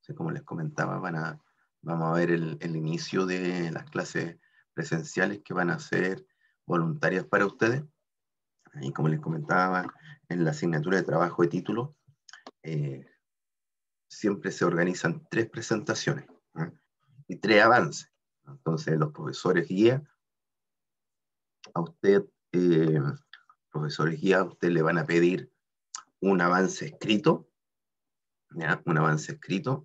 Como les comentaba, vamos a ver el inicio de las clases presenciales que van a ser voluntarias para ustedes. Y como les comentaba, en la asignatura de trabajo de título, siempre se organizan 3 presentaciones, ¿eh? Y 3 avances. Entonces, los profesores guía, a usted, profesores guía, a usted le van a pedir un avance escrito, ¿ya? Un avance escrito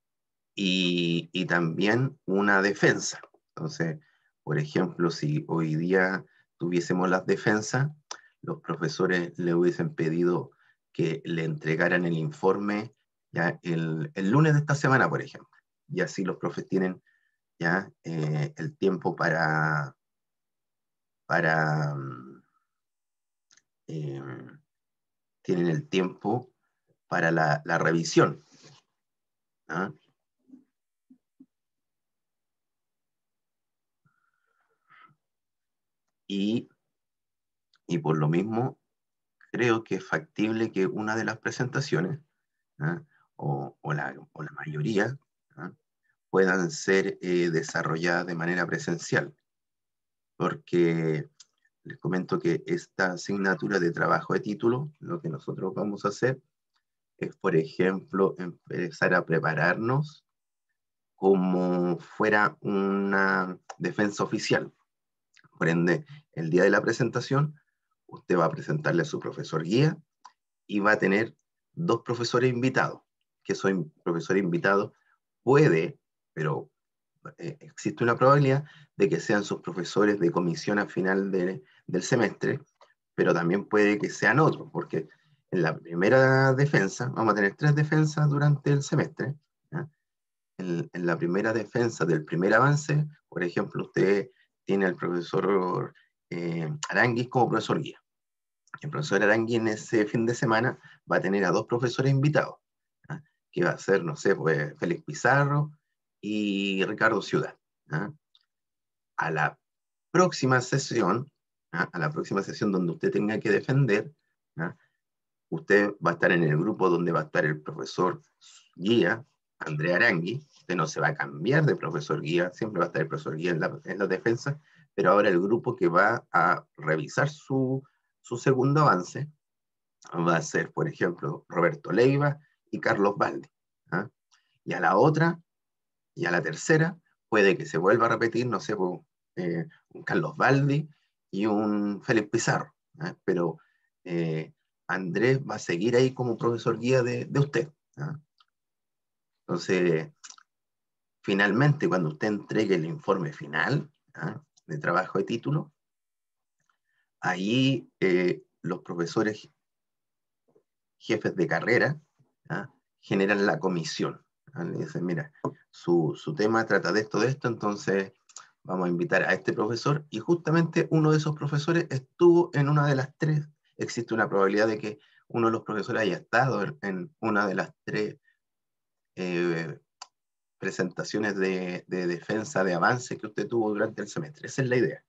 y también una defensa. Entonces, por ejemplo, si hoy día tuviésemos las defensas, los profesores le hubiesen pedido que le entregaran el informe ya el lunes de esta semana, por ejemplo. Y así los profes tienen ya el tiempo para eh, tienen el tiempo para la revisión, ¿ah? Y, y por lo mismo, creo que es factible que una de las presentaciones, ¿ah? O la mayoría, ¿ah? Puedan ser desarrolladas de manera presencial, porque les comento que esta asignatura de trabajo de título, lo que nosotros vamos a hacer es, por ejemplo, empezar a prepararnos como fuera una defensa oficial. Por ende, el día de la presentación, usted va a presentarle a su profesor guía y va a tener 2 profesores invitados, que son profesores invitados, puede, pero existe una probabilidad de que sean sus profesores de comisión al final del semestre, pero también puede que sean otros, porque en la primera defensa, vamos a tener 3 defensas durante el semestre, ¿ya? En la primera defensa del primer avance, por ejemplo, usted tiene al profesor Aranguis como profesor guía. El profesor Arangui en ese fin de semana va a tener a 2 profesores invitados, ¿ah? Que va a ser, no sé, pues Félix Pizarro y Ricardo Ciudad, ¿ah? A la próxima sesión, ¿ah? A la próxima sesión donde usted tenga que defender, ¿ah? Usted va a estar en el grupo donde va a estar el profesor guía, Andrea Arangui. Usted no se va a cambiar de profesor guía, siempre va a estar el profesor guía en la defensa, pero ahora el grupo que va a revisar su segundo avance va a ser, por ejemplo, Roberto Leiva y Carlos Baldi, ¿ah? Y a la otra, y a la tercera, puede que se vuelva a repetir, no sé, un Carlos Baldi y un Félix Pizarro, ¿ah? Pero Andrés va a seguir ahí como profesor guía de usted, ¿ah? Entonces, finalmente, cuando usted entregue el informe final, ¿ah? De trabajo de título, ahí los profesores jefes de carrera, ¿ah? Generan la comisión, ¿ah? Le dicen, mira, su tema trata de esto, entonces vamos a invitar a este profesor, y justamente uno de esos profesores estuvo en una de las 3, existe una probabilidad de que uno de los profesores haya estado en una de las 3 eh, presentaciones de defensa, de avance que usted tuvo durante el semestre. Esa es la idea.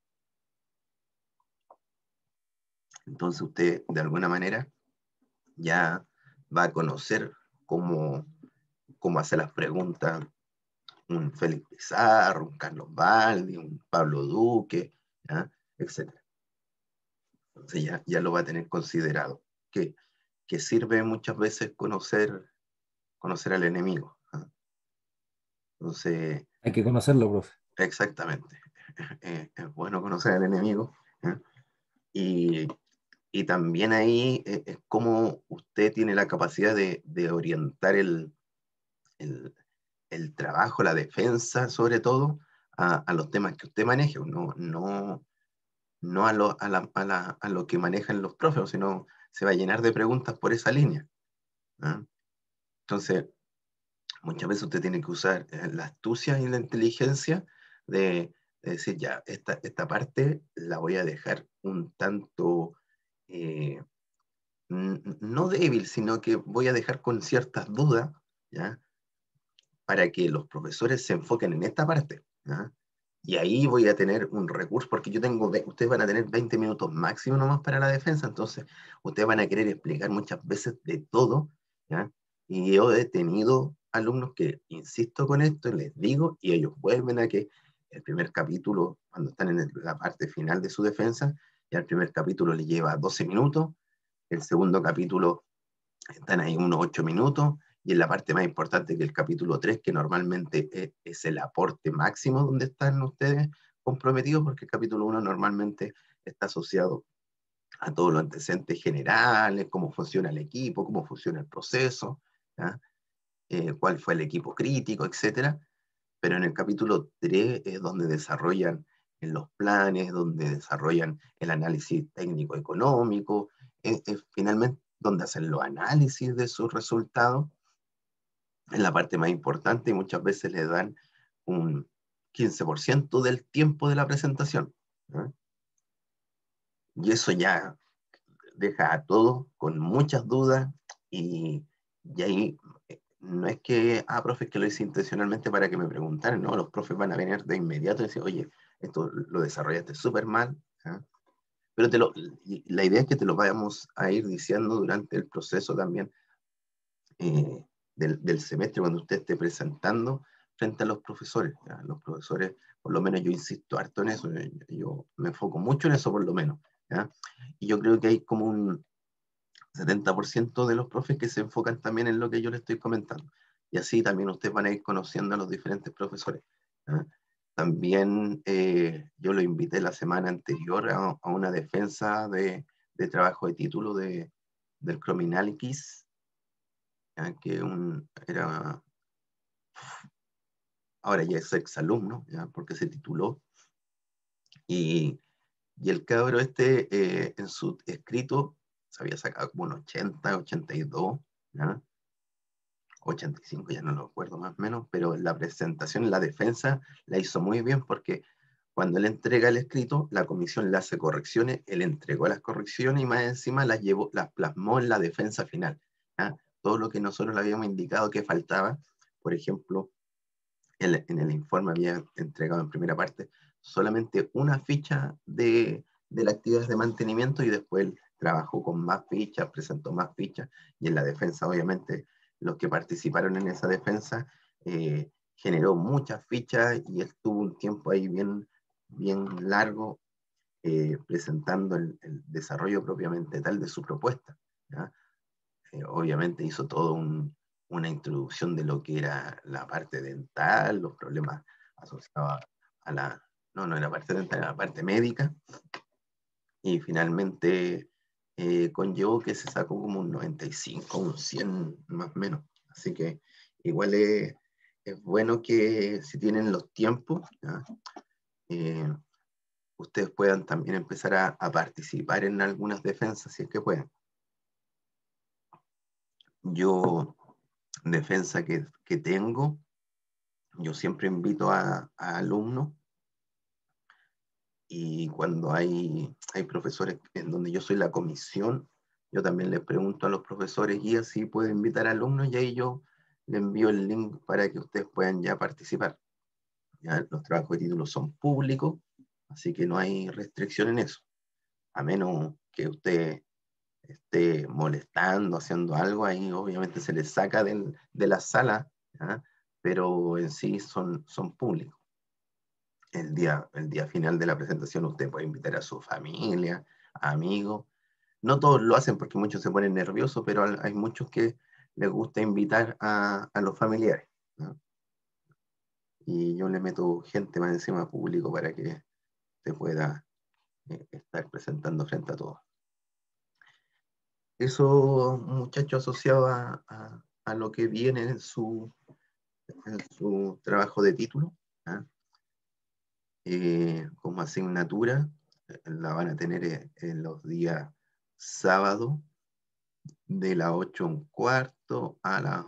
Entonces usted, de alguna manera, ya va a conocer cómo hacer las preguntas un Félix Pizarro, un Carlos Baldi, un Pablo Duque, ¿ya? Etcétera. Entonces ya lo va a tener considerado, que sirve muchas veces conocer al enemigo, ¿ah? Entonces, Hay que conocerlo, profe. exactamente, es bueno conocer al enemigo, ¿ah? Y, y también ahí es como usted tiene la capacidad de orientar el, el trabajo, la defensa, sobre todo, a los temas que usted maneje, no a lo que manejan los profes, sino se va a llenar de preguntas por esa línea, ¿ah? Entonces, muchas veces usted tiene que usar la astucia y la inteligencia de decir, ya, esta parte la voy a dejar un tanto, eh, no débil, sino que voy a dejar con ciertas dudas, ¿ya? Para que los profesores se enfoquen en esta parte, ¿ya? Y ahí voy a tener un recurso, porque ustedes van a tener 20 minutos máximo nomás para la defensa, entonces ustedes van a querer explicar muchas veces de todo, ¿ya? Y yo he tenido alumnos que insisto con esto, les digo, y ellos vuelven a que el primer capítulo, cuando están en la parte final de su defensa, ya el primer capítulo les lleva 12 minutos, el segundo capítulo están ahí unos 8 minutos, y en la parte más importante que el capítulo 3, que normalmente es el aporte máximo donde están ustedes comprometidos, porque el capítulo 1 normalmente está asociado a todos los antecedentes generales, cómo funciona el equipo, cómo funciona el proceso, cuál fue el equipo crítico, etcétera. Pero en el capítulo 3 es donde desarrollan en los planes, donde desarrollan el análisis técnico-económico, es finalmente donde hacen los análisis de sus resultados, es la parte más importante y muchas veces le dan un 15% del tiempo de la presentación. ¿Eh? Y eso ya deja a todos con muchas dudas y ahí no es que, profes, que lo hice intencionalmente para que me preguntaran, no, los profes van a venir de inmediato y decir, oye, esto lo desarrollaste súper mal, ¿eh? Pero la idea es que te lo vayamos a ir diciendo durante el proceso también del semestre, cuando usted esté presentando frente a los profesores. ¿Ya? Los profesores, por lo menos yo insisto harto en eso, yo me enfoco mucho en eso por lo menos. ¿Ya? Y yo creo que hay como un 70% de los profes que se enfocan también en lo que yo les estoy comentando. Y así también ustedes van a ir conociendo a los diferentes profesores. ¿Ya? También yo lo invité la semana anterior a una defensa de trabajo de título del Crominalikis, que era, ahora ya es exalumno, ¿ya? Porque se tituló, y, y el cabro en su escrito se había sacado como un 80, 82, ¿ya? 85, ya no lo recuerdo más o menos, pero la presentación, la defensa la hizo muy bien porque cuando él entrega el escrito, la comisión le hace correcciones, él entregó las correcciones y más encima las plasmó en la defensa final. ¿Ya? Todo lo que nosotros le habíamos indicado que faltaba, por ejemplo, en el informe había entregado en primera parte solamente una ficha de las actividades de mantenimiento y después él trabajó con más fichas, presentó más fichas y en la defensa obviamente los que participaron en esa defensa generó muchas fichas y él tuvo un tiempo ahí bien largo presentando el desarrollo propiamente tal de su propuesta. ¿Ya? Obviamente hizo todo una introducción de lo que era la parte dental, los problemas asociados a la, no era parte dental, era la parte médica, y finalmente conllevó que se sacó como un 95, un 100 más o menos. Así que igual es bueno que si tienen los tiempos, ¿ya? Eh, ustedes puedan también empezar a participar en algunas defensas, si es que pueden. Yo, defensa que tengo, yo siempre invito a alumnos y cuando hay profesores en donde yo soy la comisión, yo también les pregunto a los profesores guías si puedo invitar a alumnos y ahí yo les envío el link para que ustedes puedan ya participar. Ya los trabajos de título son públicos, así que no hay restricción en eso, a menos que usted esté molestando, haciendo algo, ahí obviamente se les saca de la sala, ¿ya? Pero en sí son públicos. El día final de la presentación usted puede invitar a su familia, amigos. No todos lo hacen porque muchos se ponen nerviosos, pero hay muchos que les gusta invitar a los familiares, ¿no? Y yo le meto gente más encima público para que se pueda estar presentando frente a todos. Eso, muchachos, asociado a lo que viene en su trabajo de título, ¿ah? Como asignatura, la van a tener en los días sábado de las 8:15 a las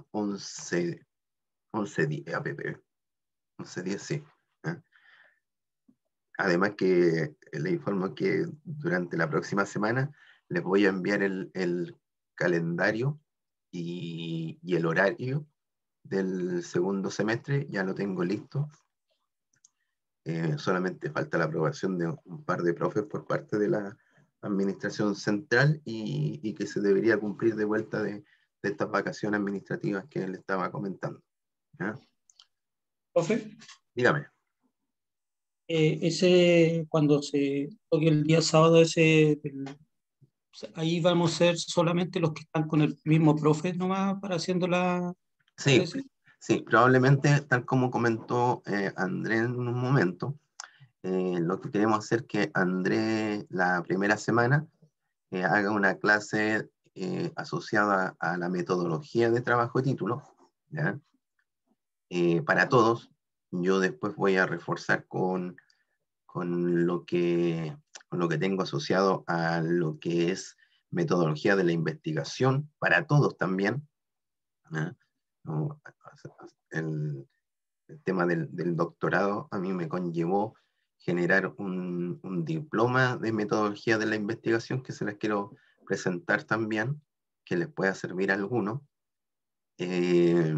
11:10 app. 11:10, sí. ¿Ah? Además que le informo que durante la próxima semana les voy a enviar el calendario y el horario del segundo semestre, ya lo tengo listo. Solamente falta la aprobación de un par de profes por parte de la administración central y que se debería cumplir de vuelta de estas vacaciones administrativas que le estaba comentando. ¿Ya? Profe, Dígame. cuando se toque el día sábado, ahí vamos a ser solamente los que están con el mismo profe nomás para haciendo la Sí, tesis. sí, probablemente, tal como comentó Andrés en un momento, lo que queremos hacer es que Andrés la primera semana haga una clase asociada a la metodología de trabajo de título, ¿ya? Para todos. Yo después voy a reforzar con con lo que tengo asociado a lo que es metodología de la investigación, para todos también, ¿ya? No, el, el tema del doctorado a mí me conllevó generar un diploma de metodología de la investigación que se les quiero presentar también, que les pueda servir a algunos. Eh,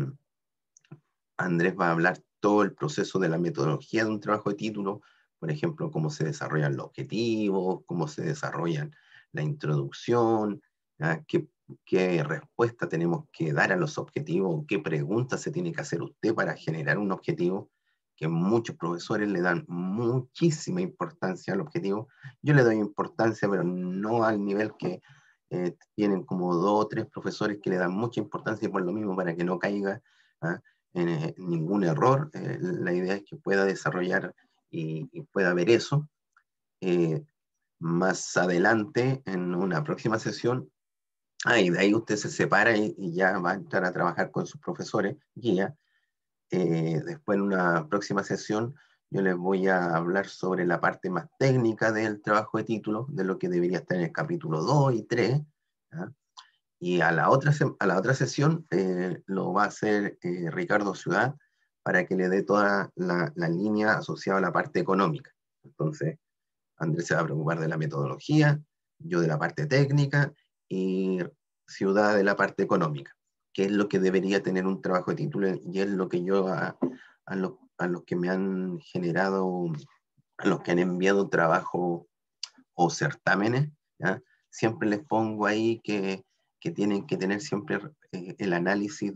Andrés va a hablar todo el proceso de la metodología de un trabajo de título, por ejemplo, cómo se desarrollan los objetivos, cómo se desarrolla la introducción, ¿ya? Qué respuesta tenemos que dar a los objetivos, qué preguntas se tiene que hacer usted para generar un objetivo, que muchos profesores le dan muchísima importancia al objetivo. Yo le doy importancia, pero no al nivel que tienen como dos o tres profesores que le dan mucha importancia y por lo mismo para que no caiga, ¿ah?, ningún error. La idea es que pueda desarrollar y pueda ver eso. Eh, Más adelante, en una próxima sesión, y de ahí usted se separa y ya va a entrar a trabajar con sus profesores, guía. Después, en una próxima sesión, yo les voy a hablar sobre la parte más técnica del trabajo de título, de lo que debería estar en el capítulo 2 y 3. ¿Ya? Y a la otra sesión lo va a hacer Ricardo Ciudad para que le dé toda la línea asociada a la parte económica. Entonces, Andrés se va a preocupar de la metodología, yo de la parte técnica y Ciudad de la parte económica, que es lo que debería tener un trabajo de título y es lo que yo a los que me han generado, a los que han enviado trabajo o certámenes, ¿ya? Siempre les pongo ahí que tienen que tener siempre el análisis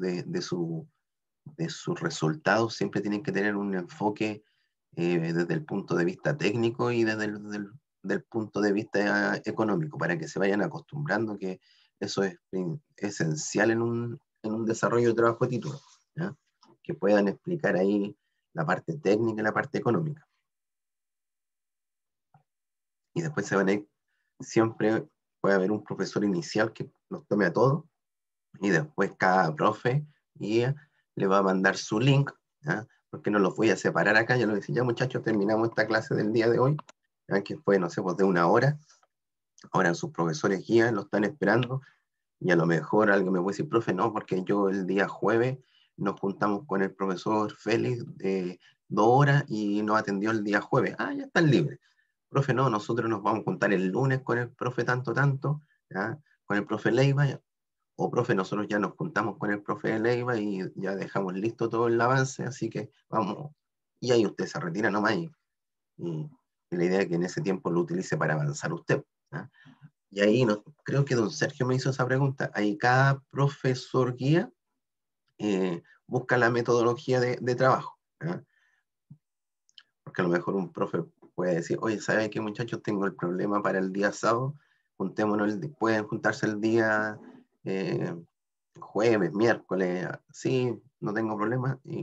de sus resultados, siempre tienen que tener un enfoque desde el punto de vista técnico y desde del punto de vista económico, para que se vayan acostumbrando que eso es esencial en un desarrollo de trabajo de título, ¿ya? Que puedan explicar ahí la parte técnica y la parte económica. Y después se van a ir, siempre puede haber un profesor inicial que los tome a todos, y después cada profe guía le va a mandar su link, ¿ya? Porque no los voy a separar acá, yo les decía, ya muchachos, terminamos esta clase del día de hoy, ¿ya? Que fue, no sé, pues de una hora, ahora sus profesores guías lo están esperando, y a lo mejor alguien me puede decir, profe, no, porque yo el día jueves nos juntamos con el profesor Félix de 2 horas y nos atendió el día jueves. Ah, ya están libres. Profe, no, nosotros nos vamos a juntar el lunes con el profe tanto, tanto, ¿ya? Con el profe Leiva, o profe, nosotros ya nos juntamos con el profe Leiva y ya dejamos listo todo el avance, así que vamos, y ahí usted se retira nomás y, y la idea es que en ese tiempo lo utilice para avanzar usted, ¿ya? Y ahí no, creo que don Sergio me hizo esa pregunta. Ahí cada profesor guía busca la metodología de trabajo, ¿ya? Porque a lo mejor un profe puede decir, oye, ¿sabe qué muchachos? Tengo el problema para el día sábado, juntémonos, pueden juntarse el día eh, jueves, miércoles, sí, no tengo problema, y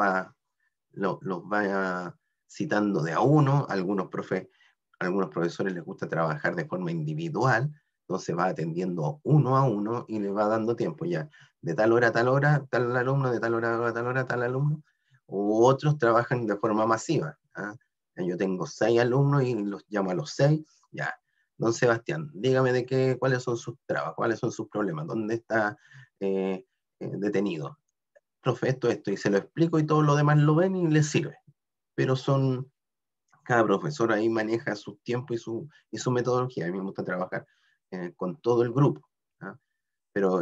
los va citando de a uno. Algunos profesores les gusta trabajar de forma individual, entonces va atendiendo uno a uno y le va dando tiempo ya, de tal hora a tal hora, tal alumno, de tal hora a tal hora, tal alumno, u otros trabajan de forma masiva, ¿ah? Yo tengo 6 alumnos y los llamo a los 6, ya. Don Sebastián, dígame cuáles son sus trabas, cuáles son sus problemas, dónde está detenido. Profe, esto, y se lo explico y todos los demás lo ven y les sirve. Pero cada profesor ahí maneja su tiempo y su metodología. A mí me gusta trabajar con todo el grupo, ¿ah? Pero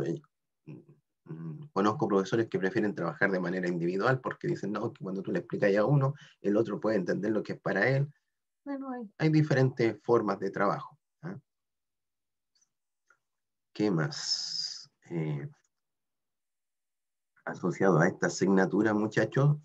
conozco profesores que prefieren trabajar de manera individual porque dicen, no, que cuando tú le explicas a uno, el otro puede entender lo que es para él. Bueno, hay diferentes formas de trabajo, ¿ah? ¿Qué más? asociado a esta asignatura, muchachos,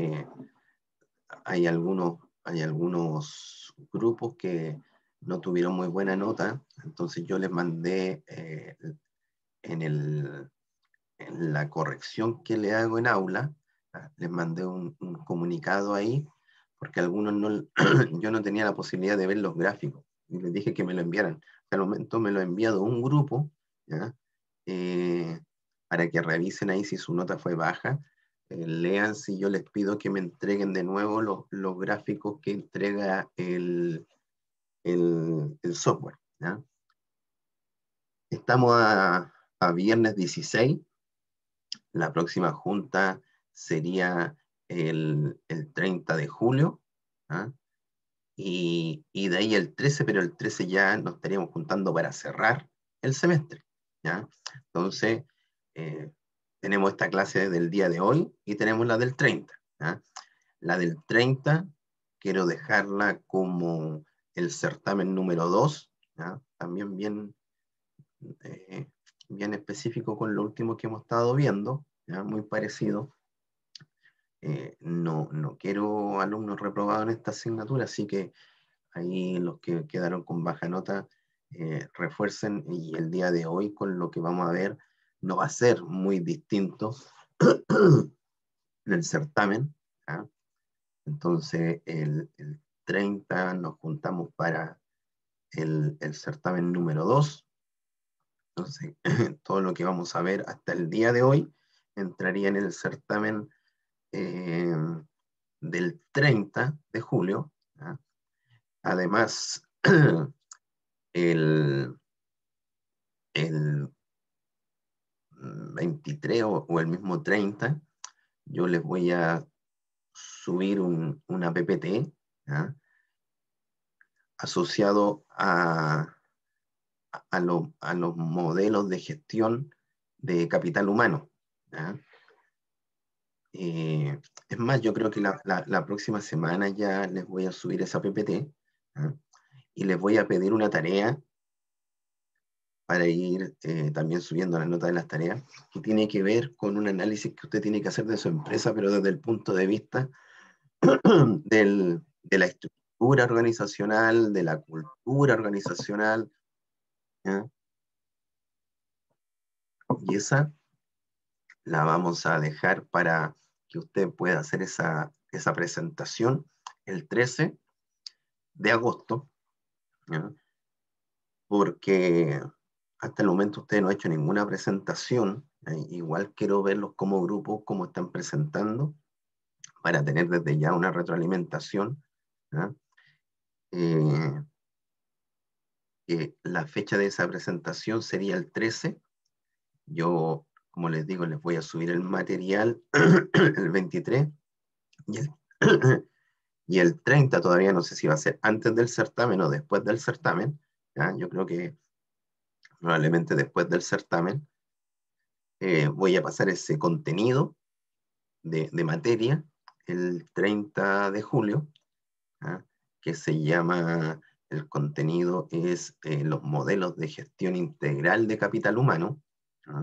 hay algunos grupos que no tuvieron muy buena nota, entonces yo les mandé en, en la corrección que le hago en aula, les mandé un comunicado ahí, porque algunos no, yo no tenía la posibilidad de ver los gráficos, y les dije que me lo enviaran. Hasta el momento me lo ha enviado un grupo, ¿ya? Eh, para que revisen ahí si su nota fue baja, lean si yo les pido que me entreguen de nuevo los gráficos que entrega el software, ¿ya? Estamos a viernes 16. La próxima junta sería el 30 de julio, ¿ah? Y de ahí el 13, pero el 13 ya nos estaríamos juntando para cerrar el semestre, ¿ya? Entonces, eh, tenemos esta clase del día de hoy y tenemos la del 30, ¿ya? La del 30 quiero dejarla como el certamen número 2, ¿ya? También eh, bien específico con lo último que hemos estado viendo, ¿ya? Muy parecido. No quiero alumnos reprobados en esta asignatura, así que ahí los que quedaron con baja nota, refuercen, y el día de hoy con lo que vamos a ver no va a ser muy distinto en el certamen, ¿ah? Entonces el 30 nos juntamos para el certamen número 2. Entonces todo lo que vamos a ver hasta el día de hoy entraría en el certamen eh, del 30 de julio, ¿ah? Además, el, el 23 o el mismo 30, yo les voy a subir una PPT, ¿ah? Asociado a los modelos de gestión de capital humano, ¿ah? Es más, yo creo que la próxima semana ya les voy a subir esa PPT, ¿ah? Y les voy a pedir una tarea para ir también subiendo la nota de las tareas, que tiene que ver con un análisis que usted tiene que hacer de su empresa, pero desde el punto de vista de la estructura organizacional, de la cultura organizacional, ¿ya? Y esa la vamos a dejar para que usted pueda hacer esa presentación el 13 de agosto, ¿ya? Porque hasta el momento usted no ha hecho ninguna presentación. Igual quiero verlos como grupo, cómo están presentando, para tener desde ya una retroalimentación, ¿ya? Eh, la fecha de esa presentación sería el 13. Yo, como les digo, les voy a subir el material el 23 y el, y el 30 todavía no sé si va a ser antes del certamen o después del certamen, ¿ya? Yo creo que probablemente después del certamen. Voy a pasar ese contenido de materia el 30 de julio, ¿ah? Que se llama, el contenido es los modelos de gestión integral de capital humano, ¿ah?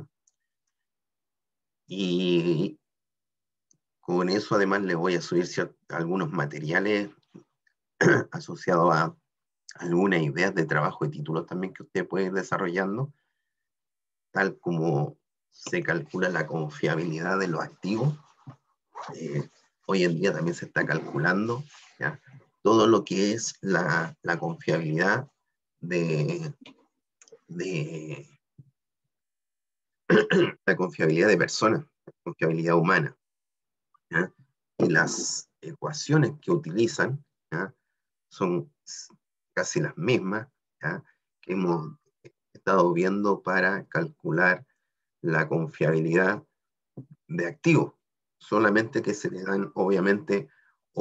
Y con eso además le voy a subir algunos materiales asociados a algunas ideas de trabajo y títulos también que usted puede ir desarrollando, tal como se calcula la confiabilidad de los activos. Hoy en día también se está calculando, ¿ya? Todo lo que es la confiabilidad de, de la confiabilidad de personas, la confiabilidad humana, ¿ya? Y las ecuaciones que utilizan, ¿ya? Son casi las mismas, ¿ya? Que hemos estado viendo para calcular la confiabilidad de activos, solamente que se le dan obviamente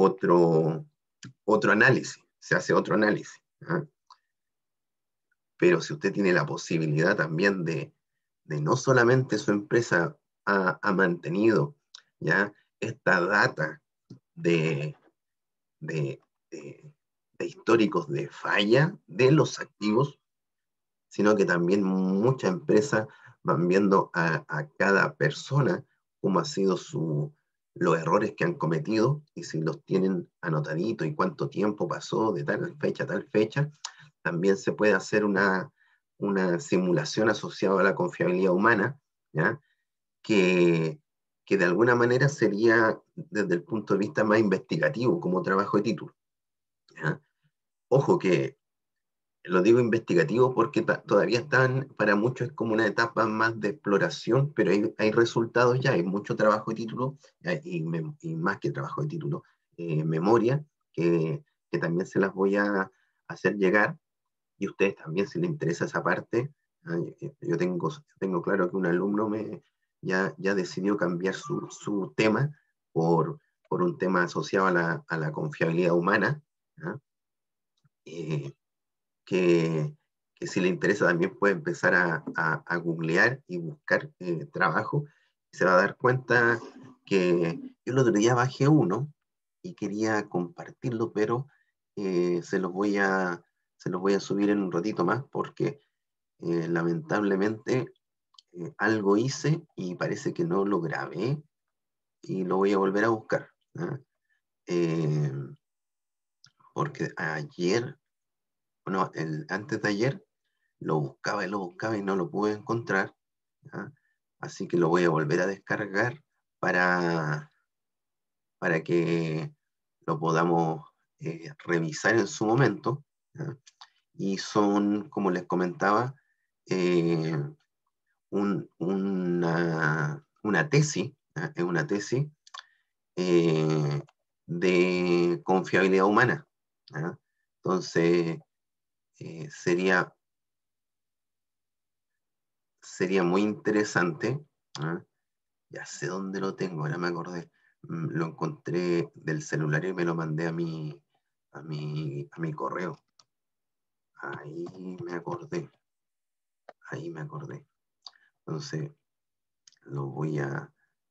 otro análisis, se hace otro análisis, ¿ah? Pero si usted tiene la posibilidad también de no solamente su empresa ha mantenido, ¿ya?, esta data de, de, de, de históricos de falla de los activos, sino que también muchas empresas van viendo a cada persona cómo han sido los errores que han cometido y si los tienen anotaditos y cuánto tiempo pasó de tal fecha a tal fecha. También se puede hacer una simulación asociada a la confiabilidad humana, ¿ya? Que, que de alguna manera sería desde el punto de vista más investigativo como trabajo de título, ¿ya? Ojo que lo digo investigativo porque todavía están, para muchos es como una etapa más de exploración, pero hay resultados ya, hay mucho trabajo de título y más que trabajo de título, memoria, que también se las voy a hacer llegar y a ustedes también si les interesa esa parte. Yo tengo claro que un alumno ya decidió cambiar su tema por un tema asociado a la confiabilidad humana, ¿ya? Eh, que, que si le interesa también puede empezar a googlear y buscar trabajo. Y se va a dar cuenta que yo el otro día bajé uno y quería compartirlo, pero eh, se los voy a, se los voy a subir en un ratito más porque lamentablemente algo hice y parece que no lo grabé y lo voy a volver a buscar, ¿no? Eh, Porque ayer, bueno, antes de ayer, lo buscaba y no lo pude encontrar, ¿ya? Así que lo voy a volver a descargar para, para que lo podamos revisar en su momento, ¿ya? Y son, como les comentaba, eh, una tesis, ¿ya? Es una tesis eh, de confiabilidad humana, ¿ya? Entonces, sería muy interesante, ¿ah? Ya sé dónde lo tengo, ahora me acordé. Lo encontré del celular y me lo mandé a mi correo. Ahí me acordé, ahí me acordé. Entonces, lo voy a...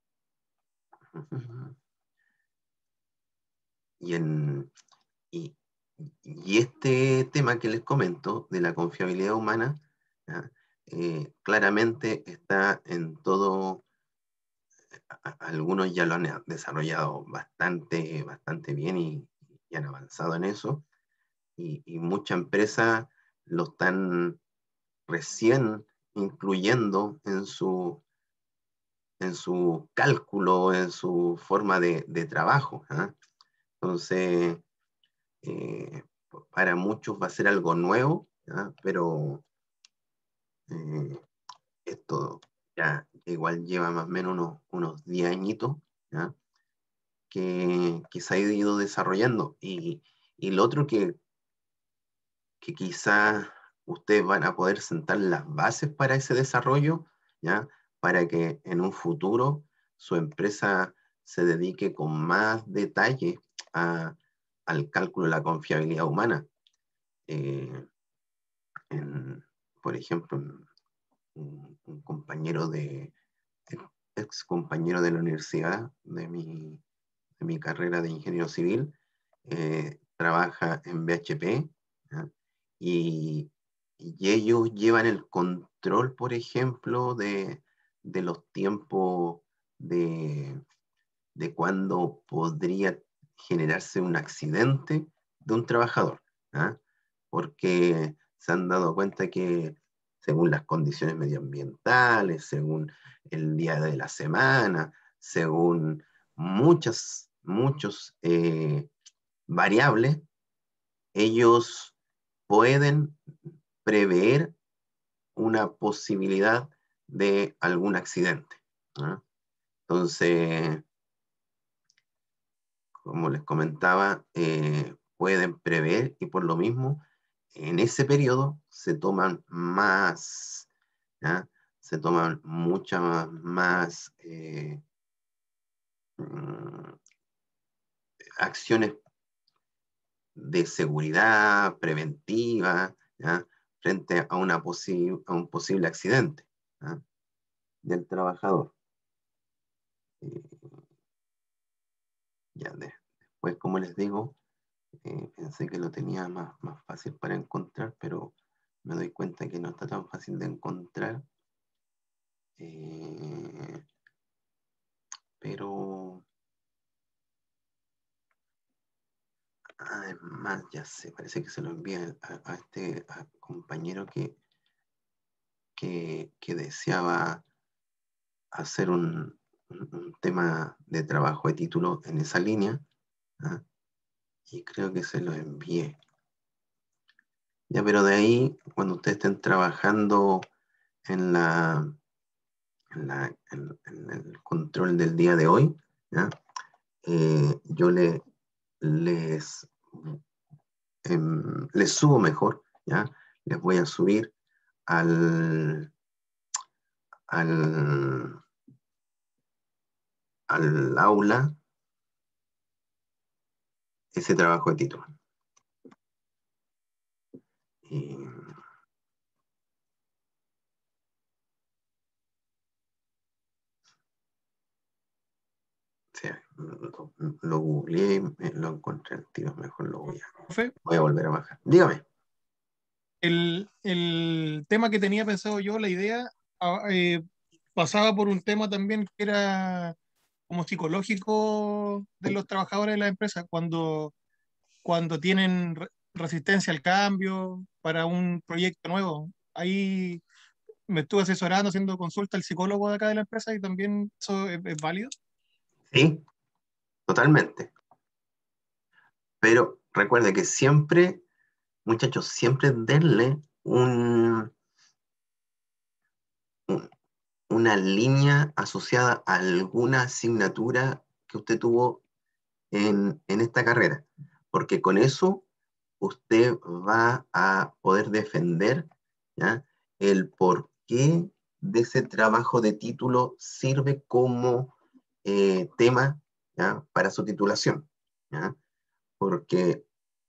Y, en, y, y este tema que les comento de la confiabilidad humana, ¿ya? Claramente está en todo, algunos ya lo han desarrollado bastante bien y han avanzado en eso, y muchas empresas lo están recién incluyendo en su cálculo, en su forma de trabajo, ¿ah? Entonces, eh, para muchos va a ser algo nuevo, ¿ah? Pero eh, esto ya igual lleva más o menos unos 10 añitos, ¿ya? Que se ha ido desarrollando. Y lo otro que quizás ustedes van a poder sentar las bases para ese desarrollo, ¿ya? Para que en un futuro su empresa se dedique con más detalle al cálculo de la confiabilidad humana. Eh, en, por ejemplo, un compañero ex compañero de la universidad de mi carrera de ingeniero civil, trabaja en BHP, ¿ya? Y, y ellos llevan el control, por ejemplo, de los tiempos de, de cuándo podría generarse un accidente de un trabajador, ¿ah? Porque se han dado cuenta que según las condiciones medioambientales, según el día de la semana, según muchos variables, ellos pueden prever una posibilidad de algún accidente, ¿no? Entonces, como les comentaba, pueden prever y por lo mismo, en ese periodo se toman más, ¿ya? Se toman muchas más mm, acciones de seguridad preventiva, ¿ya? Frente a un posible accidente, ¿ya? Del trabajador. Eh, ya después, como les digo, pensé que lo tenía más fácil para encontrar, pero me doy cuenta que no está tan fácil de encontrar. Eh, pero además, ya sé, parece que se lo envía a este compañero que deseaba hacer un tema de trabajo de título en esa línea, ¿ah? Y creo que se lo envié. Ya, pero de ahí, cuando ustedes estén trabajando en en el control del día de hoy, ¿ya? Yo les, les subo mejor, ¿ya? Les voy a subir al, al, al aula ese trabajo de título. Y, o sea, lo googleé, lo encontré al tiro, mejor Profe, voy a volver a bajar. Dígame. el tema que tenía pensado yo, la idea, pasaba por un tema también que era como psicológico de los trabajadores de la empresa, cuando tienen resistencia al cambio para un proyecto nuevo. Ahí me estuve asesorando, haciendo consulta al psicólogo de acá de la empresa y también eso es válido. Sí, totalmente. Pero recuerde que siempre, muchachos, siempre denle un- una línea asociada a alguna asignatura que usted tuvo en esta carrera, porque con eso usted va a poder defender, ¿ya? El porqué de ese trabajo de título sirve como tema, ¿ya? Para su titulación, ¿ya? Porque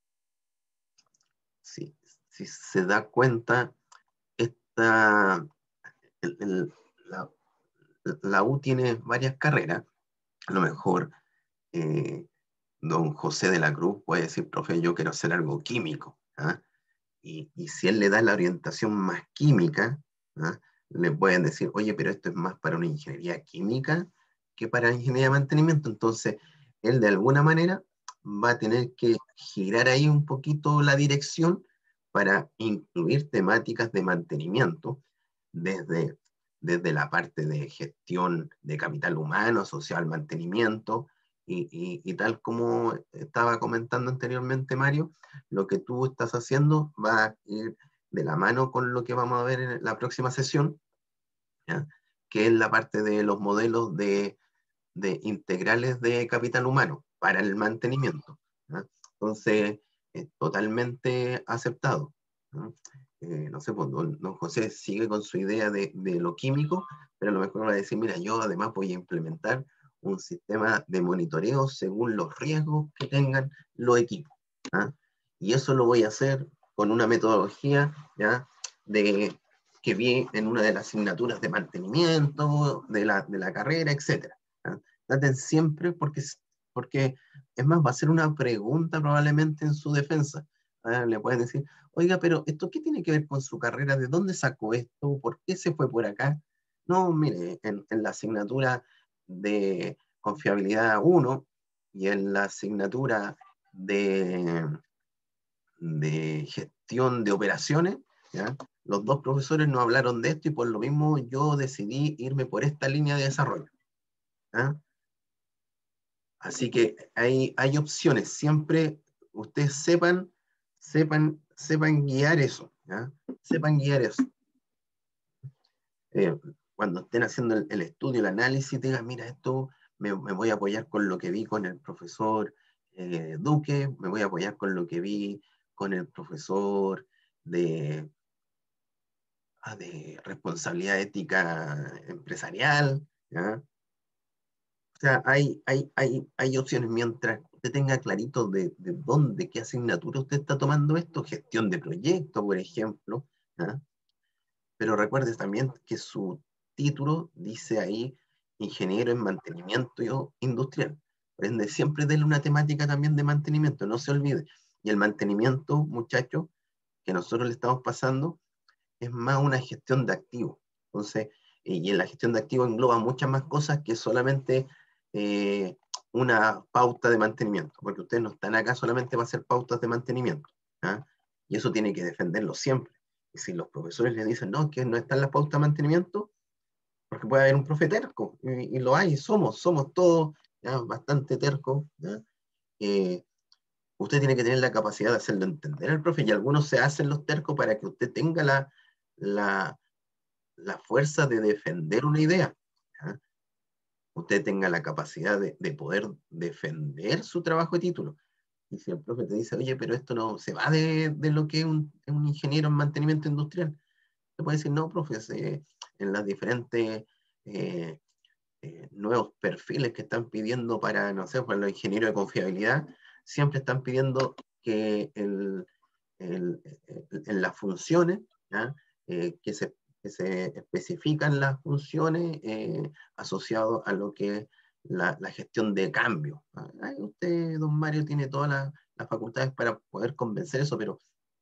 si, si se da cuenta, esta, el- el- la, la U tiene varias carreras. A lo mejor eh, don José de la Cruz puede decir, profe, yo quiero hacer algo químico, ¿ah? Y si él le da la orientación más química, ¿ah? Le pueden decir, oye, pero esto es más para una ingeniería química que para ingeniería de mantenimiento. Entonces, él de alguna manera va a tener que girar ahí un poquito la dirección para incluir temáticas de mantenimiento desde, desde la parte de gestión de capital humano, social mantenimiento, y tal como estaba comentando anteriormente Mario, lo que tú estás haciendo va a ir de la mano con lo que vamos a ver en la próxima sesión, ¿ya? Que es la parte de los modelos de integrales de capital humano para el mantenimiento, ¿ya? Entonces, totalmente aceptado, ¿no? No sé, pues don José sigue con su idea de lo químico, pero a lo mejor va a decir, mira, yo además voy a implementar un sistema de monitoreo según los riesgos que tengan los equipos, ¿ah? Y eso lo voy a hacer con una metodología, ¿ya? Que vi en una de las asignaturas de mantenimiento de la carrera, etc. Traten siempre, porque es más, va a ser una pregunta probablemente en su defensa. Le pueden decir, oiga, pero ¿esto qué tiene que ver con su carrera? ¿De dónde sacó esto? ¿Por qué se fue por acá? No, mire, en la asignatura de confiabilidad 1 y en la asignatura de gestión de operaciones, ¿ya? Los dos profesores no hablaron de esto y por lo mismo yo decidí irme por esta línea de desarrollo, ¿ya? Así que hay opciones, siempre ustedes sepan guiar eso, ¿ya? Sepan guiar eso. Eh, Cuando estén haciendo el estudio, el análisis, digan, mira, esto me voy a apoyar con lo que vi con el profesor Duque, me voy a apoyar con lo que vi con el profesor de, de responsabilidad ética empresarial, ¿ya? O sea, hay opciones mientras usted tenga clarito de dónde, qué asignatura usted está tomando esto, gestión de proyecto, por ejemplo, ¿ah? Pero recuerde también que su título dice ahí ingeniero en mantenimiento industrial. Por ende, siempre denle una temática también de mantenimiento, no se olvide. Y el mantenimiento, muchachos, que nosotros le estamos pasando, es más una gestión de activos. Entonces, y en la gestión de activos engloba muchas más cosas que solamente una pauta de mantenimiento, porque ustedes no están acá solamente para hacer pautas de mantenimiento, ¿ah? Y eso tiene que defenderlo siempre. Y si los profesores les dicen, no, que no están las pautas de mantenimiento, porque puede haber un profe terco, y lo hay, somos todos, ¿ya?, bastante tercos, ¿ya? Usted tiene que tener la capacidad de hacerlo entender al profe, y algunos se hacen los tercos para que usted tenga la fuerza de defender una idea, ¿ya? Usted tenga la capacidad de poder defender su trabajo de título. Y si el profe te dice, oye, pero esto no se va de lo que es un ingeniero en mantenimiento industrial, te puede decir, no, profe, en las diferentes nuevos perfiles que están pidiendo para, no sé, para los ingenieros de confiabilidad, siempre están pidiendo que en las funciones, ¿ya?, que se especifican las funciones asociadas a lo que es la gestión de cambio. Usted, don Mario, tiene todas las facultades para poder convencer eso, pero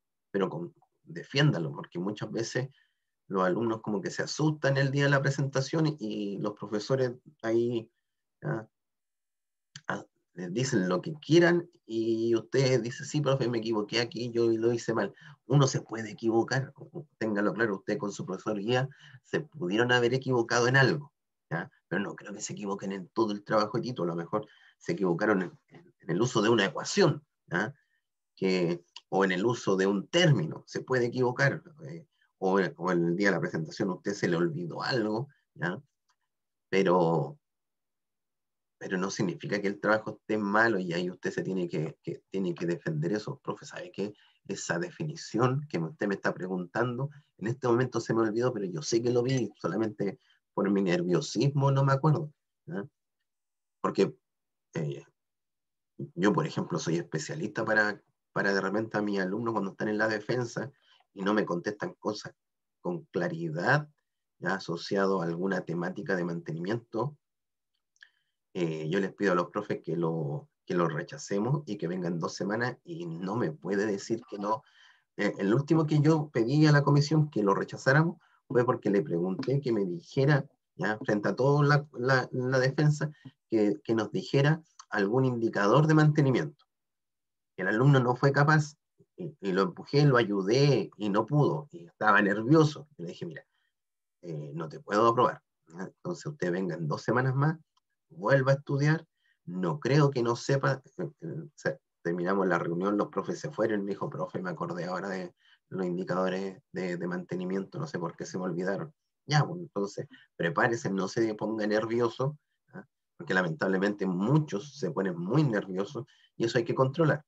defiéndalo, porque muchas veces los alumnos como que se asustan el día de la presentación y los profesores ahí, ¿ya?, les dicen lo que quieran y usted dice, sí, profe, me equivoqué aquí, yo lo hice mal. Uno se puede equivocar, téngalo claro, usted con su profesor guía se pudieron haber equivocado en algo, ¿ya? Pero no creo que se equivoquen en todo el trabajo de título, a lo mejor se equivocaron en el uso de una ecuación, ¿ya?, o en el uso de un término, se puede equivocar, o el día de la presentación a usted se le olvidó algo, ¿ya? Pero no significa que el trabajo esté malo y ahí usted se tiene tiene que defender eso. Profe, ¿sabe qué? Esa definición que usted me está preguntando, en este momento se me olvidó, pero yo sé que lo vi, solamente por mi nerviosismo no me acuerdo, ¿ya? Porque eh, yo, por ejemplo, soy especialista para de repente a mis alumnos cuando están en la defensa y no me contestan cosas con claridad, ya asociado a alguna temática de mantenimiento, yo les pido a los profes que lo rechacemos y que vengan 2 semanas y no me puede decir que no. El último que yo pedí a la comisión que lo rechazáramos fue porque le pregunté que me dijera, ya frente a toda la defensa, que nos dijera algún indicador de mantenimiento. El alumno no fue capaz y lo empujé, lo ayudé y no pudo y estaba nervioso. Y le dije, mira, no te puedo aprobar, ¿ya? Entonces usted venga en 2 semanas más, vuelva a estudiar, no creo que no sepa, terminamos la reunión, los profes se fueron, me dijo, profe, me acordé ahora de los indicadores de mantenimiento, no sé por qué se me olvidaron. Ya, bueno, entonces prepárese, no se ponga nervioso, ¿ya?, porque lamentablemente muchos se ponen muy nerviosos y eso hay que controlar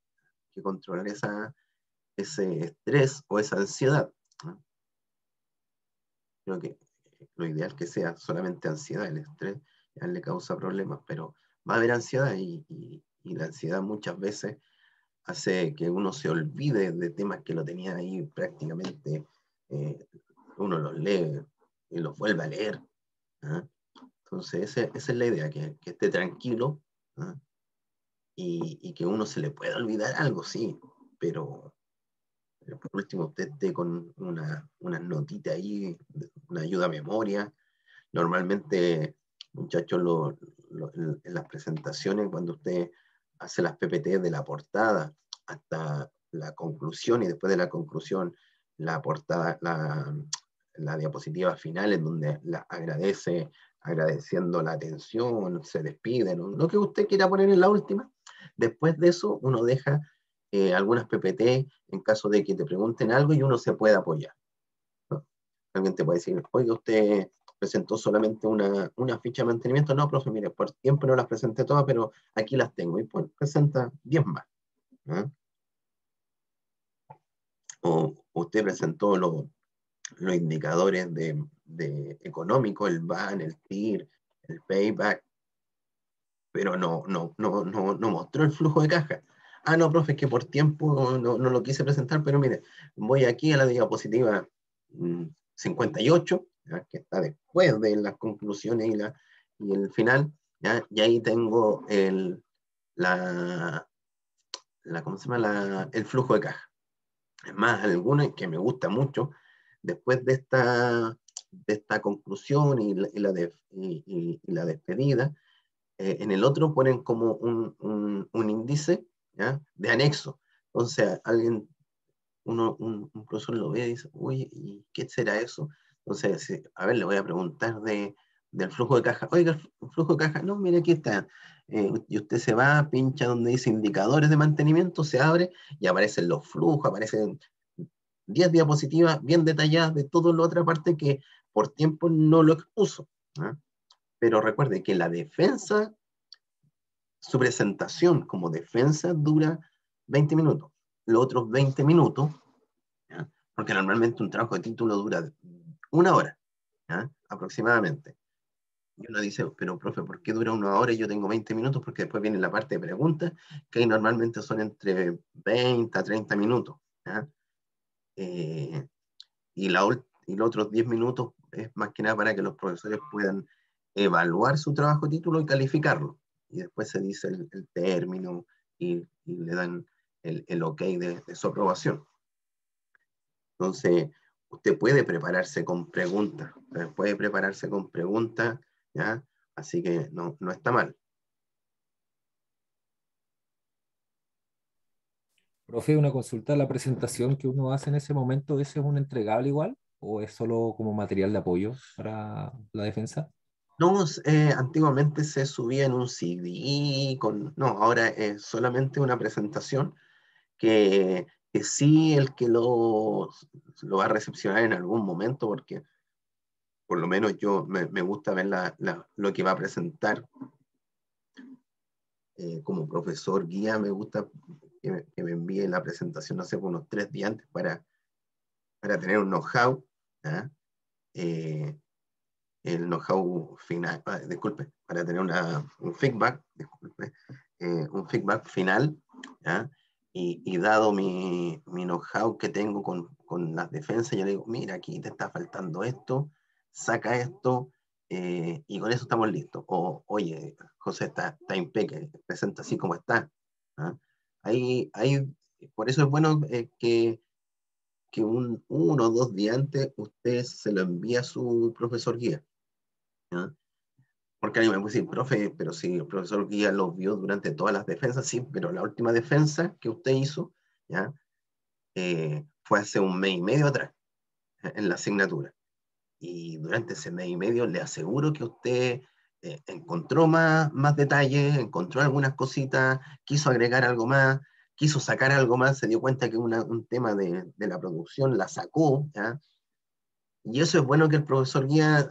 ese estrés o esa ansiedad, ¿no? Creo que lo ideal es que sea solamente ansiedad, el estrés ya le causa problemas, pero va a haber ansiedad y la ansiedad muchas veces hace que uno se olvide de temas que lo tenía ahí prácticamente, uno los lee y los vuelve a leer, ¿ah? Entonces esa es la idea, que esté tranquilo, ¿ah?, y que uno se le pueda olvidar algo, sí, pero por último usted esté con una notita ahí, una ayuda a memoria. Normalmente, muchachos, en las presentaciones, cuando usted hace las PPT de la portada hasta la conclusión y después de la conclusión, la portada, la diapositiva final en donde agradeciendo la atención, se despide, ¿no?, lo que usted quiera poner en la última. Después de eso, uno deja algunas PPT en caso de que te pregunten algo y uno se pueda apoyar, ¿no? Alguien te puede decir, oye, usted presentó solamente una ficha de mantenimiento. No, profe, mire, por tiempo no las presenté todas, pero aquí las tengo. Y pues presenta 10 más, ¿no? O usted presentó los indicadores de económico, el BAN, el TIR, el payback, pero no mostró el flujo de caja. Ah, no, profe, es que por tiempo no lo quise presentar, pero mire, voy aquí a la diapositiva 58, ¿ya?, que está después de las conclusiones y el final, ¿ya?, y ahí tengo ¿cómo se llama? El flujo de caja. Es más, alguno que me gusta mucho, después de esta conclusión y la despedida, en el otro ponen como un índice, ¿ya? De anexo. Entonces, un profesor lo ve y dice, uy, ¿y qué será eso? Entonces, a ver, le voy a preguntar del flujo de caja. Oiga, el flujo de caja, no, mire, aquí está. Y usted se va, pincha donde dice indicadores de mantenimiento, se abre y aparecen los flujos, aparecen 10 diapositivas bien detalladas de toda la otra parte que por tiempo no lo expuso, ¿eh? Pero recuerde que la defensa, su presentación como defensa dura 20 minutos. Los otros 20 minutos, ¿ya? Porque normalmente un trabajo de título dura 1 hora, ¿ya? Aproximadamente. Y uno dice, pero profe, ¿por qué dura 1 hora y yo tengo 20 minutos? Porque después viene la parte de preguntas, que normalmente son entre 20 a 30 minutos, ¿ya? Eh, y los otros 10 minutos es más que nada para que los profesores puedan evaluar su trabajo de título y calificarlo. Y después se dice el término y le dan el ok de su aprobación. Entonces, usted puede prepararse con preguntas, ¿ya? Así que no está mal. Profe, una consulta, ¿la presentación que uno hace en ese momento, ese es un entregable igual? ¿O es solo como material de apoyo para la defensa? No, antiguamente se subía en un CD, no, ahora es solamente una presentación que sí el que lo va a recepcionar en algún momento, porque por lo menos yo me gusta ver lo que va a presentar como profesor guía, me gusta que me envíe la presentación, no sé, por unos 3 días antes para tener un know-how, ¿ah? Eh, el know-how final, disculpe, para tener un feedback, disculpe, un feedback final, ¿ya? Y dado mi know-how que tengo con las defensas, yo le digo, mira, aquí te está faltando esto, saca esto, y con eso estamos listos. O, oye, José, está impecable, presenta así como está, ¿ah? Por eso es bueno que 1 o 2 días antes usted se lo envía a su profesor guía, ¿ya? Porque alguien me puede decir, profe, pero si el profesor guía lo vio durante todas las defensas, sí, pero la última defensa que usted hizo, ¿ya? Fue hace 1 mes y medio atrás, en la asignatura. Y durante ese mes y medio le aseguro que usted encontró más detalles, encontró algunas cositas, quiso agregar algo más, quiso sacar algo más, se dio cuenta que un tema de la producción la sacó, ¿ya? Y eso es bueno que el profesor guía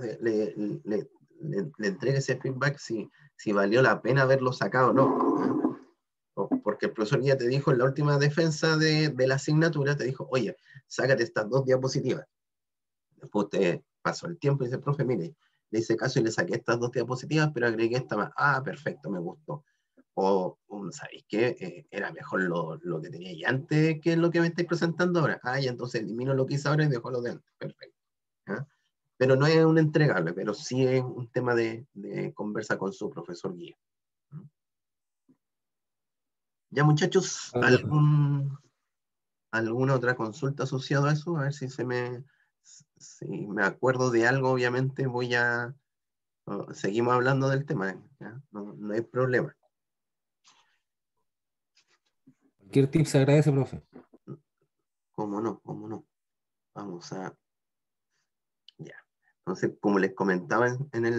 le entregue ese feedback si valió la pena haberlo sacado o no, ¿eh? Porque el profesor guía te dijo en la última defensa de la asignatura, te dijo, oye, sácate estas 2 diapositivas. Después usted pasó el tiempo y dice, profe, mire, le hice caso y le saqué estas 2 diapositivas, pero agregué esta más. Ah, perfecto, me gustó. O, ¿sabéis qué? Era mejor lo que tenía ya antes que lo que me estáis presentando ahora. Ah, y entonces elimino lo que hice ahora y dejo lo de antes. Perfecto. ¿Ya? Pero no es un entregable, pero sí es un tema de conversa con su profesor guía. Ya, muchachos, Vale, profe. ¿alguna otra consulta asociada a eso? A ver si me acuerdo de algo, obviamente seguimos hablando del tema, ¿ya? No hay problema. Cualquier tip se agradece, profe. ¿Cómo no? Vamos ya. Entonces, como les comentaba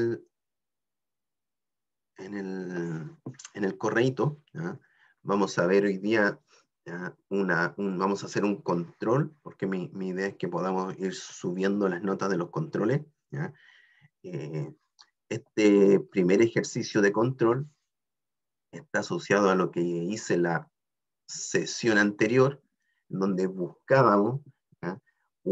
en el correíto, ¿ya? Vamos a ver hoy día, ¿ya? Vamos a hacer un control, porque mi idea es que podamos ir subiendo las notas de los controles, ¿ya? Este primer ejercicio de control está asociado a lo que hice la sesión anterior, donde buscábamos, ¿ya?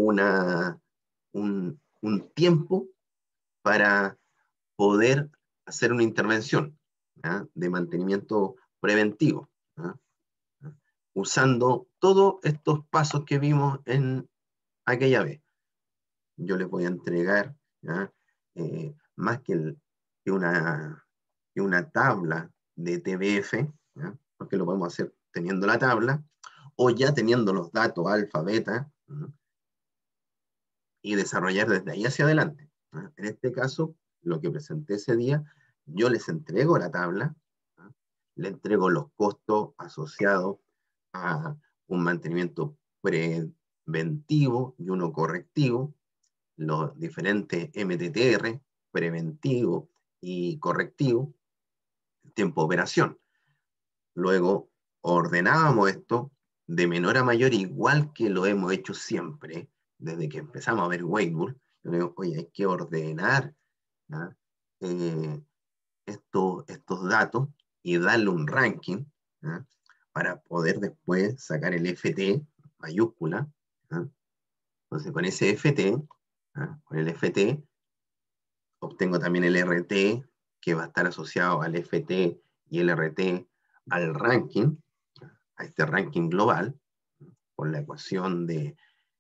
Un tiempo para poder hacer una intervención, ¿ya? De mantenimiento preventivo, ¿ya? Usando todos estos pasos que vimos en aquella vez. Yo les voy a entregar, ¿ya? Más que una tabla de TBF, ¿ya? Porque lo podemos hacer teniendo la tabla, o ya teniendo los datos alfa, beta, ¿ya? Y desarrollar desde ahí hacia adelante, ¿ya? En este caso, lo que presenté ese día yo les entrego la tabla, ¿ah? Le entrego los costos asociados a un mantenimiento preventivo y uno correctivo, los diferentes MTTR, preventivo y correctivo, tiempo de operación. Luego ordenábamos esto de menor a mayor, igual que lo hemos hecho siempre, desde que empezamos a ver Wakeboard. Yo digo, oye, hay que ordenar, ¿ah? Estos datos y darle un ranking, ¿ah? Para poder después sacar el FT mayúscula, ¿ah? Entonces con ese FT, ¿ah? Con el FT obtengo también el RT, que va a estar asociado al FT y el RT al ranking, a este ranking global, por la ecuación de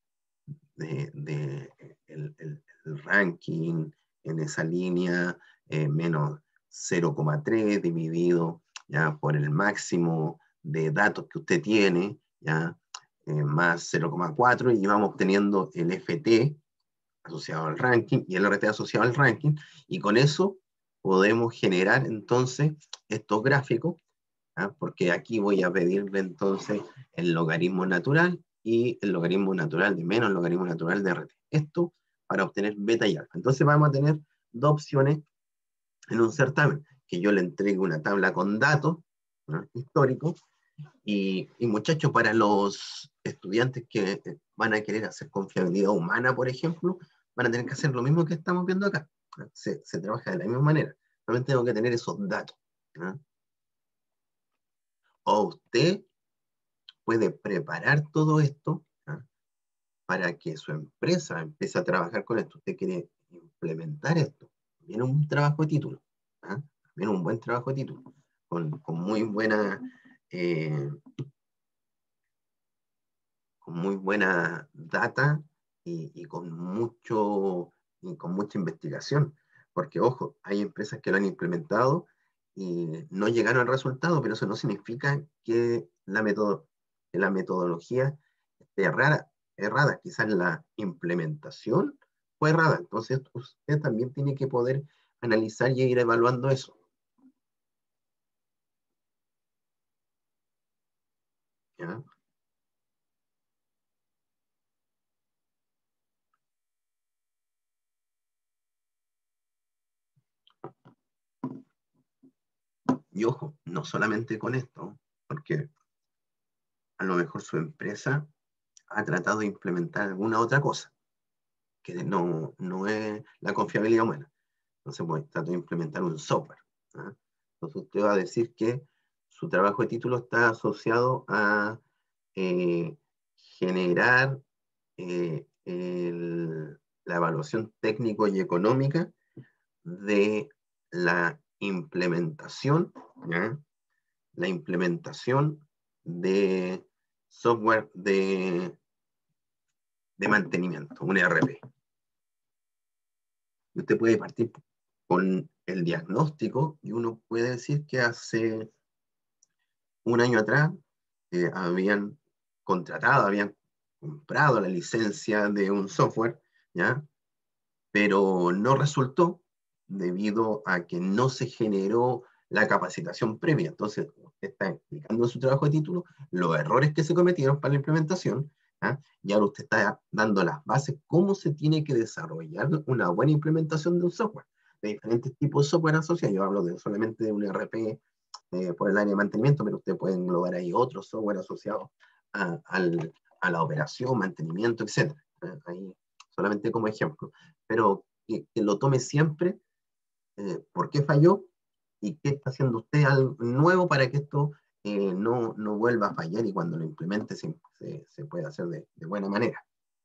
el ranking en esa línea, menos 0,3 dividido ya por el máximo de datos que usted tiene, ya más 0,4, y vamos obteniendo el FT asociado al ranking y el RT asociado al ranking, y con eso podemos generar entonces estos gráficos, ¿ah? Porque aquí voy a pedirle entonces el logaritmo natural y el logaritmo natural de menos el logaritmo natural de RT. Esto para obtener beta y alfa. Entonces vamos a tener dos opciones en un certamen, que yo le entregue una tabla con datos, ¿no?, históricos, y muchachos, para los estudiantes que van a querer hacer confiabilidad humana, por ejemplo, van a tener que hacer lo mismo que estamos viendo acá. Se trabaja de la misma manera. Solamente tengo que tener esos datos, ¿no? O usted puede preparar todo esto, ¿ah?, para que su empresa empiece a trabajar con esto. Usted quiere implementar esto. Viene un trabajo de título, ¿ah? Viene un buen trabajo de título, con muy buena data y con mucha investigación. Porque, ojo, hay empresas que lo han implementado y no llegaron al resultado, pero eso no significa que la metodología esté errada. Quizás la implementación fue errada. Entonces, usted también tiene que poder analizar y ir evaluando eso. ¿Ya? Y ojo, no solamente con esto, porque a lo mejor su empresa ha tratado de implementar alguna otra cosa, que no es la confiabilidad humana. Entonces, pues, trato de implementar un software, ¿ah? Entonces, usted va a decir que su trabajo de título está asociado a generar la evaluación técnico y económica de la implementación, ¿ya?, la implementación de software de mantenimiento, un ERP. Y usted puede partir con el diagnóstico y uno puede decir que hace un año atrás habían comprado la licencia de un software, ¿ya?, pero no resultó debido a que no se generó la capacitación previa. Entonces, usted está explicando en su trabajo de título los errores que se cometieron para la implementación, ¿ah? Y ahora usted está dando las bases, cómo se tiene que desarrollar una buena implementación de un software, de diferentes tipos de software asociados. Yo hablo solamente de un ERP por el área de mantenimiento, pero usted puede englobar ahí otros software asociados a la operación, mantenimiento, etc. Ahí solamente como ejemplo. Pero que lo tome siempre, por qué falló y qué está haciendo usted algo nuevo para que esto no vuelva a fallar, y cuando lo implemente se pueda hacer de buena manera.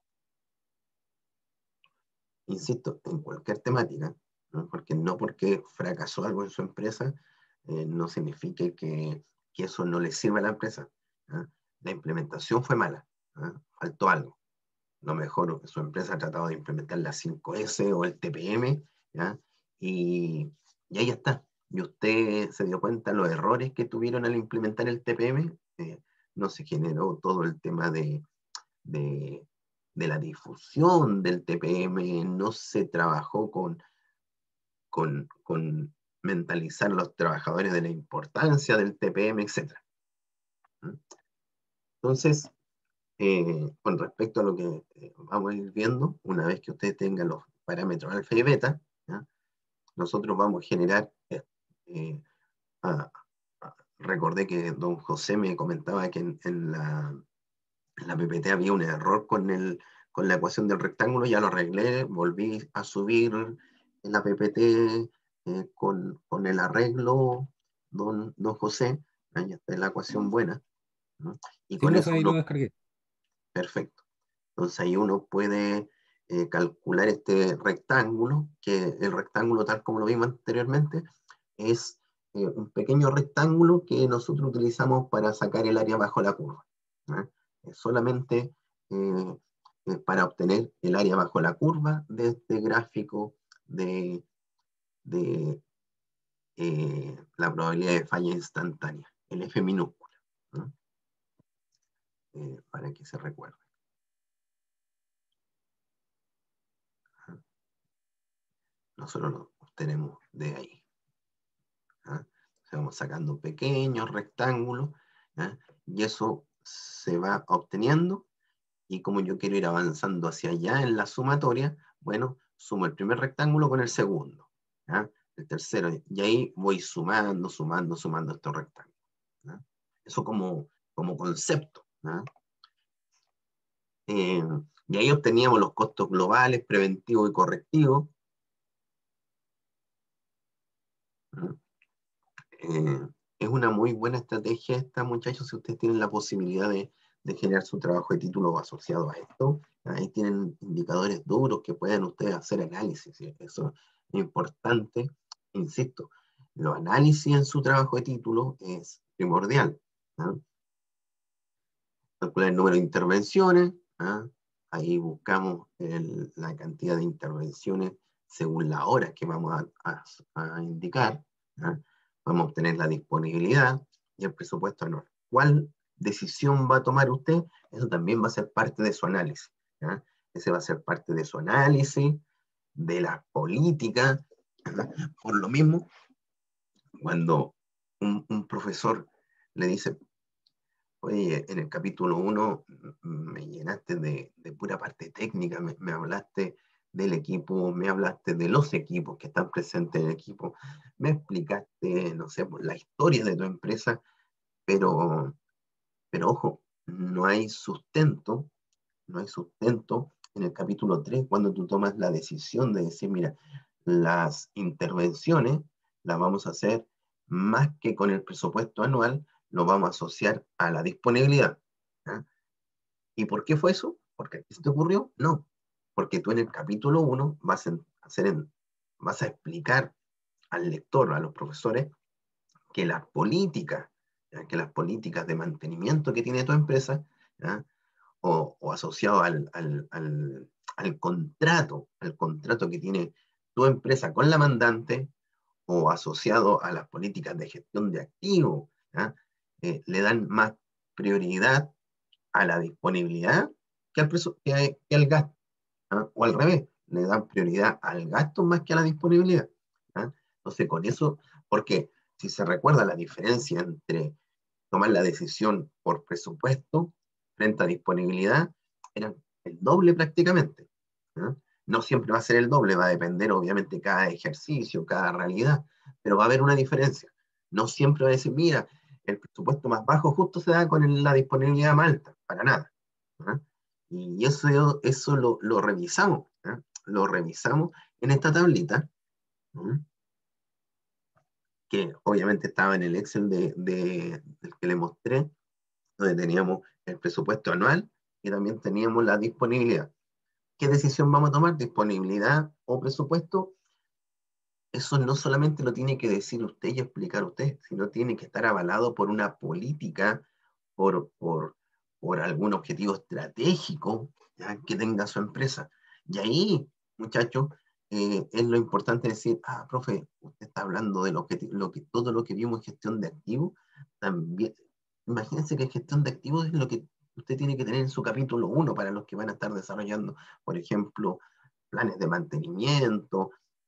Insisto, en cualquier temática, ¿no? Porque no porque fracasó algo en su empresa, no significa que eso no le sirva a la empresa, ¿ah? La implementación fue mala, ¿ah? Faltó algo. Lo mejor su empresa ha tratado de implementar la 5S o el TPM, ¿ya? Y ahí está. Y usted se dio cuenta de los errores que tuvieron al implementar el TPM. No se generó todo el tema de la difusión del TPM, no se trabajó con mentalizar a los trabajadores de la importancia del TPM, etc. Entonces, con respecto a lo que vamos a ir viendo, una vez que ustedes tengan los parámetros alfa y beta, ¿ya? Nosotros vamos a generar, recordé que don José me comentaba que en la PPT había un error con la ecuación del rectángulo, ya lo arreglé, volví a subir en la PPT con el arreglo, don José, ahí está la ecuación buena, ¿no? Y Sí, con profe, eso ahí lo descargué. perfecto. Entonces ahí uno puede calcular este rectángulo, que el rectángulo tal como lo vimos anteriormente, es un pequeño rectángulo que nosotros utilizamos para sacar el área bajo la curva, ¿no? Es solamente para obtener el área bajo la curva de este gráfico de la probabilidad de falla instantánea, el F minúscula, ¿no? Para que se recuerde. Nosotros lo obtenemos de ahí. ¿Ah? Vamos sacando pequeños rectángulos, ¿ah? Y eso se va obteniendo, y como yo quiero ir avanzando hacia allá en la sumatoria, bueno, sumo el primer rectángulo con el segundo, ¿ah? El tercero, y ahí voy sumando estos rectángulos, ¿ah? Eso como concepto, ¿ah? Y ahí obteníamos los costos globales, preventivos y correctivos, ¿ah? Es una muy buena estrategia esta, muchachos, si ustedes tienen la posibilidad de generar su trabajo de título asociado a esto. Ahí tienen indicadores duros que pueden ustedes hacer análisis, ¿sí? Eso es importante. Insisto, los análisis en su trabajo de título es primordial, ¿no? Calcular el número de intervenciones, ¿no? Ahí buscamos la cantidad de intervenciones según la hora que vamos a indicar, ¿no? Vamos a obtener la disponibilidad y el presupuesto anual. ¿Cuál decisión va a tomar usted? Eso también va a ser parte de su análisis, ¿no? Ese va a ser parte de su análisis, de la política, ¿no? Por lo mismo, cuando un profesor le dice, oye, en el capítulo 1 me llenaste de pura parte técnica, me hablaste del equipo, me hablaste de los equipos que están presentes en el equipo, me explicaste, no sé, la historia de tu empresa, pero ojo, no hay sustento en el capítulo 3 cuando tú tomas la decisión de decir, mira, las intervenciones las vamos a hacer más que con el presupuesto anual, lo vamos a asociar a la disponibilidad, ¿ah? ¿Y por qué fue eso? ¿Porque aquí se te ocurrió? No, porque tú en el capítulo 1 vas a explicar al lector, a los profesores, que las políticas, ¿ya? Que las políticas de mantenimiento que tiene tu empresa, ¿ya? O asociado al contrato que tiene tu empresa con la mandante, o asociado a las políticas de gestión de activos, ¿ya? Le dan más prioridad a la disponibilidad que al gasto, ¿ah? O al revés, le dan prioridad al gasto más que a la disponibilidad, ¿ah? Entonces, con eso, porque si se recuerda la diferencia entre tomar la decisión por presupuesto frente a disponibilidad, era el doble prácticamente, ¿no? No siempre va a ser el doble, va a depender obviamente cada ejercicio, cada realidad, pero va a haber una diferencia. No siempre va a decir, mira, el presupuesto más bajo justo se da con la disponibilidad más alta, para nada, ¿no? Y eso lo revisamos, ¿no? Lo revisamos en esta tablita, ¿no? Que obviamente estaba en el Excel del que le mostré, donde teníamos el presupuesto anual y también teníamos la disponibilidad. ¿Qué decisión vamos a tomar? ¿Disponibilidad o presupuesto? Eso no solamente lo tiene que decir usted y explicar usted, sino tiene que estar avalado por una política, por algún objetivo estratégico, ¿ya? Que tenga su empresa. Y ahí, muchachos, es lo importante decir, profe, usted está hablando de todo lo que vimos en gestión de activos, también, imagínense que gestión de activos es lo que usted tiene que tener en su capítulo 1 para los que van a estar desarrollando, por ejemplo, planes de mantenimiento,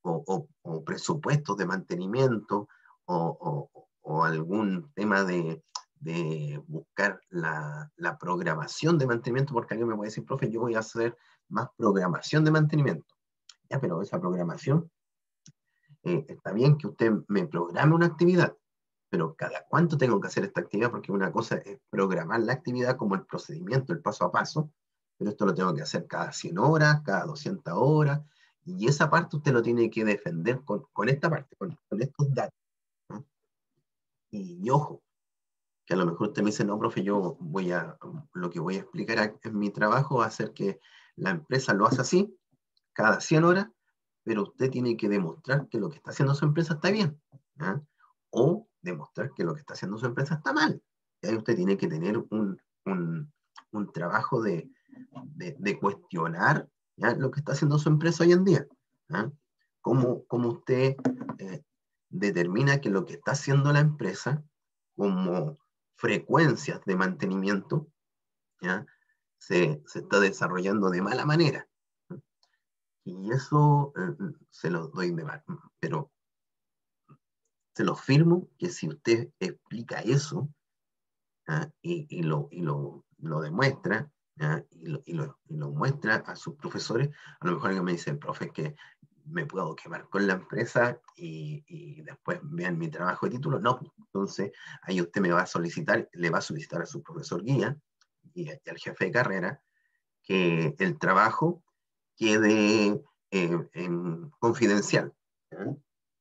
o presupuestos de mantenimiento, o algún tema de buscar la programación de mantenimiento, porque alguien me puede decir, profe, yo voy a hacer más programación de mantenimiento. Ya, pero esa programación, está bien que usted me programe una actividad, pero ¿cada cuánto tengo que hacer esta actividad? Porque una cosa es programar la actividad como el procedimiento, el paso a paso, pero esto lo tengo que hacer cada 100 horas, cada 200 horas, y esa parte usted lo tiene que defender con esta parte, con estos datos, ¿no? Y ojo, que a lo mejor usted me dice, no, profe, lo que voy a explicar en mi trabajo va a ser que la empresa lo hace así, cada 100 horas, pero usted tiene que demostrar que lo que está haciendo su empresa está bien, ¿ya? O demostrar que lo que está haciendo su empresa está mal. Y ahí usted tiene que tener un trabajo de cuestionar, ¿ya?, lo que está haciendo su empresa hoy en día, ¿ya? ¿Cómo usted determina que lo que está haciendo la empresa como frecuencias de mantenimiento, ¿ya?, se está desarrollando de mala manera? Y eso se lo doy pero se lo firmo que si usted explica eso, y lo demuestra, y lo muestra a sus profesores, a lo mejor alguien me dice, profe, es que me puedo quemar con la empresa y después vean mi trabajo de título. No, entonces ahí usted le va a solicitar a su profesor guía y al jefe de carrera que el trabajo quede confidencial, ¿eh?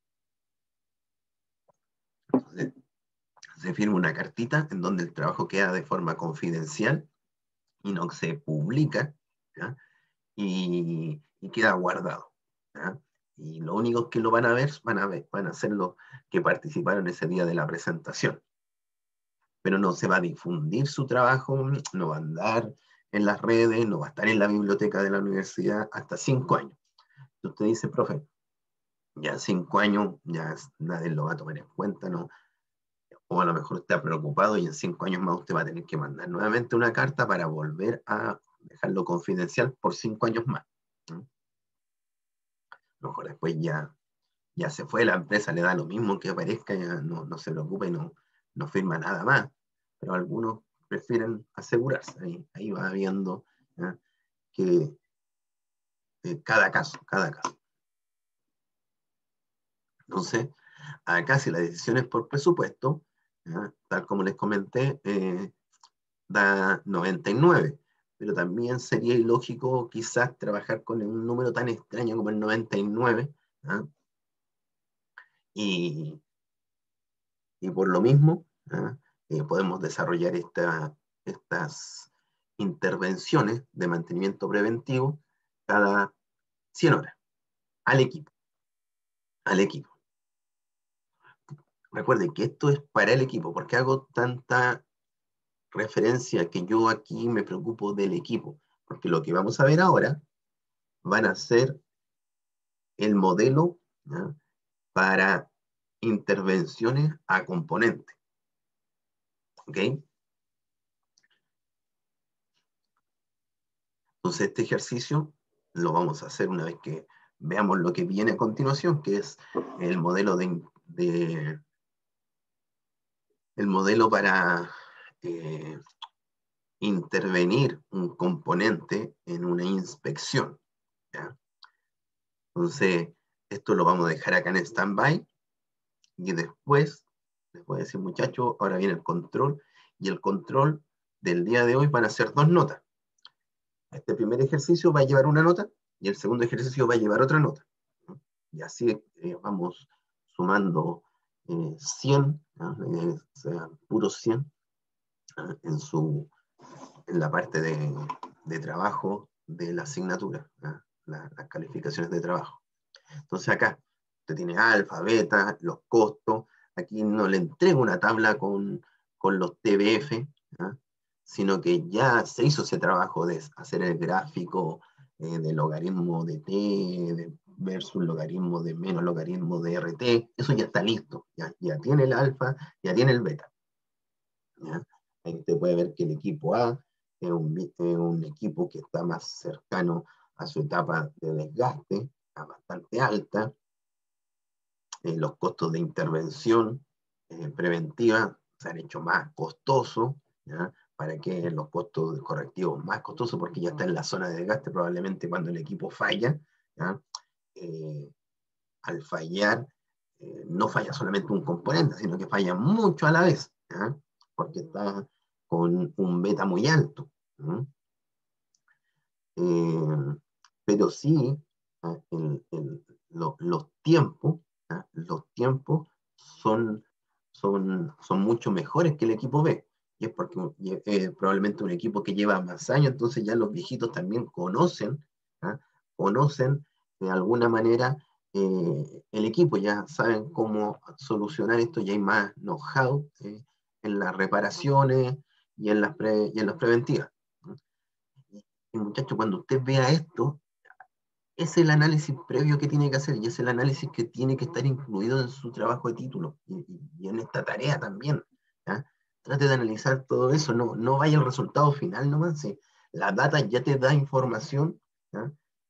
Entonces, se firma una cartita en donde el trabajo queda de forma confidencial y no se publica, ¿ya? Y queda guardado, ¿ya? Y lo único que lo van a ver, van a ser los que participaron ese día de la presentación. Pero no se va a difundir su trabajo, no va a andar en las redes, no va a estar en la biblioteca de la universidad hasta 5 años. Entonces usted dice, profe, ya 5 años, ya nadie lo va a tomar en cuenta, ¿no? O a lo mejor está preocupado y en 5 años más usted va a tener que mandar nuevamente una carta para volver a dejarlo confidencial por 5 años más, ¿no? A lo mejor después ya se fue la empresa, le da lo mismo que aparezca, ya no se preocupa y no firma nada más. Pero algunos prefieren asegurarse. Ahí va viendo, ¿ya?, que cada caso. Entonces, acá si la decisión es por presupuesto, ¿ya?, tal como les comenté, da 99, pero también sería ilógico quizás trabajar con un número tan extraño como el 99, ¿ya? Y por lo mismo, ¿ya?, podemos desarrollar estas intervenciones de mantenimiento preventivo cada 100 horas al equipo. Recuerden que esto es para el equipo. ¿Por qué hago tanta referencia que yo aquí me preocupo del equipo? Porque lo que vamos a ver ahora van a ser el modelo, ¿ya?, para intervenciones a componente. ¿Ok? Entonces este ejercicio lo vamos a hacer una vez que veamos lo que viene a continuación, que es el modelo el modelo para intervenir un componente en una inspección, ¿ya? Entonces, esto lo vamos a dejar acá en stand-by y después les voy a decir, muchachos, ahora viene el control, y el control del día de hoy van a ser 2 notas. Este primer ejercicio va a llevar una nota y el segundo ejercicio va a llevar otra nota, ¿no? Y así vamos sumando 100, ¿no?, o sea, puros 100, ¿no?, en la parte de trabajo de la asignatura, ¿no?, las calificaciones de trabajo. Entonces acá usted tiene alfa, beta, los costos. Aquí no le entrego una tabla con los TBF, ¿no?, sino que ya se hizo ese trabajo de hacer el gráfico del logaritmo de T versus logaritmo de menos logaritmo de RT. Eso ya está listo, ya tiene el alfa, ya tiene el beta, ¿ya? Ahí usted puede ver que el equipo A es un equipo que está más cercano a su etapa de desgaste, bastante alta, los costos de intervención preventiva se han hecho más costosos, ¿ya? Para que los costos correctivos más costosos, porque ya está en la zona de desgaste probablemente cuando el equipo falla, ¿ya? Al fallar, no falla solamente un componente, sino que falla mucho a la vez, ¿ya? Porque está con un beta muy alto. Pero sí, los tiempos, ¿ya? Los tiempos son mucho mejores que el equipo B. Y es porque probablemente un equipo que lleva más años, entonces ya los viejitos también conocen, ¿ya? Conocen de alguna manera el equipo, ya saben cómo solucionar esto, ya hay más know-how en las reparaciones y en las preventivas. Y muchachos, cuando usted vea esto, es el análisis previo que tiene que hacer y es el análisis que tiene que estar incluido en su trabajo de título y en esta tarea también, ¿ya? Trate de analizar todo eso, no vaya al resultado final nomás, ¿sí? La data ya te da información, ¿ya?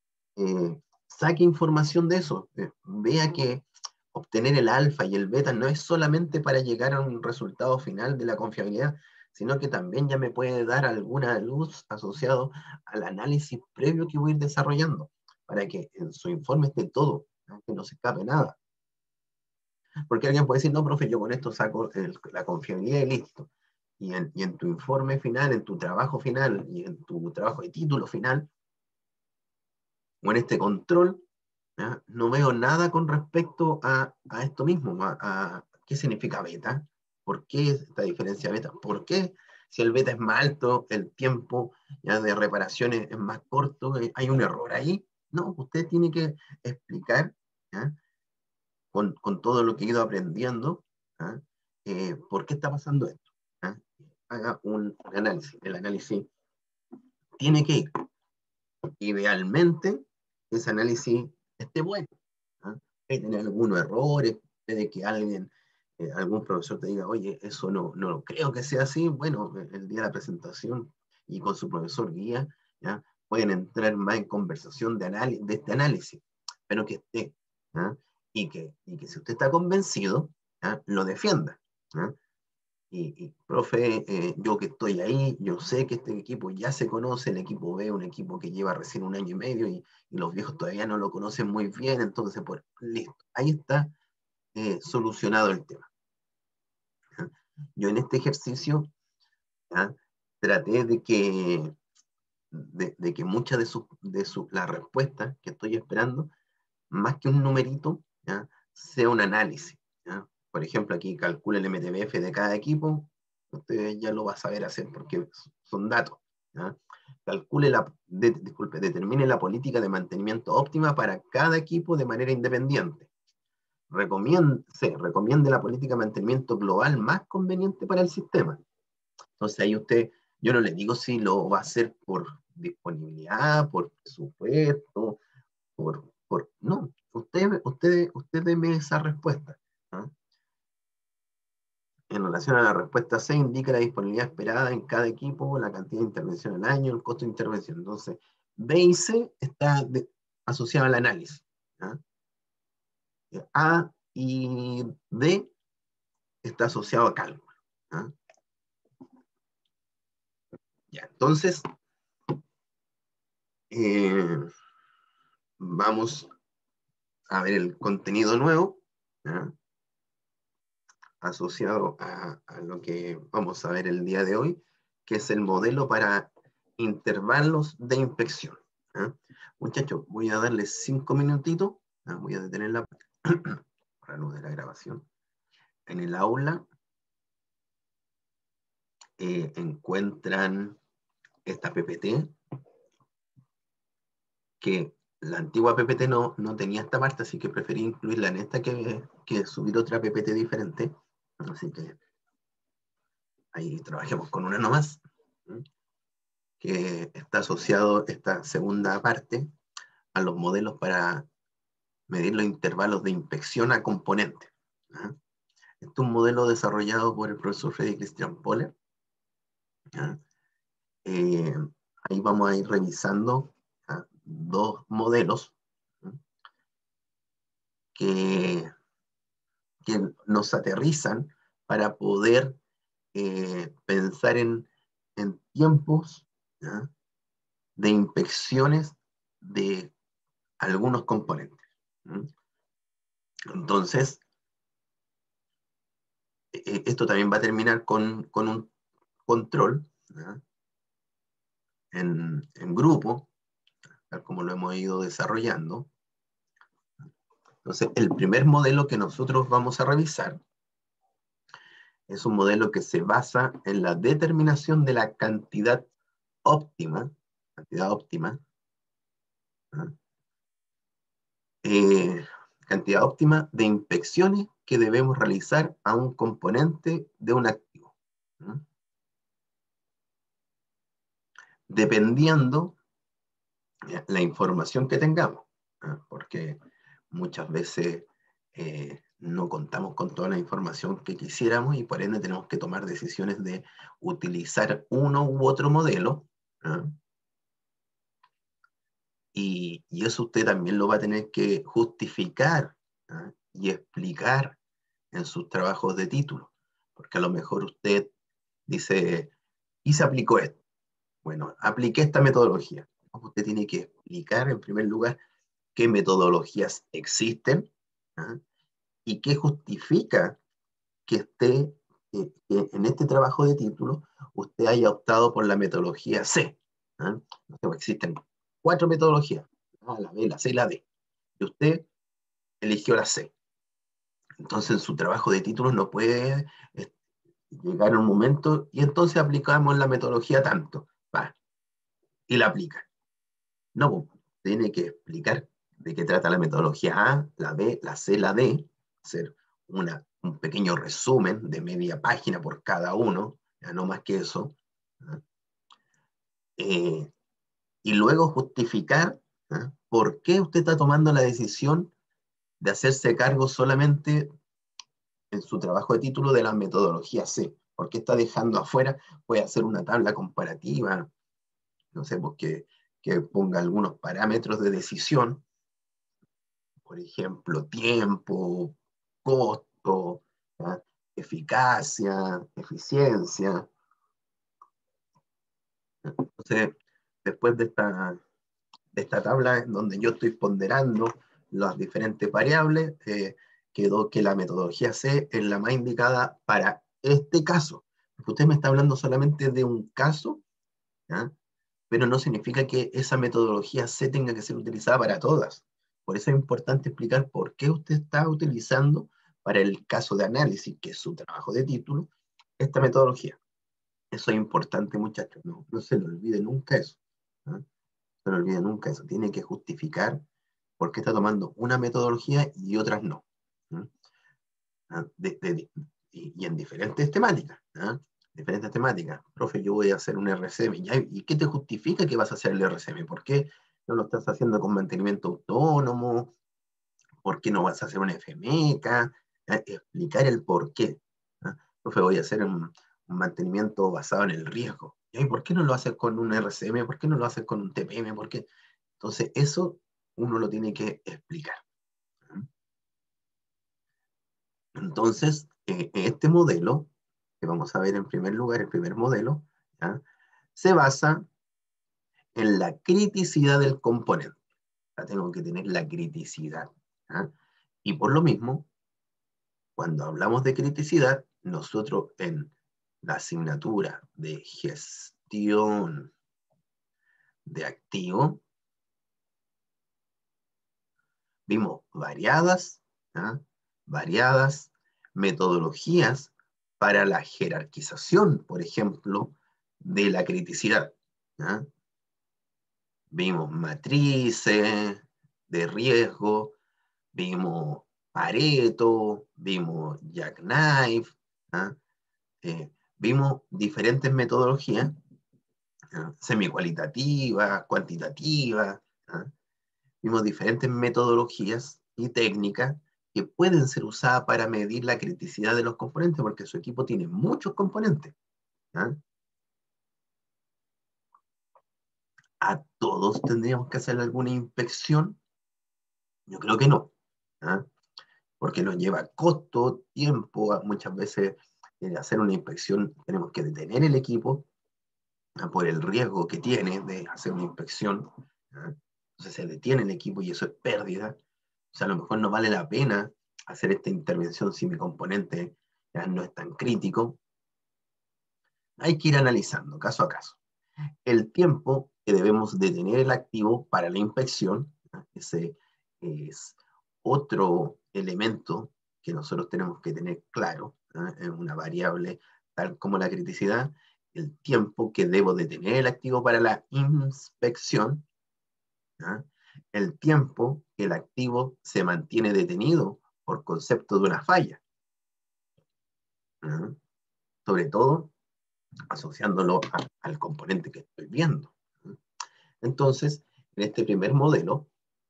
Saque información de eso, vea que obtener el alfa y el beta no es solamente para llegar a un resultado final de la confiabilidad, sino que también ya me puede dar alguna luz asociado al análisis previo que voy a ir desarrollando, para que en su informe esté todo, ¿no? Que no se escape nada. Porque alguien puede decir, no, profe, yo con esto saco la confiabilidad y listo. Y en tu informe final, en tu trabajo final y en tu trabajo de título final, o en este control, ¿ya? No veo nada con respecto a esto mismo, a qué significa beta, por qué esta diferencia beta, por qué si el beta es más alto, el tiempo ya de reparaciones es más corto, hay un error ahí. No, usted tiene que explicar, ¿ya? Con todo lo que he ido aprendiendo, ¿ya? ¿Por qué está pasando esto? ¿Ya? Haga un análisis. El análisis tiene que ir, idealmente, ese análisis esté bueno. Hay tener algunos errores, de que alguien, algún profesor te diga, oye, eso no creo que sea así. Bueno, el día de la presentación y con su profesor guía, ¿ya? Pueden entrar más en conversación de este análisis, pero que esté, ¿ya? Y que si usted está convencido, ¿ya? Lo defienda, ¿ya? Profe, yo que estoy ahí, yo sé que este equipo ya se conoce, el equipo B, un equipo que lleva recién 1 año y medio y los viejos todavía no lo conocen muy bien, entonces, pues, listo, ahí está solucionado el tema. ¿Ya? Yo en este ejercicio, ¿ya? Traté de que muchas las respuestas que estoy esperando, más que un numerito, ¿ya? Sea un análisis, ¿ya? Por ejemplo, aquí calcula el MTBF de cada equipo, usted ya lo va a saber hacer porque son datos, ¿ya? Calcule determine la política de mantenimiento óptima para cada equipo de manera independiente. Recomiende la política de mantenimiento global más conveniente para el sistema. Entonces ahí yo no le digo si lo va a hacer por disponibilidad, por presupuesto, no, usted deme esa respuesta, ¿no? En relación a la respuesta C, indica la disponibilidad esperada en cada equipo, la cantidad de intervención al año, el costo de intervención. Entonces, B y C está asociado al análisis, ¿no? A y D está asociado a cálculo, ¿no? Ya, entonces, vamos a ver el contenido nuevo, ¿no? Asociado a lo que vamos a ver el día de hoy, que es el modelo para intervalos de inspección. Muchachos, voy a darles 5 minutitos, voy a detener la para luz de la grabación. En el aula encuentran esta PPT, que la antigua PPT no tenía esta parte, así que preferí incluirla en esta que subir otra PPT diferente. Así que ahí trabajemos con una nomás, que está asociado esta segunda parte a los modelos para medir los intervalos de inspección a componentes. Este es un modelo desarrollado por el profesor Freddy Christian Poller. Ahí vamos a ir revisando dos modelos que que nos aterrizan para poder pensar en tiempos, ¿ya?, de inspecciones de algunos componentes. Entonces, esto también va a terminar con un control, ¿ya?, en grupo, tal como lo hemos ido desarrollando. Entonces, el primer modelo que nosotros vamos a revisar es un modelo que se basa en la determinación de la cantidad óptima, ¿no?, cantidad óptima de inspecciones que debemos realizar a un componente de un activo, ¿no?, dependiendo la información que tengamos, ¿no?, porque muchas veces no contamos con toda la información que quisiéramos y por ende tenemos que tomar decisiones de utilizar uno u otro modelo, ¿no?, y eso usted también lo va a tener que justificar, ¿no?, y explicar en sus trabajos de título, porque a lo mejor usted dice, y se aplicó esto. Bueno, apliqué esta metodología. Usted tiene que explicar en primer lugar qué metodologías existen, ¿no?, y qué justifica que esté que en este trabajo de título usted haya optado por la metodología C, ¿no? Entonces, existen 4 metodologías, la B, la C y la D, y usted eligió la C. Entonces, en su trabajo de títulos no puede llegar un momento y entonces aplicamos la metodología tanto, va, y la aplica. No, tiene que explicar de qué trata la metodología A, la B, la C, la D, hacer un pequeño resumen de media página por cada uno, ya no más que eso, ¿no?, y luego justificar, ¿no?, por qué usted está tomando la decisión de hacerse cargo solamente en su trabajo de título de la metodología C. ¿Por qué está dejando afuera? Puede hacer una tabla comparativa, no sé, porque que ponga algunos parámetros de decisión, por ejemplo, tiempo, costo, ¿ya?, eficacia, eficiencia. Entonces, después de esta tabla en donde yo estoy ponderando las diferentes variables, quedó que la metodología C es la más indicada para este caso. Porque usted me está hablando solamente de un caso, ¿ya?, pero no significa que esa metodología C tenga que ser utilizada para todas. Por eso es importante explicar por qué usted está utilizando para el caso de análisis, que es su trabajo de título, esta metodología. Eso es importante, muchachos. No se le olvide nunca eso, ¿no? No se le olvide nunca eso. Tiene que justificar por qué está tomando una metodología y otras no, ¿no? Y en diferentes temáticas, ¿no?, diferentes temáticas. Profe, yo voy a hacer un RCM. ¿Y qué te justifica que vas a hacer el RCM? ¿Por qué no lo estás haciendo con mantenimiento autónomo? ¿Por qué no vas a hacer una FMECA? Explicar el por qué, ¿no? Profe, voy a hacer un mantenimiento basado en el riesgo. ¿Y por qué no lo haces con un RCM? ¿Por qué no lo haces con un TPM? ¿Por qué? Entonces, eso uno lo tiene que explicar, ¿no? Entonces, este modelo, que vamos a ver en primer lugar, el primer modelo, ¿ya?, se basa en la criticidad del componente. Ya tengo que tener la criticidad, ¿ya? Y por lo mismo, cuando hablamos de criticidad, nosotros en la asignatura de gestión de activo vimos ¿ya?, variadas metodologías para la jerarquización, por ejemplo, de la criticidad, ¿ya? Vimos matrices de riesgo, vimos Pareto, vimos Jackknife, ¿ya? Vimos diferentes metodologías, ¿ya?, semicualitativas, cuantitativas, ¿ya? Vimos diferentes metodologías y técnicas que pueden ser usadas para medir la criticidad de los componentes, porque su equipo tiene muchos componentes, ¿ya? ¿A todos tendríamos que hacer alguna inspección? Yo creo que no, ¿ya? porque nos lleva costo, tiempo, muchas veces hacer una inspección tenemos que detener el equipo por el riesgo que tiene de hacer una inspección, ¿eh? Entonces se detiene el equipo y eso es pérdida. O sea, a lo mejor no vale la pena hacer esta intervención si mi componente ya no es tan crítico. Hay que ir analizando caso a caso. El tiempo que debemos detener el activo para la inspección, ¿eh? Ese es otro elemento que nosotros tenemos que tener claro, ¿eh? Es una variable tal como la criticidad. El tiempo que debo detener el activo para la inspección, ¿eh? El tiempo que el activo se mantiene detenido por concepto de una falla, ¿eh? Sobre todo asociándolo al componente que estoy viendo, ¿eh? Entonces, en este primer modelo,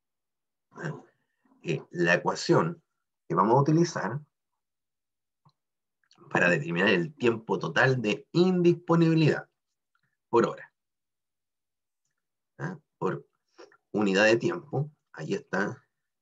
la ecuación que vamos a utilizar para determinar el tiempo total de indisponibilidad por hora, ¿eh? Por unidad de tiempo, ahí está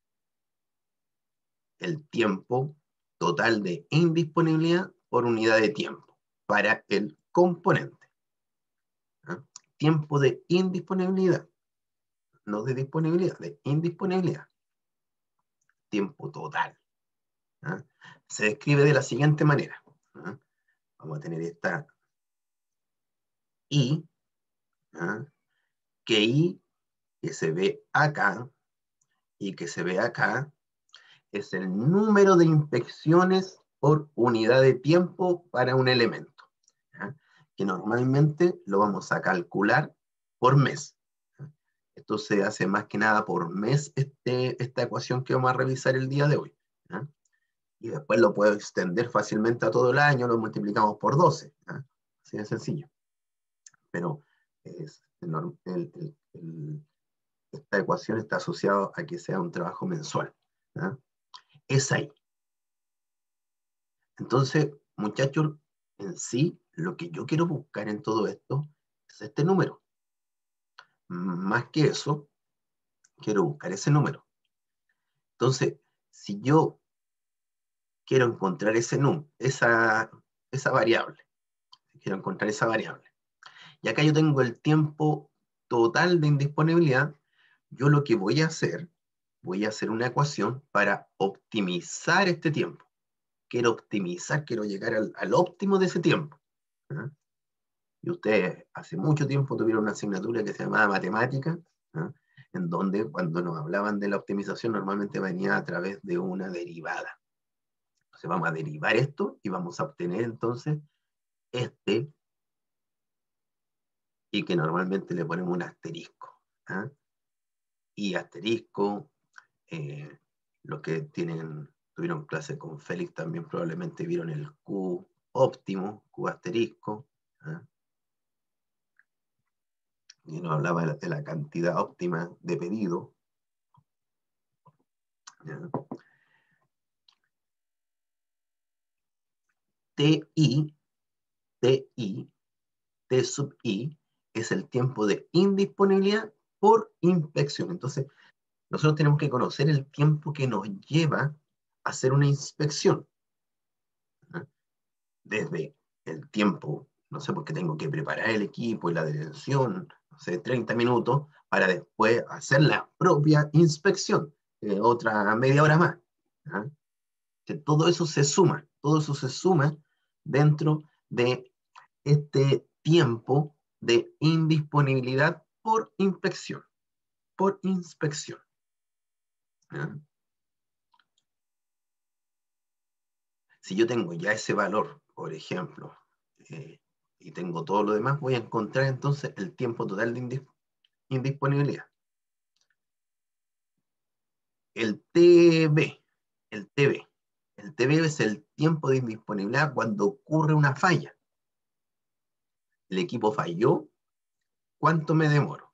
el tiempo total de indisponibilidad por unidad de tiempo para el componente, ¿eh? Tiempo de indisponibilidad, no de disponibilidad, de indisponibilidad, tiempo total, ¿eh? Se describe de la siguiente manera, ¿eh? Vamos a tener esta I, ¿eh? Que I que se ve acá y que se ve acá es el número de inspecciones por unidad de tiempo para un elemento, ¿ya? Que normalmente lo vamos a calcular por mes, ¿ya? Esto se hace más que nada por mes, esta ecuación que vamos a revisar el día de hoy, ¿ya? Y después lo puedo extender fácilmente a todo el año, lo multiplicamos por 12, ¿ya? Así de sencillo. Pero esta ecuación está asociada a que sea un trabajo mensual, ¿ya? Es ahí. Entonces, muchachos, en sí, lo que yo quiero buscar en todo esto es este número. Más que eso, quiero buscar ese número. Entonces, si yo quiero encontrar esa variable, quiero encontrar esa variable, y acá yo tengo el tiempo total de indisponibilidad, yo lo que voy a hacer una ecuación para optimizar este tiempo. Quiero optimizar, quiero llegar al óptimo de ese tiempo, ¿eh? Y ustedes hace mucho tiempo tuvieron una asignatura que se llamaba matemática, ¿no? En donde cuando nos hablaban de la optimización normalmente venía a través de una derivada. Entonces vamos a derivar esto y vamos a obtener entonces este, y que normalmente le ponemos un asterisco, ¿eh? Y asterisco, los que tuvieron clase con Félix también probablemente vieron el Q óptimo, Q asterisco, ¿eh? Y nos hablaba de la cantidad óptima de pedido, ¿ya? TI, T sub I, es el tiempo de indisponibilidad por inspección. Entonces, nosotros tenemos que conocer el tiempo que nos lleva a hacer una inspección, ¿no? Desde el tiempo, no sé, porque tengo que preparar el equipo y la detención, no sé, 30 minutos, para después hacer la propia inspección, otra media hora más, ¿no? Que todo eso se suma dentro de este tiempo de indisponibilidad por inspección, ¿ya? Si yo tengo ya ese valor, por ejemplo, y tengo todo lo demás, voy a encontrar entonces el tiempo total de indisponibilidad. El TB, el TB, el TB es el tiempo de indisponibilidad cuando ocurre una falla. El equipo falló, ¿cuánto me demoro?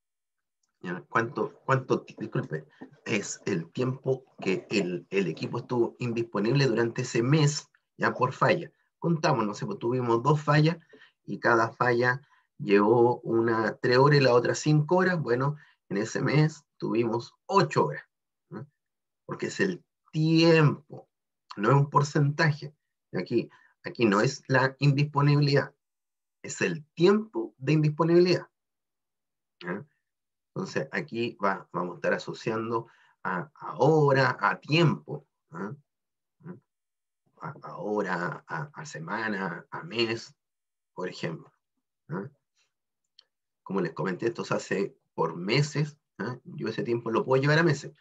Disculpe, es el tiempo que el equipo estuvo indisponible durante ese mes, ya por falla. Contamos, no sé, pues tuvimos 2 fallas y cada falla llevó una 3 horas y la otra 5 horas. Bueno, en ese mes tuvimos 8 horas, ¿no? Porque es el tiempo, no es un porcentaje. Aquí no es la indisponibilidad, es el tiempo de indisponibilidad. ¿Ya? Entonces aquí vamos a estar asociando a hora, a tiempo, ¿ah? A hora, a semana, a mes, por ejemplo. ¿Ah? Como les comenté, esto se hace por meses. ¿Ah? Yo ese tiempo lo puedo llevar a meses,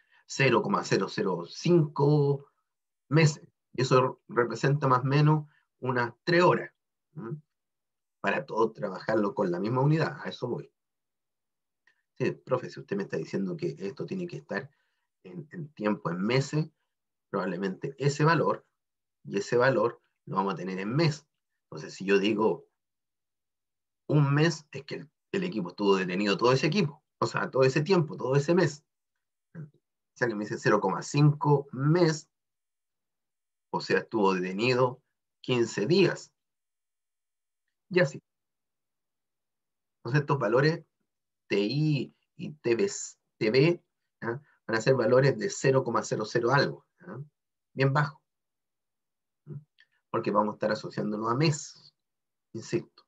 0,005 meses. Y eso representa más o menos unas 3 horas. ¿Ah? Para todos trabajarlo con la misma unidad, a eso voy. Sí, profe, si usted me está diciendo que esto tiene que estar en tiempo, en meses, probablemente ese valor y ese valor lo vamos a tener en mes. Entonces, si yo digo un mes, es que el equipo estuvo detenido todo ese equipo, o sea, todo ese tiempo, todo ese mes. O sea, que me dice 0,5 mes, o sea, estuvo detenido 15 días. Y así. Entonces, estos valores TI y TV ¿ah? Van a ser valores de 0,00 algo, ¿ah? Bien bajo, ¿ah? Porque vamos a estar asociándolo a mes, insisto.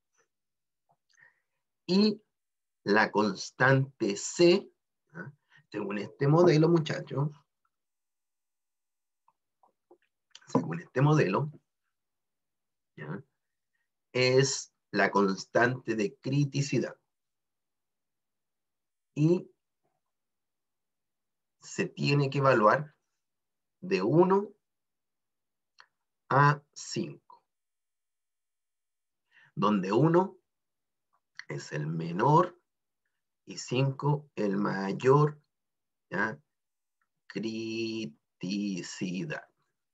Y la constante C, ¿ah? Según este modelo, muchachos, según este modelo, ¿ya? Es la constante de criticidad. Y se tiene que evaluar de 1 a 5, donde 1 es el menor y 5 el mayor, ¿ya? Criticidad.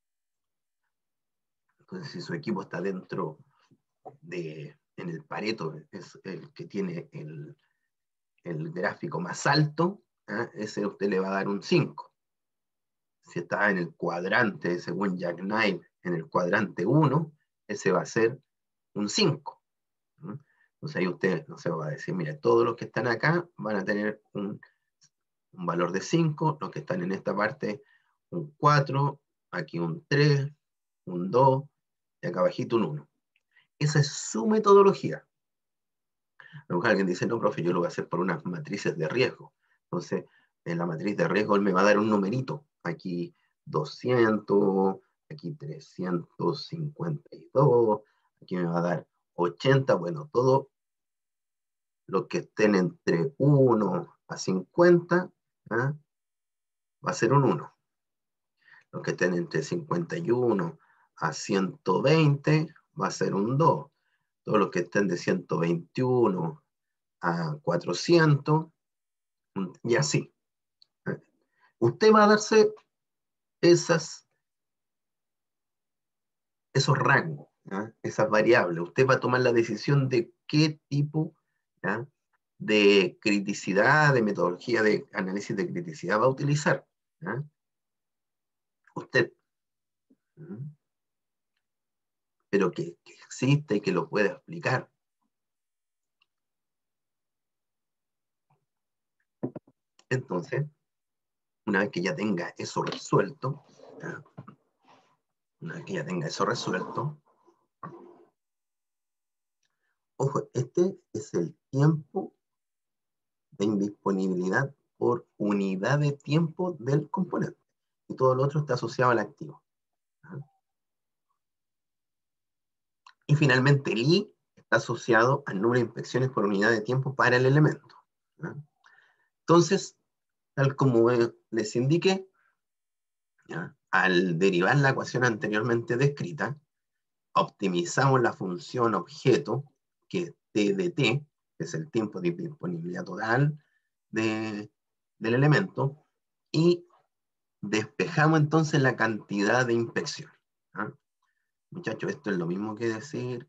Entonces, si su equipo está dentro en el Pareto, es el que tiene el gráfico más alto, ¿ah? Ese usted le va a dar un 5. Si está en el cuadrante, según Jack Knight, en el cuadrante 1, ese va a ser un 5. Entonces ahí usted no se va a decir, mira, todos los que están acá van a tener un valor de 5, los que están en esta parte un 4, aquí un 3, un 2, y acá abajito un 1. Esa es su metodología. A lo mejor alguien dice, no, profe, yo lo voy a hacer por unas matrices de riesgo. Entonces, en la matriz de riesgo él me va a dar un numerito. Aquí 200, aquí 352, aquí me va a dar 80. Bueno, todo lo que estén entre 1 a 50, ¿ah? Va a ser un 1. Los que estén entre 51 a 120 va a ser un 2. Todos los que estén de 121 a 400, y así. Usted va a darse esos rangos, ¿ya? Esas variables. Usted va a tomar la decisión de qué tipo, ¿ya? De criticidad, de metodología de análisis de criticidad va a utilizar, ¿ya? Usted. Pero que existe y que lo puede explicar. Entonces, una vez que ya tenga eso resuelto, ¿ya? Una vez que ya tenga eso resuelto, ojo, este es el tiempo de indisponibilidad por unidad de tiempo del componente. Y todo lo otro está asociado al activo. ¿Ah? Y finalmente, el I está asociado al número de inspecciones por unidad de tiempo para el elemento. ¿Ah? Entonces, tal como les indiqué, ¿ya? Al derivar la ecuación anteriormente descrita, optimizamos la función objeto, que es T de T, que es el tiempo de disponibilidad total del elemento, y despejamos entonces la cantidad de inspección. ¿Ah? Muchachos, esto es lo mismo que decir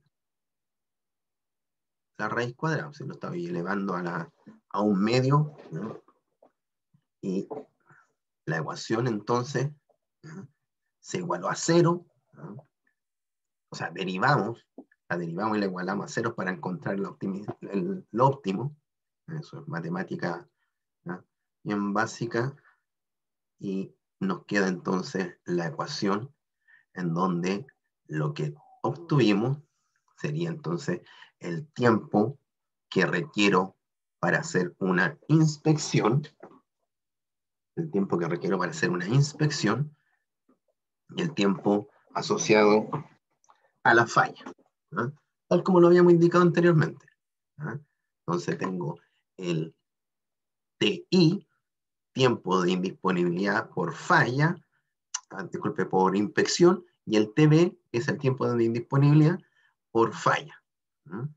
la raíz cuadrada, se lo estaba elevando a un medio, ¿no? Y la ecuación entonces, ¿no? Se igualó a 0, ¿no? O sea, la derivamos y la igualamos a 0 para encontrar lo óptimo. Eso es matemática, ¿no? Bien básica, y nos queda entonces la ecuación en donde lo que obtuvimos sería entonces el tiempo que requiero para hacer una inspección, el tiempo que requiero para hacer una inspección y el tiempo asociado a la falla, ¿no? Tal como lo habíamos indicado anteriormente, ¿no? Entonces tengo el TI, tiempo de indisponibilidad por falla, disculpe, por inspección, y el TB, que es el tiempo de indisponibilidad por falla, ¿no?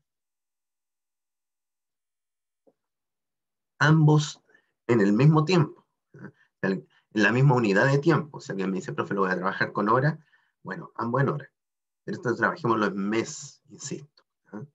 Ambos en el mismo tiempo, ¿no? En la misma unidad de tiempo. O sea, que me dice, profe, lo voy a trabajar con horas. Bueno, ambos en horas. Pero esto trabajémoslo en mes, insisto, ¿no?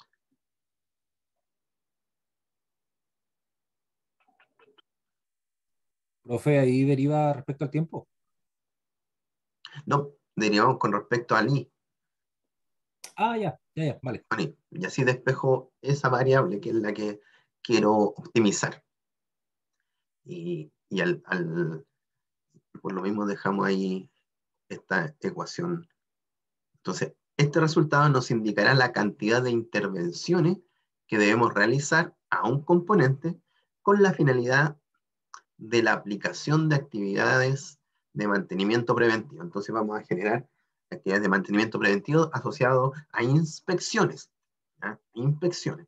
Profe, ahí deriva respecto al tiempo. No, derivamos con respecto al I. Ah, ya, vale. Y así despejo esa variable que es la que quiero optimizar. Y por lo mismo dejamos ahí esta ecuación. Entonces, este resultado nos indicará la cantidad de intervenciones que debemos realizar a un componente con la finalidad de la aplicación de actividades de mantenimiento preventivo. Entonces vamos a generar actividades de mantenimiento preventivo asociadas a inspecciones. ¿Ya? Inspecciones.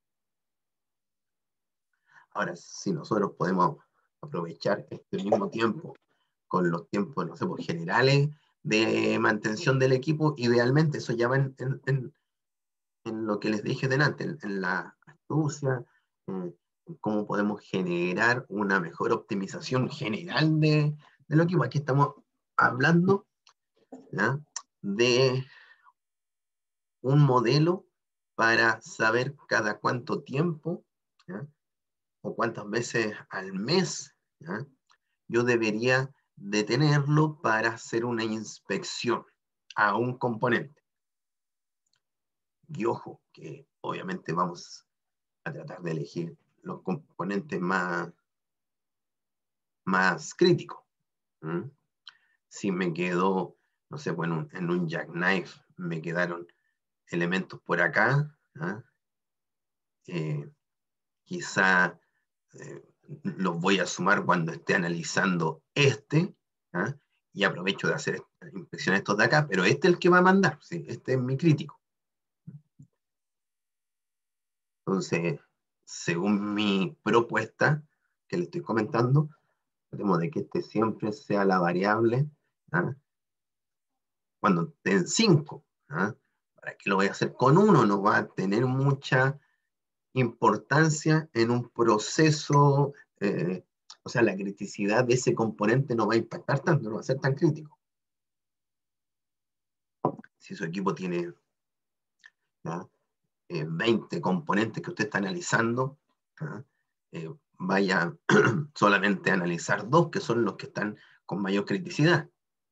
Ahora, si nosotros podemos aprovechar este mismo tiempo con los tiempos, no sé, pues, generales de mantención del equipo, idealmente eso ya va en lo que les dije delante, en la astucia, en cómo podemos generar una mejor optimización general del equipo. Aquí estamos hablando, ¿ya?, de un modelo para saber cada cuánto tiempo, ¿ya?, o cuántas veces al mes, ¿ya?, yo debería detenerlo para hacer una inspección a un componente. Y ojo, que obviamente vamos a tratar de elegir los componentes más críticos. ¿Mm? Si me quedó, no sé, pues en un jackknife me quedaron elementos por acá, ¿ah? Quizá los voy a sumar cuando esté analizando este, ¿ah? Y aprovecho de hacer inspección estos de acá, pero este es el que va a mandar, ¿sí? Este es mi crítico. Entonces, según mi propuesta que le estoy comentando, tratemos de que este siempre sea la variable, ¿ah? Cuando esté en 5, ¿ah? ¿Para qué lo voy a hacer con 1? No va a tener mucha importancia en un proceso, o sea, la criticidad de ese componente no va a impactar tanto, no va a ser tan crítico. Si su equipo tiene, ¿ah?, 20 componentes que usted está analizando, ¿ah?, vaya solamente a analizar 2, que son los que están con mayor criticidad.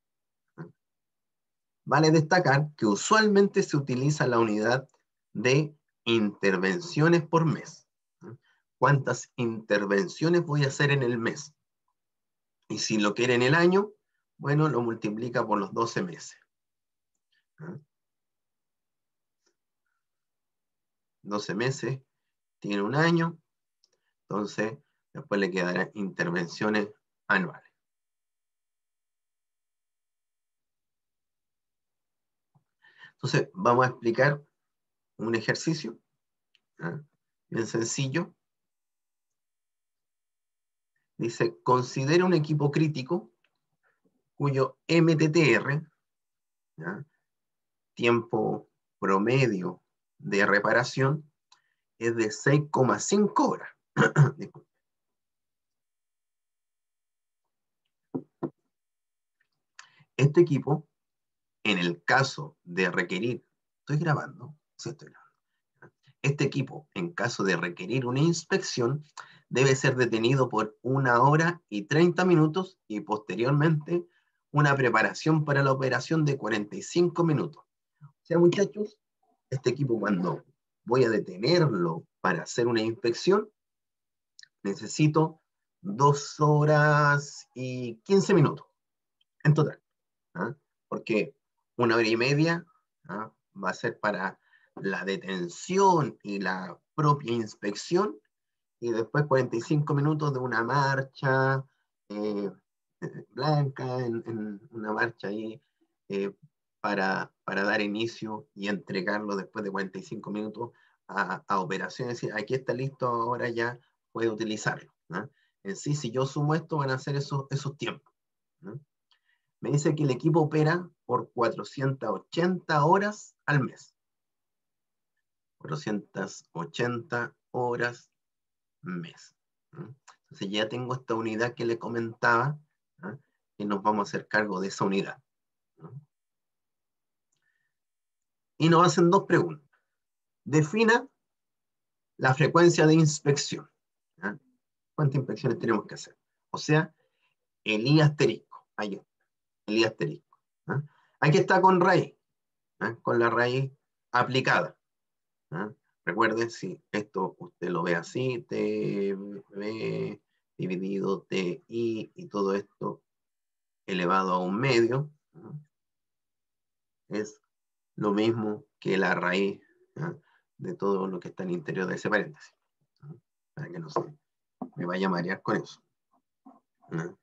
Vale destacar que usualmente se utiliza la unidad de intervenciones por mes. ¿Cuántas intervenciones voy a hacer en el mes? Y si lo quiere en el año, bueno, lo multiplica por los 12 meses. 12 meses tiene un año, entonces después le quedarán intervenciones anuales. Entonces vamos a explicar un ejercicio, ¿ah?, bien sencillo. Dice, considera un equipo crítico cuyo MTTR, ¿ya?, tiempo promedio de reparación, es de 6,5 horas. Este equipo, en el caso de requerir, ¿estoy grabando? Sí, estoy grabando. Este equipo, en caso de requerir una inspección, debe ser detenido por 1 hora y 30 minutos y posteriormente una preparación para la operación de 45 minutos. O sea, muchachos, este equipo, cuando voy a detenerlo para hacer una inspección, necesito 2 horas y 15 minutos en total. ¿Ah? Porque 1 hora y media, ¿ah?, va a ser para la detención y la propia inspección, y después 45 minutos de una marcha blanca, en una marcha ahí para dar inicio y entregarlo después de 45 minutos a operaciones. Es decir, aquí está listo, ahora ya puede utilizarlo, ¿no? En sí, si yo sumo esto, van a ser esos tiempos, ¿no? Me dice que el equipo opera por 480 horas al mes. 480 horas mes. ¿No? Entonces ya tengo esta unidad que le comentaba, ¿no?, y nos vamos a hacer cargo de esa unidad, ¿no? Y nos hacen 2 preguntas. Defina la frecuencia de inspección, ¿no? ¿Cuántas inspecciones tenemos que hacer? O sea, el I asterisco. Ahí está, el I asterisco, ¿no? Aquí está con raíz, ¿no?, con la raíz aplicada, ¿no? Recuerden, si esto usted lo ve así, TV dividido TI y todo esto elevado a un medio, ¿no?, es lo mismo que la raíz, ¿no?, de todo lo que está en el interior de ese paréntesis, ¿no?, para que no se me vaya a marear con eso, ¿no?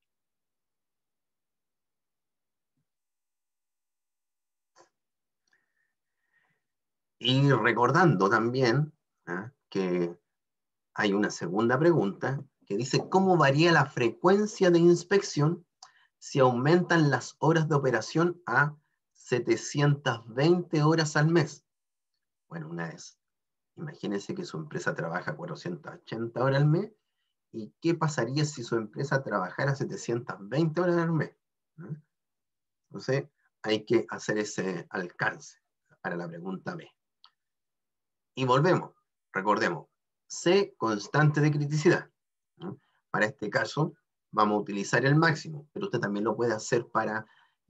Y recordando también, ¿no?, que hay una segunda pregunta que dice: ¿cómo varía la frecuencia de inspección si aumentan las horas de operación a 720 horas al mes? Bueno, una vez, imagínense que su empresa trabaja 480 horas al mes, ¿y qué pasaría si su empresa trabajara 720 horas al mes? ¿No? Entonces, hay que hacer ese alcance para la pregunta B. Y volvemos, recordemos, C, constante de criticidad, ¿no? Para este caso, vamos a utilizar el máximo, pero usted también lo puede hacer para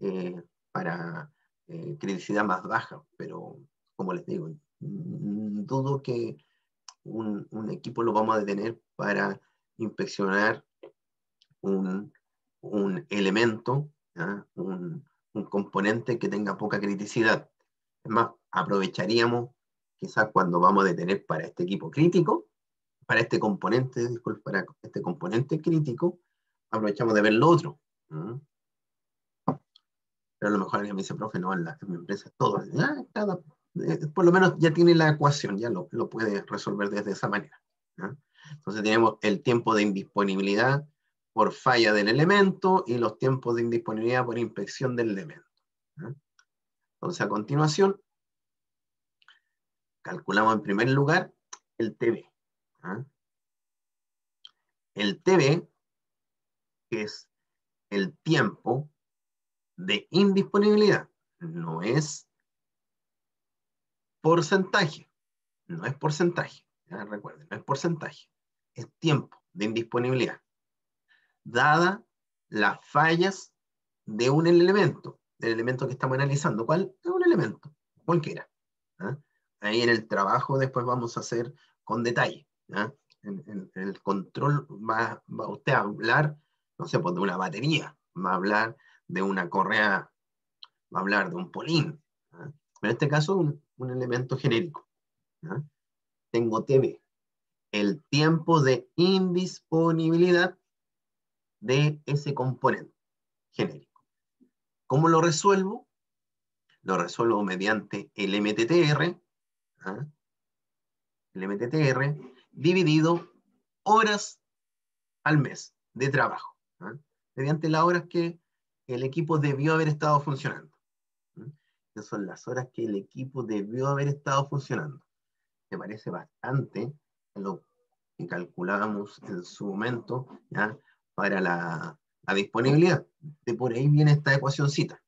criticidad más baja, pero como les digo, dudo que un equipo lo vamos a detener para inspeccionar un elemento, ¿ya?, un componente que tenga poca criticidad. Es más, aprovecharíamos quizás cuando vamos a detener para este equipo crítico, para este componente, disculpe, para este componente crítico, aprovechamos de ver lo otro. ¿Mm? Pero a lo mejor alguien me dice: profe, no, en mi empresa es todo. Por lo menos ya tiene la ecuación, ya lo puede resolver desde esa manera, ¿no? Entonces tenemos el tiempo de indisponibilidad por falla del elemento y los tiempos de indisponibilidad por inspección del elemento, ¿no? Entonces, a continuación, calculamos en primer lugar el TB, ¿no? El TB, que es el tiempo de indisponibilidad, no es porcentaje, no es porcentaje, ¿ya? Recuerden, no es porcentaje, es tiempo de indisponibilidad, dada las fallas de un elemento, del elemento que estamos analizando. ¿Cuál? Es un elemento, cualquiera, ¿eh? Ahí en el trabajo después vamos a hacer con detalle, ¿eh? En el control va usted a hablar, no sé, pues de una batería, va a hablar de una correa, va a hablar de un polín, ¿eh? En este caso un elemento genérico, ¿eh? Tengo TB, el tiempo de indisponibilidad de ese componente genérico. ¿Cómo lo resuelvo? Lo resuelvo mediante el MTTR, ¿eh?, el MTTR dividido horas al mes de trabajo, ¿eh?, mediante las horas que el equipo debió haber estado funcionando, ¿eh? Esas son las horas que el equipo debió haber estado funcionando. Me parece bastante lo que calculábamos en su momento, ¿ya?, para la disponibilidad. De por ahí viene esta ecuacióncita.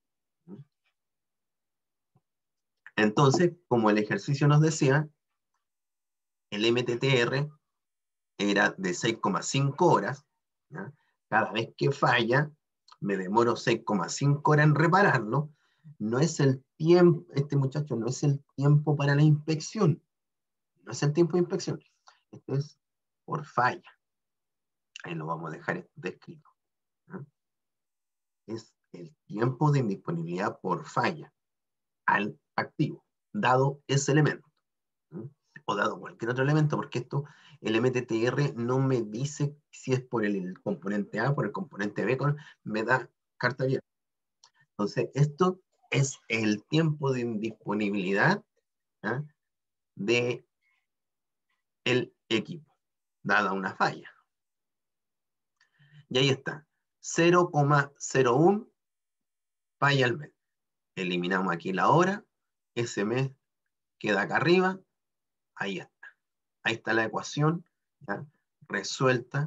Entonces, como el ejercicio nos decía, el MTTR era de 6,5 horas, ¿ya? Cada vez que falla, me demoro 6,5 horas en repararlo. No es el tiempo, este muchacho, no es el tiempo para la inspección. No es el tiempo de inspección. Esto es por falla. ahí lo vamos a dejar descrito, ¿no? Es el tiempo de indisponibilidad por falla al activo, dado ese elemento, ¿no? O dado cualquier otro elemento, porque esto, el MTTR no me dice si es por el componente A, por el componente B, me da carta abierta. Entonces, esto es el tiempo de indisponibilidad, ¿ah?, de el equipo, dada una falla. Y ahí está, 0,01 falla al mes. Eliminamos aquí la hora, ese mes queda acá arriba, ahí está. Ahí está la ecuación, ¿ya?, resuelta.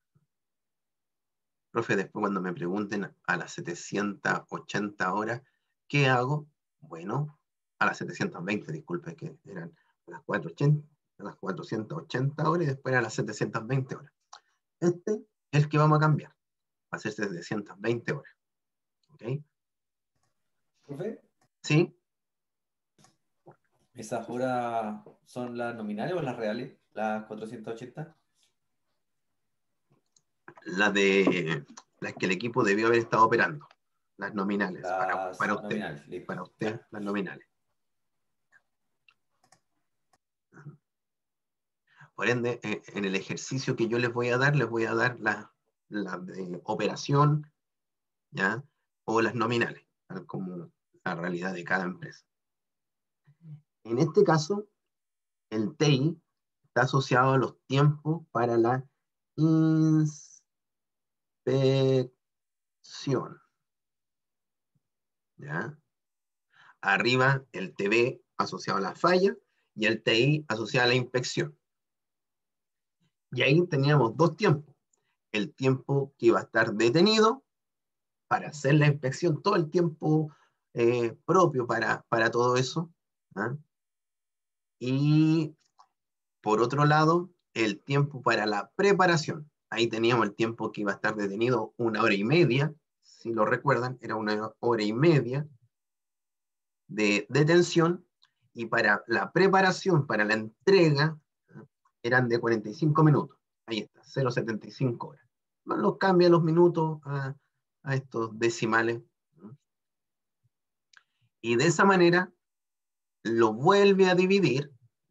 Profe, después cuando me pregunten a las 780 horas, ¿qué hago? Bueno, a las 720, disculpe, que eran a las 480, a las 480 horas y después a las 720 horas. Este es el que vamos a cambiar. Va a ser 720 horas. ¿Ok? ¿Profe? ¿Sí? ¿Esas horas son las nominales o las reales? ¿Las 480? Las que el equipo debió haber estado operando. Las nominales. Las para usted. nominales, listo. Para usted, las nominales. Por ende, en el ejercicio que yo les voy a dar la de operación, ¿ya?, o las nominales, tal como la realidad de cada empresa. En este caso, el TI está asociado a los tiempos para la inspección, ¿ya? Arriba el TB asociado a la falla y el TI asociado a la inspección. Y ahí teníamos dos tiempos. El tiempo que iba a estar detenido para hacer la inspección, todo el tiempo propio para todo eso, ¿ah? Y por otro lado, el tiempo para la preparación. Ahí teníamos el tiempo que iba a estar detenido 1 hora y media, si lo recuerdan, era 1 hora y media de detención, y para la preparación, para la entrega, eran de 45 minutos. Ahí está, 0,75 horas. No los cambia los minutos a estos decimales, ¿no? Y de esa manera lo vuelve a dividir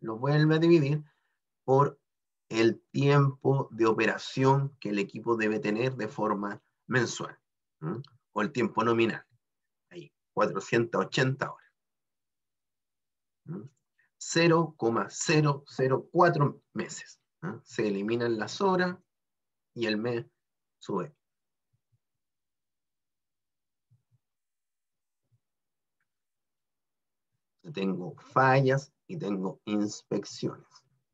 por el tiempo de operación que el equipo debe tener de forma mensual, ¿no?, o el tiempo nominal. Ahí, 480 horas. 0,004 meses, ¿no? Se eliminan las horas y el mes sube. Tengo fallas y tengo inspecciones.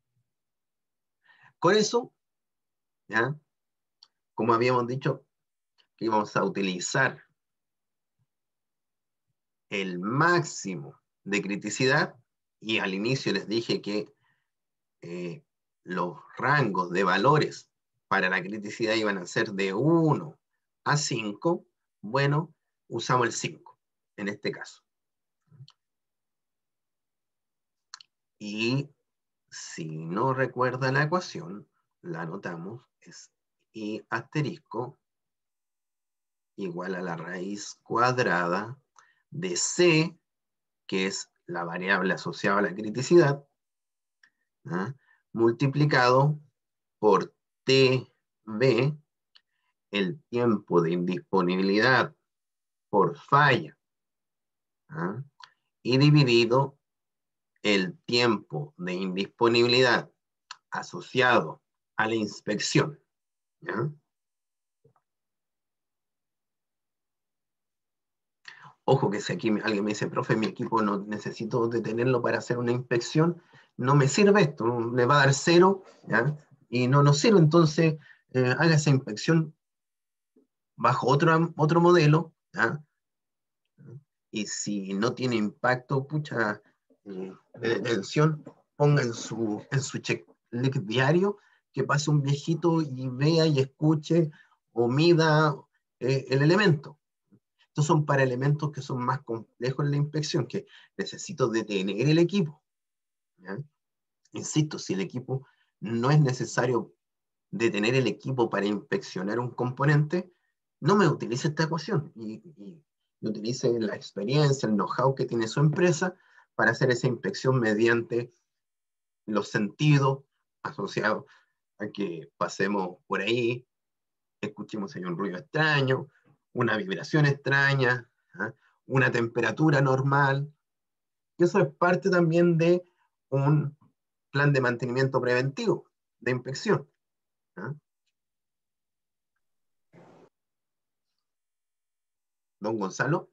Con eso, ¿ya?, como habíamos dicho, que íbamos a utilizar el máximo de criticidad, y al inicio les dije que los rangos de valores para la criticidad iban a ser de 1 a 5, bueno, usamos el 5 en este caso. Y si no recuerda la ecuación, la anotamos, es I asterisco igual a la raíz cuadrada de C, que es la variable asociada a la criticidad, ¿ah?, multiplicado por TB, el tiempo de indisponibilidad por falla, ¿ah?, y dividido el tiempo de indisponibilidad asociado a la inspección, ¿ya? Ojo que si aquí alguien me dice, profe, mi equipo no necesito detenerlo para hacer una inspección, no me sirve esto, le va a dar 0, ¿ya?, y no nos sirve. Entonces, haga esa inspección bajo otro modelo, ¿ya?, y si no tiene impacto, pucha, de detención, ponga en su checklist diario que pase un viejito y vea y escuche o mida el elemento. Estos son para elementos que son más complejos en la inspección, que necesito detener el equipo, ¿ya? Insisto, si el equipo no es necesario de tener el equipo para inspeccionar un componente, no me utilice esta ecuación y utilice la experiencia, el know-how que tiene su empresa para hacer esa inspección mediante los sentidos asociados a que pasemos por ahí, escuchemos ahí un ruido extraño, una vibración extraña, ¿ah? Una temperatura normal. Y eso es parte también de un plan de mantenimiento preventivo, de inspección. ¿Ah? Don Gonzalo.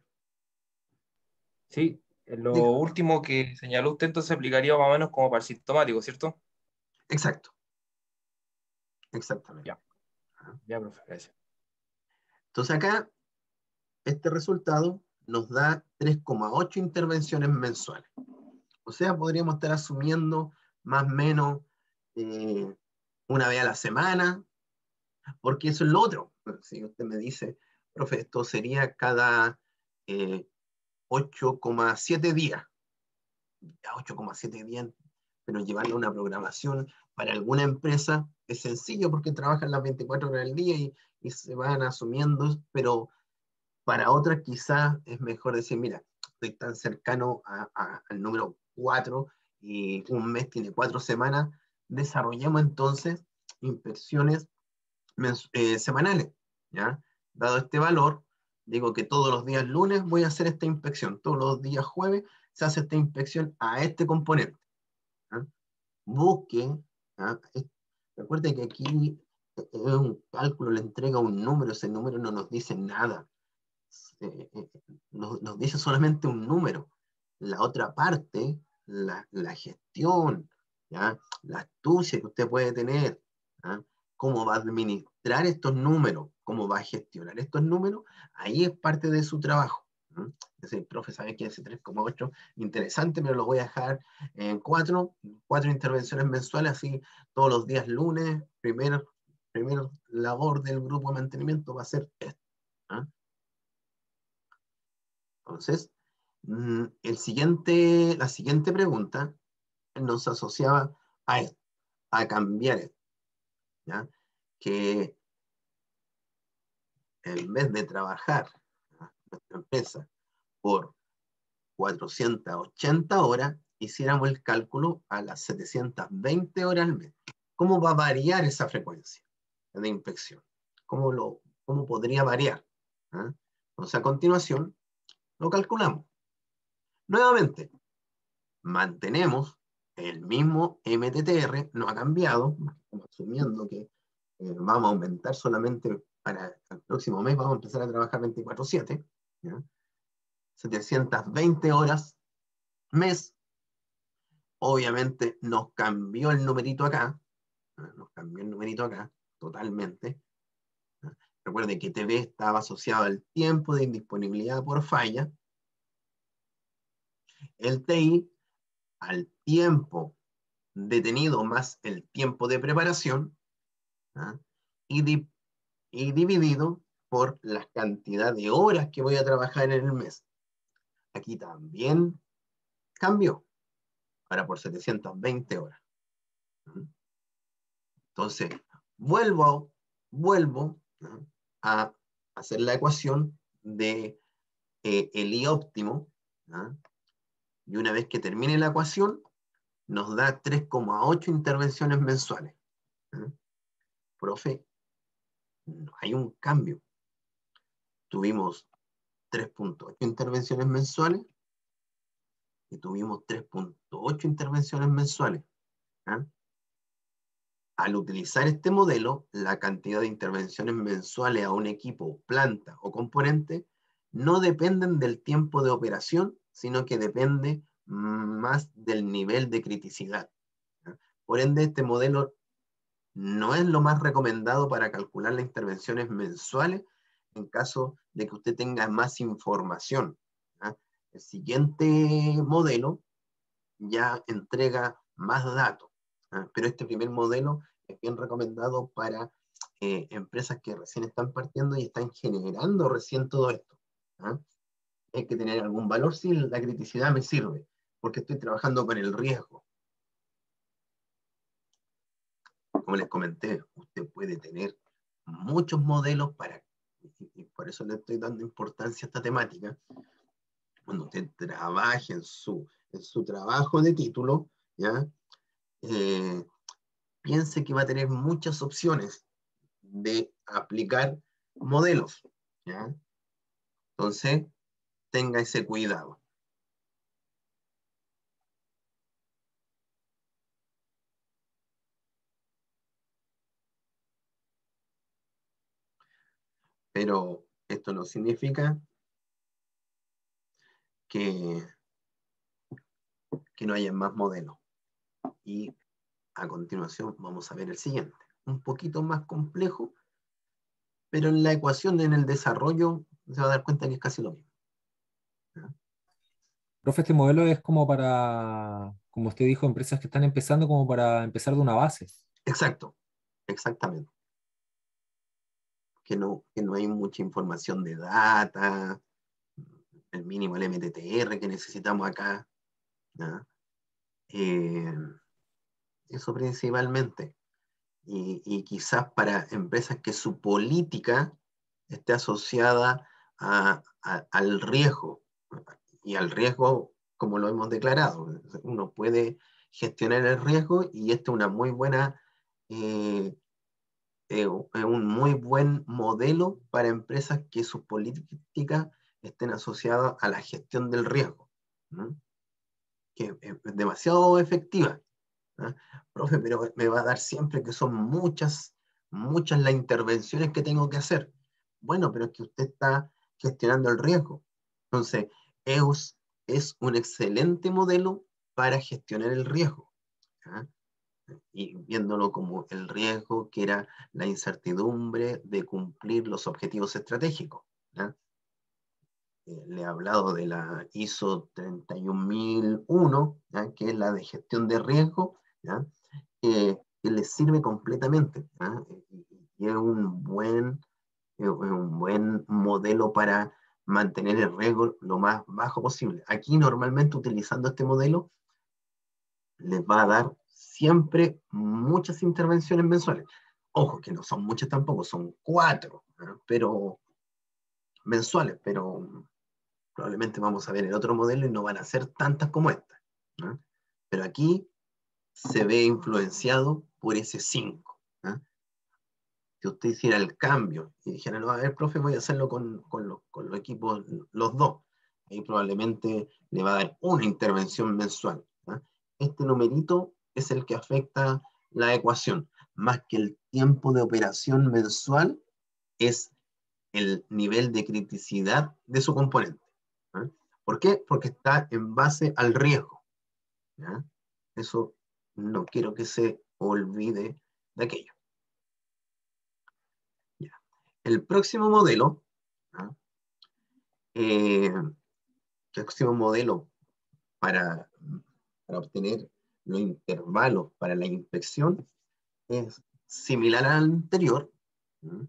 Sí, lo Diga. último que señaló usted entonces aplicaría más o menos como para el sintomático, ¿cierto? Exacto. Exactamente. Ya, ya, profe, gracias. Entonces acá, este resultado nos da 3,8 intervenciones mensuales. O sea, podríamos estar asumiendo más o menos una vez a la semana, porque eso es lo otro. Si usted me dice, profe, esto sería cada 8,7 días. 8,7 días, pero llevarlo a una programación para alguna empresa es sencillo porque trabajan las 24 horas del día y se van asumiendo, pero para otras quizás es mejor decir, mira, estoy tan cercano al número 4 y un mes tiene 4 semanas, desarrollemos entonces inspecciones semanales, ¿ya? Dado este valor, digo que todos los días lunes voy a hacer esta inspección, todos los días jueves se hace esta inspección a este componente. ¿Ah? Busquen, ¿ah? Recuerden que aquí es un cálculo, le entrega un número, ese número no nos dice nada, nos dice solamente un número. La otra parte, la gestión, ¿ya? La astucia que usted puede tener, ¿ah? Cómo va a administrar estos números, cómo va a gestionar estos números, ahí es parte de su trabajo. Es decir, profe, ¿sabe que ese 3,8? Interesante, pero lo voy a dejar en 4 intervenciones mensuales, así todos los días lunes, primer labor del grupo de mantenimiento va a ser esto. ¿Ah? Entonces, la siguiente pregunta nos asociaba a esto, a cambiar esto, ¿ya? Que en vez de trabajar, ¿ya?, nuestra empresa por 480 horas, hiciéramos el cálculo a las 720 horas al mes. ¿Cómo va a variar esa frecuencia de inspección? ¿Cómo podría variar? ¿Ah? Entonces, a continuación, lo calculamos. Nuevamente, mantenemos el mismo MTTR, no ha cambiado, asumiendo que vamos a aumentar solamente para el próximo mes, vamos a empezar a trabajar 24/7, ¿ya? 720 horas mes. Obviamente nos cambió el numerito acá, totalmente. Recuerde que TV estaba asociado al tiempo de indisponibilidad por falla, el TI al tiempo detenido más el tiempo de preparación, ¿ah?, y dividido por la cantidad de horas que voy a trabajar en el mes. Aquí también cambió, ahora por 720 horas. Entonces, vuelvo ¿no?, a hacer la ecuación de el I óptimo, ¿no?, y una vez que termine la ecuación, nos da 3,8 intervenciones mensuales. ¿No? Profe, no hay un cambio. Tuvimos 3,8 intervenciones mensuales y tuvimos 3,8 intervenciones mensuales. ¿Ah? Al utilizar este modelo, la cantidad de intervenciones mensuales a un equipo, planta o componente no dependen del tiempo de operación, sino que depende más del nivel de criticidad. ¿Ah? Por ende, este modelo no es lo más recomendado para calcular las intervenciones mensuales en caso de que usted tenga más información. ¿Ah? El siguiente modelo ya entrega más datos, ¿ah? Pero este primer modelo es bien recomendado para empresas que recién están partiendo y están generando recién todo esto. ¿Ah? Hay que tener algún valor, sí, la criticidad me sirve, porque estoy trabajando con el riesgo. como les comenté, usted puede tener muchos modelos y por eso le estoy dando importancia a esta temática. Cuando usted trabaje en su trabajo de título, ¿ya? Piense que va a tener muchas opciones de aplicar modelos, ¿ya? Entonces, tenga ese cuidado. Pero esto no significa que no haya más modelos. Y a continuación vamos a ver el siguiente, un poquito más complejo, pero en la ecuación, en el desarrollo, se va a dar cuenta que es casi lo mismo. ¿Ya? Profe, este modelo es como para, como usted dijo, empresas que están empezando como para empezar de una base. Exacto, exactamente. Que no hay mucha información de data, el mínimo, el MTTR que necesitamos acá, ¿ya? Eso principalmente. Y quizás para empresas que su política esté asociada al riesgo, y al riesgo como lo hemos declarado. Uno puede gestionar el riesgo y esto es una muy buena, un muy buen modelo para empresas que sus políticas estén asociadas a la gestión del riesgo, ¿no? Que es demasiado efectiva. ¿Ah? Profe, pero me va a dar siempre que son muchas las intervenciones que tengo que hacer. Bueno, pero es que usted está gestionando el riesgo. Entonces, EUS es un excelente modelo para gestionar el riesgo, ¿ah? Y viéndolo como el riesgo que era la incertidumbre de cumplir los objetivos estratégicos, ¿ah? Le he hablado de la ISO 31001, ¿ya? Que es la de gestión de riesgo, ¿ya? Que les sirve completamente, ¿ya? Y es un buen modelo para mantener el riesgo lo más bajo posible. Aquí normalmente utilizando este modelo les va a dar siempre muchas intervenciones mensuales. Ojo, que no son muchas tampoco, son 4, ¿no? Pero mensuales, pero probablemente vamos a ver el otro modelo y no van a ser tantas como esta, ¿no? Pero aquí se ve influenciado por ese 5, ¿no? Si usted hiciera el cambio y dijera, no, a ver, profe, voy a hacerlo con los equipos, los dos, ahí probablemente le va a dar una intervención mensual, ¿no? Este numerito es el que afecta la ecuación, más que el tiempo de operación mensual, es el nivel de criticidad de su componente, ¿no? ¿Por qué? Porque está en base al riesgo, ¿ya? Eso no quiero que se olvide de aquello. ¿Ya? El próximo modelo, ¿no? El próximo modelo para obtener los intervalos para la inspección es similar al anterior, ¿no?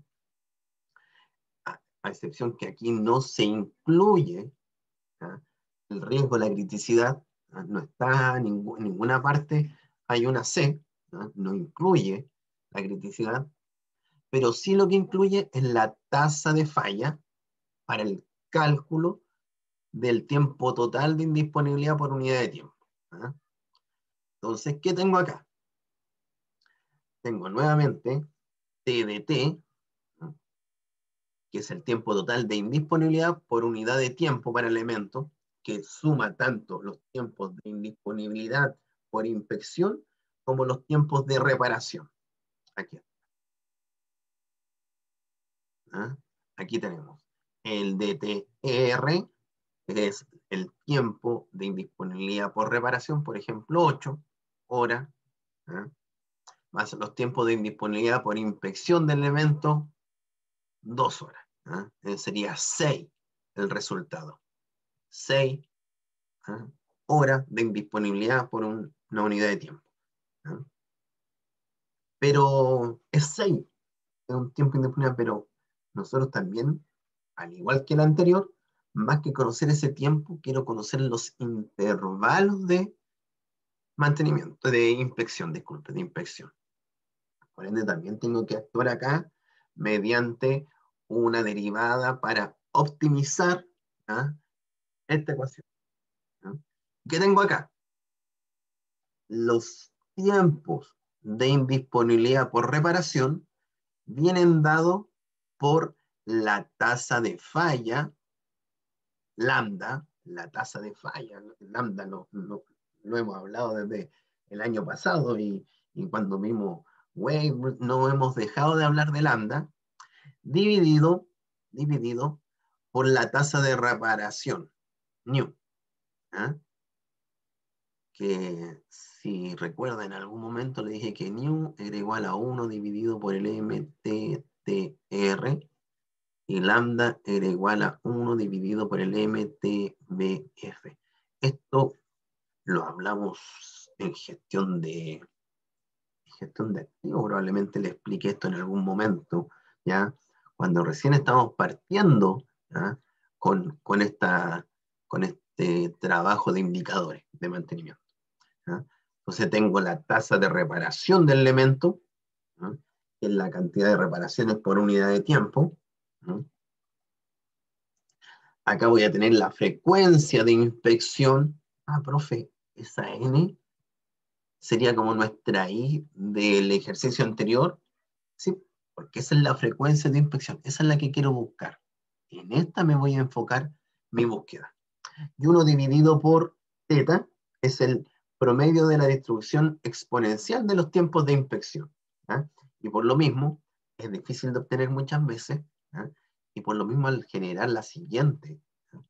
A excepción que aquí no se incluye, ¿ya? El riesgo, la criticidad, ¿no? No está en ninguna parte, hay una C, ¿no? No incluye la criticidad, pero sí lo que incluye es la tasa de falla para el cálculo del tiempo total de indisponibilidad por unidad de tiempo, ¿ah? Entonces, ¿qué tengo acá? Tengo nuevamente TDT, ¿no? Que es el tiempo total de indisponibilidad por unidad de tiempo para elemento, que suma tanto los tiempos de indisponibilidad por inspección como los tiempos de reparación. Aquí, ¿ah? Aquí tenemos el DTR, que es el tiempo de indisponibilidad por reparación, por ejemplo, 8 horas, ¿ah? Más los tiempos de indisponibilidad por inspección del elemento, 2 horas, ¿ah? Sería 6 el resultado. 6, ¿ah? Horas de indisponibilidad por una unidad de tiempo, ¿ah? Pero es 6, es un tiempo de indisponibilidad, pero nosotros también, al igual que el anterior, más que conocer ese tiempo, quiero conocer los intervalos de mantenimiento, de inspección, disculpe, de inspección. Por ende, también tengo que actuar acá mediante una derivada para optimizar esta ecuación. ¿Qué tengo acá? Los tiempos de indisponibilidad por reparación vienen dados por la tasa de falla, lambda, la tasa de falla, lambda lo hemos hablado desde el año pasado y cuando vimos Wave no hemos dejado de hablar de lambda, dividido por la tasa de reparación, nu. Que si recuerda en algún momento le dije que nu era igual a 1 dividido por el MTTR y lambda era igual a 1 dividido por el MTBF. Esto lo hablamos en gestión de activos, probablemente le expliqué esto en algún momento, ¿ya? Cuando recién estamos partiendo, ¿ya? con este trabajo de indicadores de mantenimiento. ¿Ya? Entonces tengo la tasa de reparación del elemento, ¿ya? Que es la cantidad de reparaciones por unidad de tiempo. ¿Ya? Acá voy a tener la frecuencia de inspección. Profe, esa N sería como nuestra I del ejercicio anterior. Sí, porque esa es la frecuencia de inspección. Esa es la que quiero buscar. En esta me voy a enfocar mi búsqueda. Y 1 dividido por θ es el promedio de la distribución exponencial de los tiempos de inspección. Y por lo mismo, es difícil de obtener muchas veces. Y por lo mismo, al generar el siguiente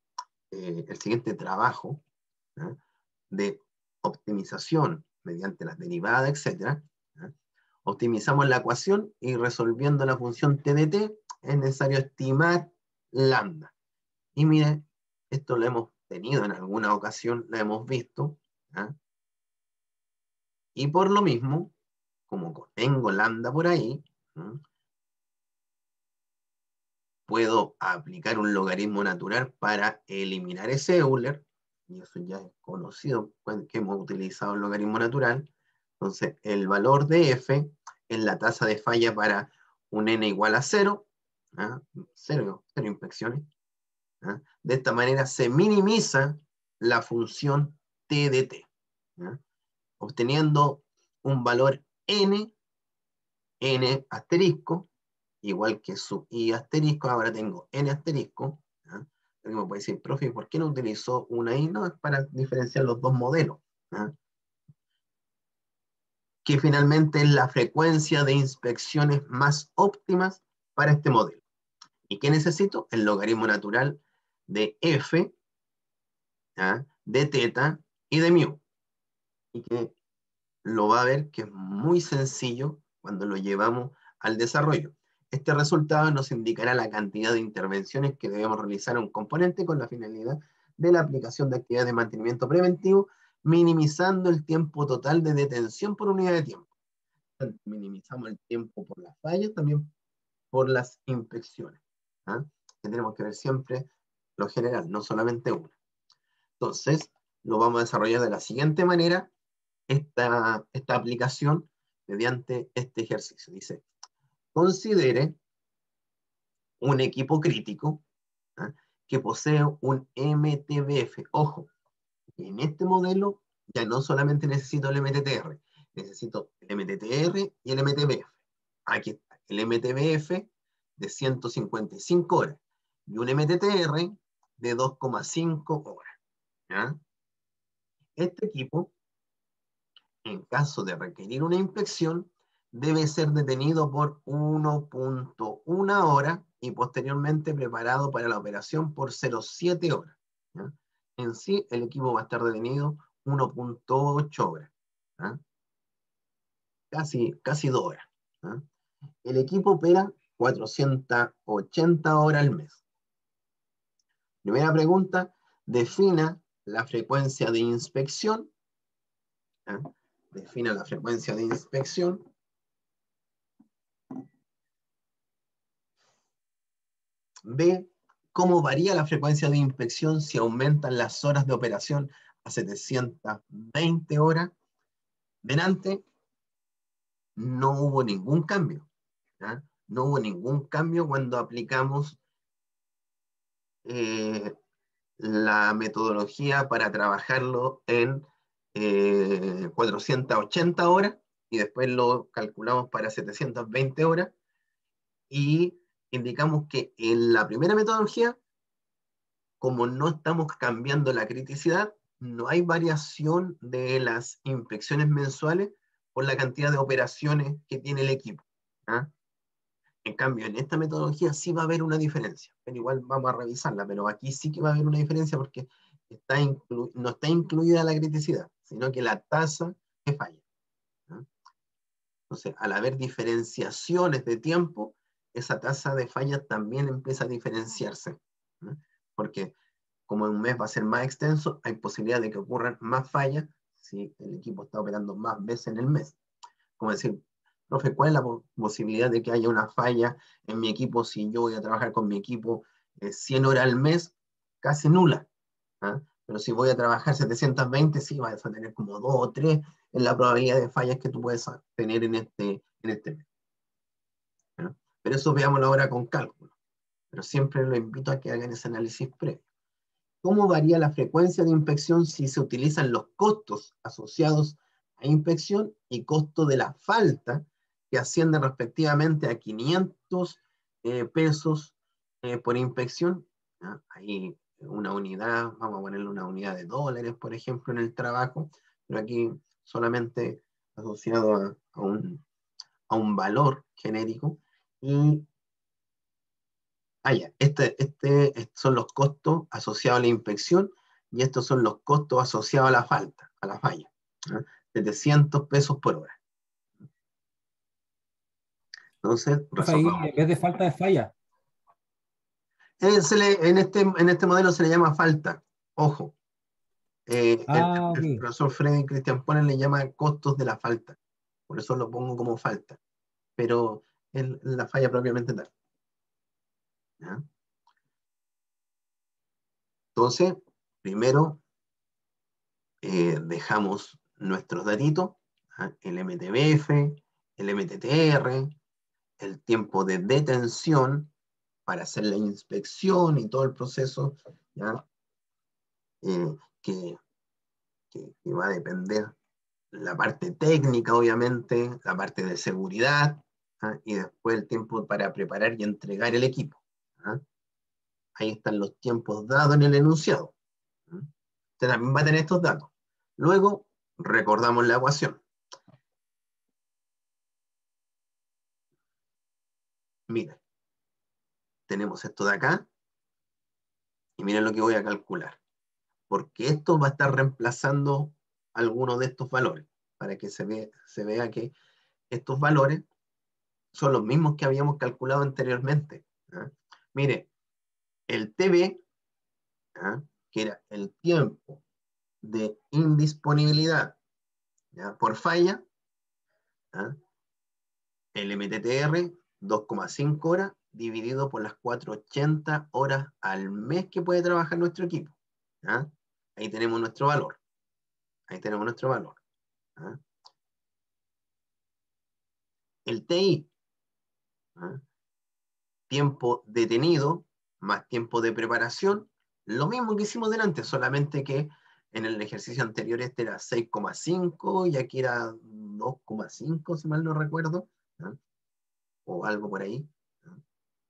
trabajo de optimización mediante las derivadas, etc., optimizamos la ecuación y resolviendo la función TDT es necesario estimar lambda. Y miren, esto lo hemos tenido en alguna ocasión, lo hemos visto. Y por lo mismo, como tengo lambda por ahí, puedo aplicar un logaritmo natural para eliminar ese Euler, y eso ya es conocido, que hemos utilizado el logaritmo natural. Entonces, el valor de f es la tasa de falla para un n igual a 0, cero inspecciones. De esta manera se minimiza la función t de t, obteniendo un valor n asterisco, igual que su i asterisco, ahora tengo n asterisco. Alguien me puede decir, profe, ¿por qué no utilizó una i? No, es para diferenciar los dos modelos. Que finalmente es la frecuencia de inspecciones más óptimas para este modelo. ¿Y qué necesito? El logaritmo natural de f, de θ y de mu. Y que lo va a ver que es muy sencillo cuando lo llevamos al desarrollo. Este resultado nos indicará la cantidad de intervenciones que debemos realizar a un componente con la finalidad de la aplicación de actividades de mantenimiento preventivo, minimizando el tiempo total de detención por unidad de tiempo. Minimizamos el tiempo por las fallas, también por las inspecciones. Que tenemos que ver siempre lo general, no solamente una. Entonces, lo vamos a desarrollar de la siguiente manera, esta aplicación, mediante este ejercicio. Dice, considere un equipo crítico que posee un MTBF. Ojo, en este modelo ya no solamente necesito el MTTR, necesito el MTTR y el MTBF. Aquí está, el MTBF de 155 horas y un MTTR de 2,5 horas. Este equipo, en caso de requerir una inspección, debe ser detenido por 1.1 hora y posteriormente preparado para la operación por 0,7 horas. En sí, el equipo va a estar detenido 1.8 horas. Casi 2 horas. El equipo opera 480 horas al mes. Primera pregunta, defina la frecuencia de inspección. Defina la frecuencia de inspección. B, ¿cómo varía la frecuencia de inspección si aumentan las horas de operación a 720 horas? Delante no hubo ningún cambio. ¿Ya? No hubo ningún cambio cuando aplicamos la metodología para trabajarlo en 480 horas y después lo calculamos para 720 horas y indicamos que en la primera metodología, como no estamos cambiando la criticidad, no hay variación de las inspecciones mensuales por la cantidad de operaciones que tiene el equipo. ¿Ah? En cambio, en esta metodología sí va a haber una diferencia, pero igual vamos a revisarla, pero aquí sí que va a haber una diferencia porque no está incluida la criticidad, sino que la tasa de falla. ¿No? Entonces, al haber diferenciaciones de tiempo, esa tasa de falla también empieza a diferenciarse. ¿No? Porque como un mes va a ser más extenso, hay posibilidad de que ocurran más fallas si el equipo está operando más veces en el mes. Como decir, profe, ¿cuál es la posibilidad de que haya una falla en mi equipo si yo voy a trabajar con mi equipo 100 horas al mes? Casi nula. ¿Ah? Pero si voy a trabajar 720, sí, vas a tener como 2 o 3 en la probabilidad de fallas que tú puedes tener en este mes. ¿Ah? Pero eso veámoslo ahora con cálculo. Pero siempre lo invito a que hagan ese análisis previo. ¿Cómo varía la frecuencia de inspección si se utilizan los costos asociados a inspección y costo de la falta, que ascienden respectivamente a 500 pesos por inspección? ¿Ah? Ahí una unidad, vamos a ponerle una unidad de dólares, por ejemplo, en el trabajo, pero aquí solamente asociado a un valor genérico. Y ya, son los costos asociados a la inspección y estos son los costos asociados a la falta, a la falla. ¿No? 700 pesos por hora. Entonces, Profe, ahí resolvamos. en vez de falta de falla. En este modelo se le llama falta. Ojo. Ok. El profesor Freddy Christian Ponen le llama costos de la falta. Por eso lo pongo como falta. Pero la falla propiamente tal. ¿Ya? Entonces, primero dejamos nuestros datitos, ¿ah? El MTBF, el MTTR, el tiempo de detención para hacer la inspección y todo el proceso, ¿ya? Que va a depender la parte técnica, obviamente, la parte de seguridad, ¿ah? Y después el tiempo para preparar y entregar el equipo. ¿Ah? Ahí están los tiempos dados en el enunciado. ¿Ah? Usted también va a tener estos datos. Luego, recordamos la ecuación. Mira, tenemos esto de acá, y miren lo que voy a calcular. Porque esto va a estar reemplazando algunos de estos valores, para que se vea que estos valores son los mismos que habíamos calculado anteriormente. ¿Ah? Mire, el TB, ¿ah? Que era el tiempo de indisponibilidad, ¿ya? Por falla, ¿ah? El MTTR, 2,5 horas, dividido por las 480 horas al mes que puede trabajar nuestro equipo. ¿Ah? Ahí tenemos nuestro valor. Ahí tenemos nuestro valor. ¿Ah? El TI, ¿ah? Tiempo detenido más tiempo de preparación, lo mismo que hicimos delante, solamente que en el ejercicio anterior este era 6,5 y aquí era 2,5, si mal no recuerdo, ¿no? O algo por ahí. ¿No?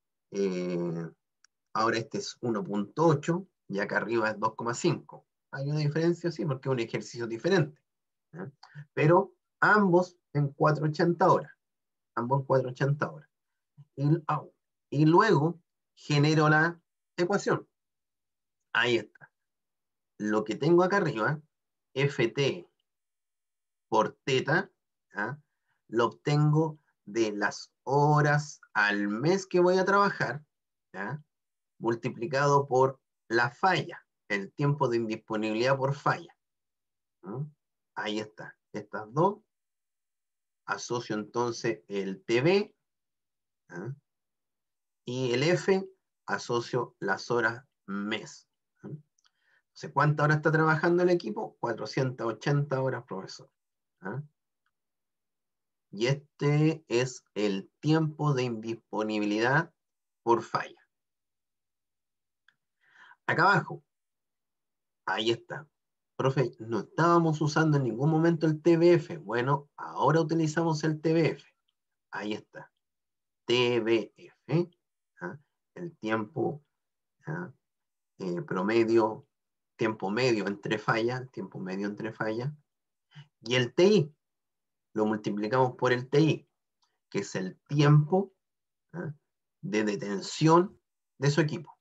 Ahora este es 1,8 y acá arriba es 2,5. Hay una diferencia, sí, porque es un ejercicio diferente. ¿No? Pero ambos en 480 horas. Ambos en 480 horas. Y luego genero la ecuación. Ahí está. Lo que tengo acá arriba, Ft por teta, ¿ah? Lo obtengo de las horas al mes que voy a trabajar, ¿ah? Multiplicado por la falla, el tiempo de indisponibilidad por falla. ¿Ah? Ahí está. Estas dos. Asocio entonces el TB, ¿ah? Y el F, asocio las horas mes. ¿Ah? ¿Cuántas horas está trabajando el equipo? 480 horas, profesor. ¿Ah? Y este es el tiempo de indisponibilidad por falla. Acá abajo, ahí está. Profe, no estábamos usando en ningún momento el TBF. Bueno, ahora utilizamos el TBF. Ahí está. TBF, ¿ah? El tiempo promedio, tiempo medio entre fallas, y el TI, lo multiplicamos por el TI, que es el tiempo de detención de su equipo.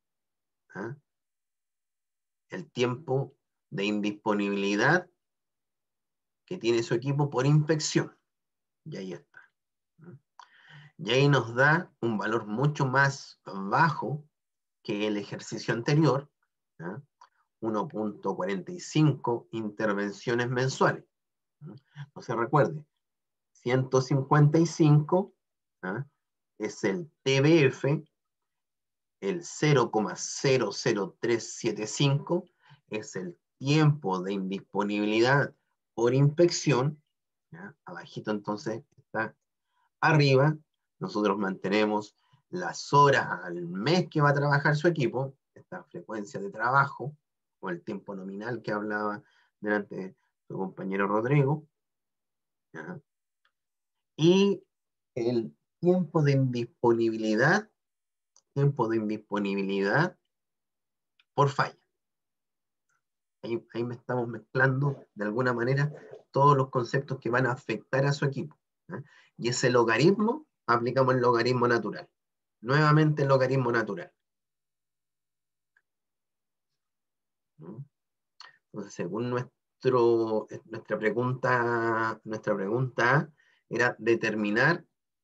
El tiempo de indisponibilidad que tiene su equipo por inspección. Y ahí está. Y ahí nos da un valor mucho más bajo que el ejercicio anterior, 1.45 intervenciones mensuales. No se recuerde, 155 es el TBF, el 0,00375 es el tiempo de indisponibilidad por inspección, abajito entonces está arriba, nosotros mantenemos las horas al mes que va a trabajar su equipo, esta frecuencia de trabajo, o el tiempo nominal que hablaba delante de su compañero Rodrigo, y el tiempo de indisponibilidad por falla. Ahí me estamos mezclando de alguna manera todos los conceptos que van a afectar a su equipo. Y ese logaritmo, aplicamos el logaritmo natural. Nuevamente el logaritmo natural. Entonces, según nuestra pregunta era determinar,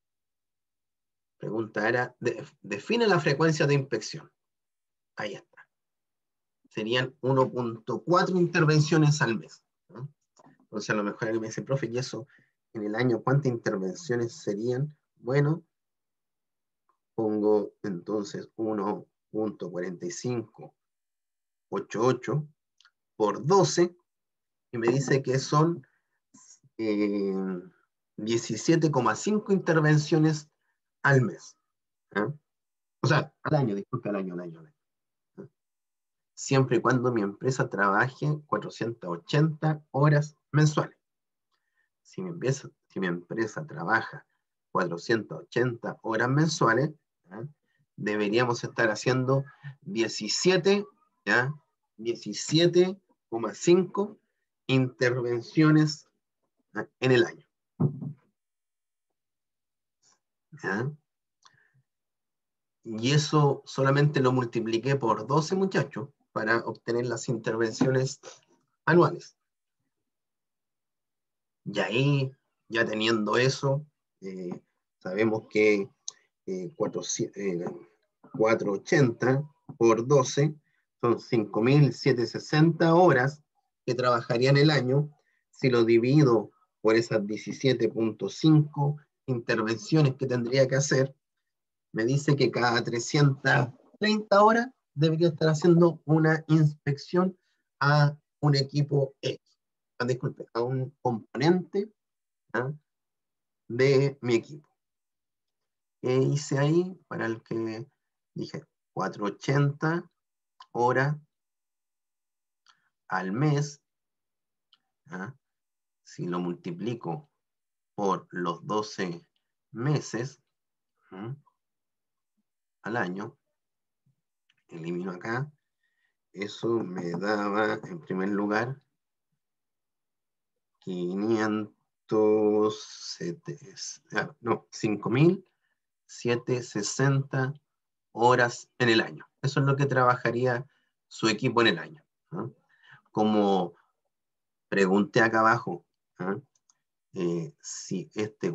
define la frecuencia de inspección. Ahí está. Serían 1.4 intervenciones al mes. Entonces, a lo mejor alguien me dice, profe, ¿y eso en el año cuántas intervenciones serían? Bueno, pongo entonces 1.4588 por 12 y me dice que son 17,5 intervenciones al mes. O sea, al año, disculpe, al año. Siempre y cuando mi empresa trabaje 480 horas mensuales. Si mi empresa trabaja 480 horas mensuales, deberíamos estar haciendo 17,5 intervenciones en el año. Y eso solamente lo multipliqué por 12, muchachos, para obtener las intervenciones anuales. Y ahí, ya teniendo eso, sabemos que 480 por 12 son 5.760 horas que trabajaría en el año. Si lo divido por esas 17.5 intervenciones que tendría que hacer, me dice que cada 330 horas debería estar haciendo una inspección a un equipo X. Disculpe, a un componente de mi equipo. ¿Qué hice ahí? Para el que dije 480 horas al mes. Si lo multiplico por los 12 meses al año, elimino acá, eso me daba en primer lugar 5.760 horas en el año. Eso es lo que trabajaría su equipo en el año. Como pregunté acá abajo, si este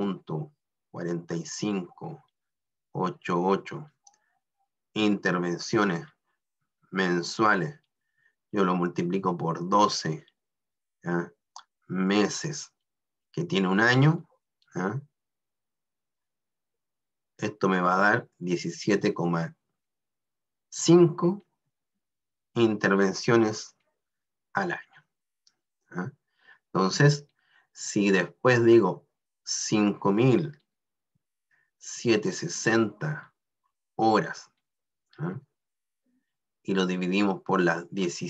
1.4588 intervenciones mensuales yo lo multiplico por 12 meses que tiene un año, esto me va a dar 17,5 intervenciones al año. Entonces, si después digo 5.760 horas, ¿ah? Y lo dividimos por las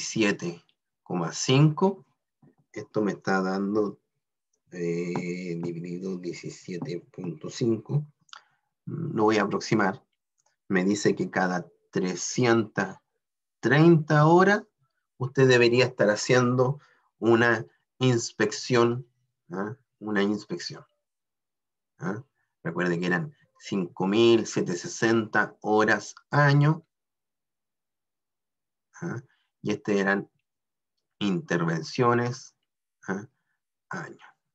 17,5, esto me está dando dividido 17.5, lo voy a aproximar, me dice que cada 330 horas usted debería estar haciendo una inspección, ¿ah? Una inspección. ¿Ah? Recuerde que eran 5.760 horas año, ¿ah? Y eran intervenciones, ¿ah? Año.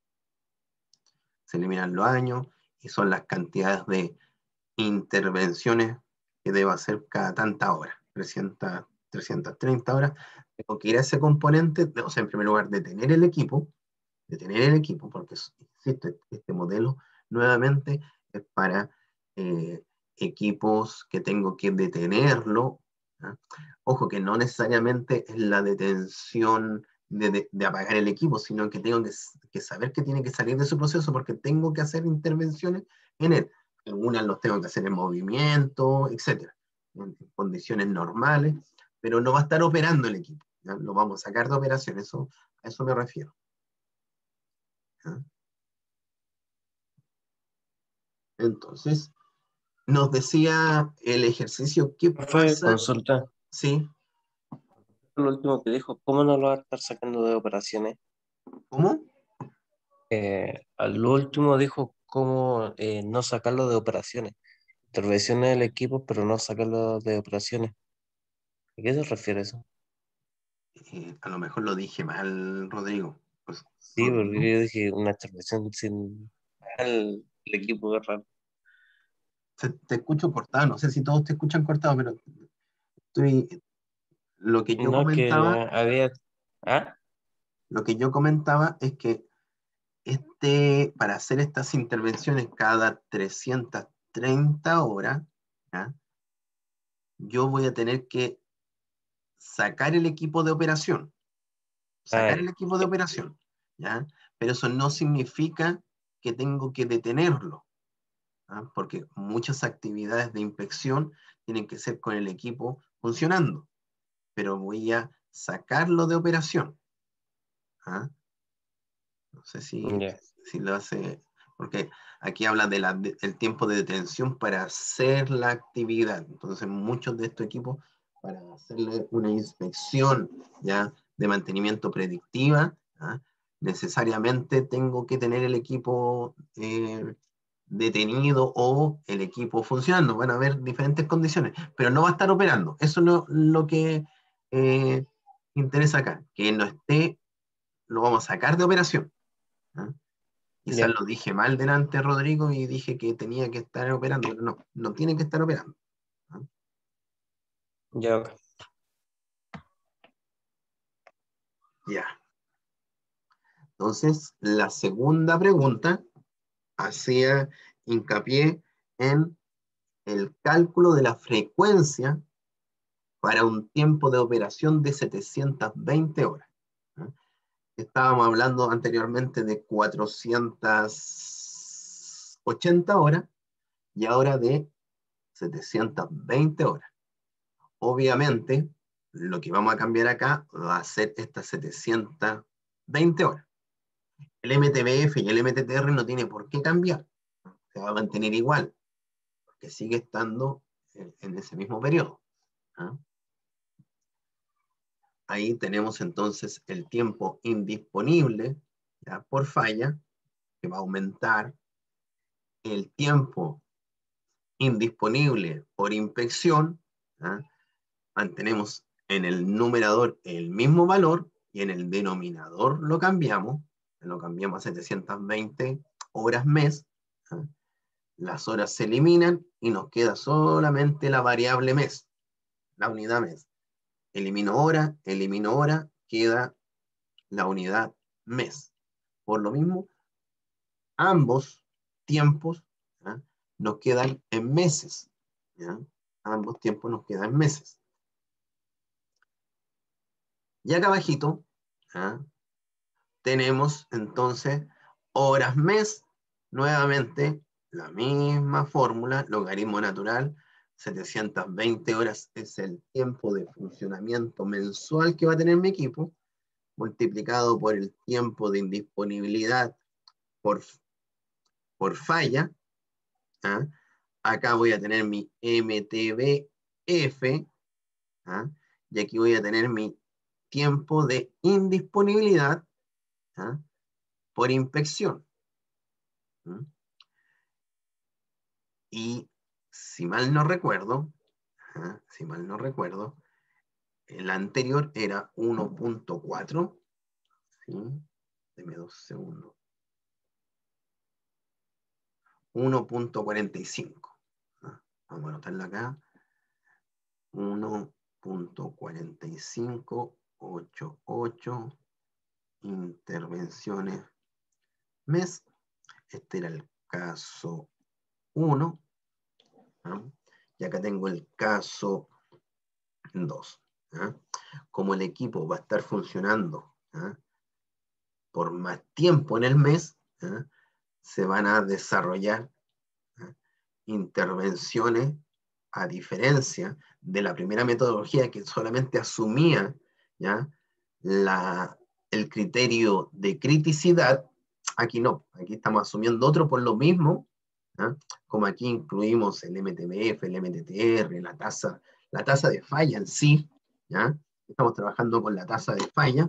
Se eliminan los años y son las cantidades de intervenciones que debo hacer cada tanta hora, 330 horas. Tengo que ir a ese componente, o sea, en primer lugar, detener el equipo, porque, insisto, este modelo nuevamente es para equipos que tengo que detenerlo. ¿Ah? Ojo que no necesariamente es la detención de apagar el equipo, sino que tengo que saber que tiene que salir de su proceso porque tengo que hacer intervenciones en él. Algunas los tengo que hacer en movimiento, etc. En condiciones normales, pero no va a estar operando el equipo. ¿Ya? Lo vamos a sacar de operación, a eso me refiero. ¿Ya? Entonces, nos decía el ejercicio, ¿qué pasa? Consulta. Sí. Lo último que dijo, ¿cómo no lo va a estar sacando de operaciones? ¿Cómo? Al último dijo cómo no sacarlo de operaciones. Intervenciones del equipo, pero no sacarlo de operaciones. ¿A qué se refiere eso? A lo mejor lo dije mal, Rodrigo. Pues, Sí, Rodrigo. porque yo dije una intervención sin el equipo es raro. Te escucho cortado, no sé si todos te escuchan cortado, pero lo que yo No, comentaba, que había... ¿Ah? lo que yo comentaba es que para hacer estas intervenciones cada 330 horas, ¿ya? Yo voy a tener que sacar el equipo de operación. Sacar el equipo de operación, ¿ya? Pero eso no significa que tengo que detenerlo, ¿ah? Porque muchas actividades de inspección tienen que ser con el equipo funcionando, pero voy a sacarlo de operación. ¿Ah? No sé si lo hace, porque aquí habla del tiempo de detención para hacer la actividad. Entonces, muchos de estos equipos, para hacerle una inspección ya de mantenimiento predictiva, ¿ah? Necesariamente tengo que tener el equipo detenido o el equipo funcionando. Van a haber diferentes condiciones, pero no va a estar operando. Eso es lo que interesa acá, que no esté, lo vamos a sacar de operación. ¿Ah? Quizás lo dije mal delante, Rodrigo, y dije que tenía que estar operando, pero no tiene que estar operando. ¿Ah? Ya. Ya. Entonces, la segunda pregunta hacía hincapié en el cálculo de la frecuencia para un tiempo de operación de 720 horas. ¿Ah? Estábamos hablando anteriormente de 480 horas y ahora de 720 horas. Obviamente, lo que vamos a cambiar acá va a ser estas 720 horas. El MTBF y el MTTR no tiene por qué cambiar, se va a mantener igual, porque sigue estando en ese mismo periodo. ¿Ah? Ahí tenemos entonces el tiempo indisponible, ¿ya? Por falla, que va a aumentar. El tiempo indisponible por inspección, ¿ah? Mantenemos en el numerador el mismo valor y en el denominador lo cambiamos a 720 horas mes. ¿Ah? Las horas se eliminan y nos queda solamente la variable mes, la unidad mes. Elimino hora, queda la unidad mes. Por lo mismo, ambos tiempos, ¿ah? Nos quedan en meses. ¿Ya? Ambos tiempos nos quedan en meses. Y acá abajito, ¿ah? Tenemos entonces horas mes Nuevamente, la misma fórmula, logaritmo natural, 720 horas es el tiempo de funcionamiento mensual que va a tener mi equipo, multiplicado por el tiempo de indisponibilidad por falla. ¿Ah? Acá voy a tener mi MTBF, ¿ah? Y aquí voy a tener mi tiempo de indisponibilidad, ¿ah? Por inspección. ¿Mm? Y si mal no recuerdo, el anterior era 1.4, ¿sí? Deme 2 segundos. 1.45. ¿Ah? Vamos a anotarla acá. 1.4588 intervenciones mes. Este era el caso 1. ¿Ah? Y acá tengo el caso 2. ¿Ah? Como el equipo va a estar funcionando, ¿ah? por más tiempo en el mes, ¿ah? se van a desarrollar, ¿ah? intervenciones, a diferencia de la primera metodología que solamente asumía, ¿ya? el criterio de criticidad. Aquí no, aquí estamos asumiendo otro por lo mismo, ¿ah? Como aquí incluimos el MTBF, el MTTR, la tasa de falla en sí, ¿ya? Estamos trabajando con la tasa de falla,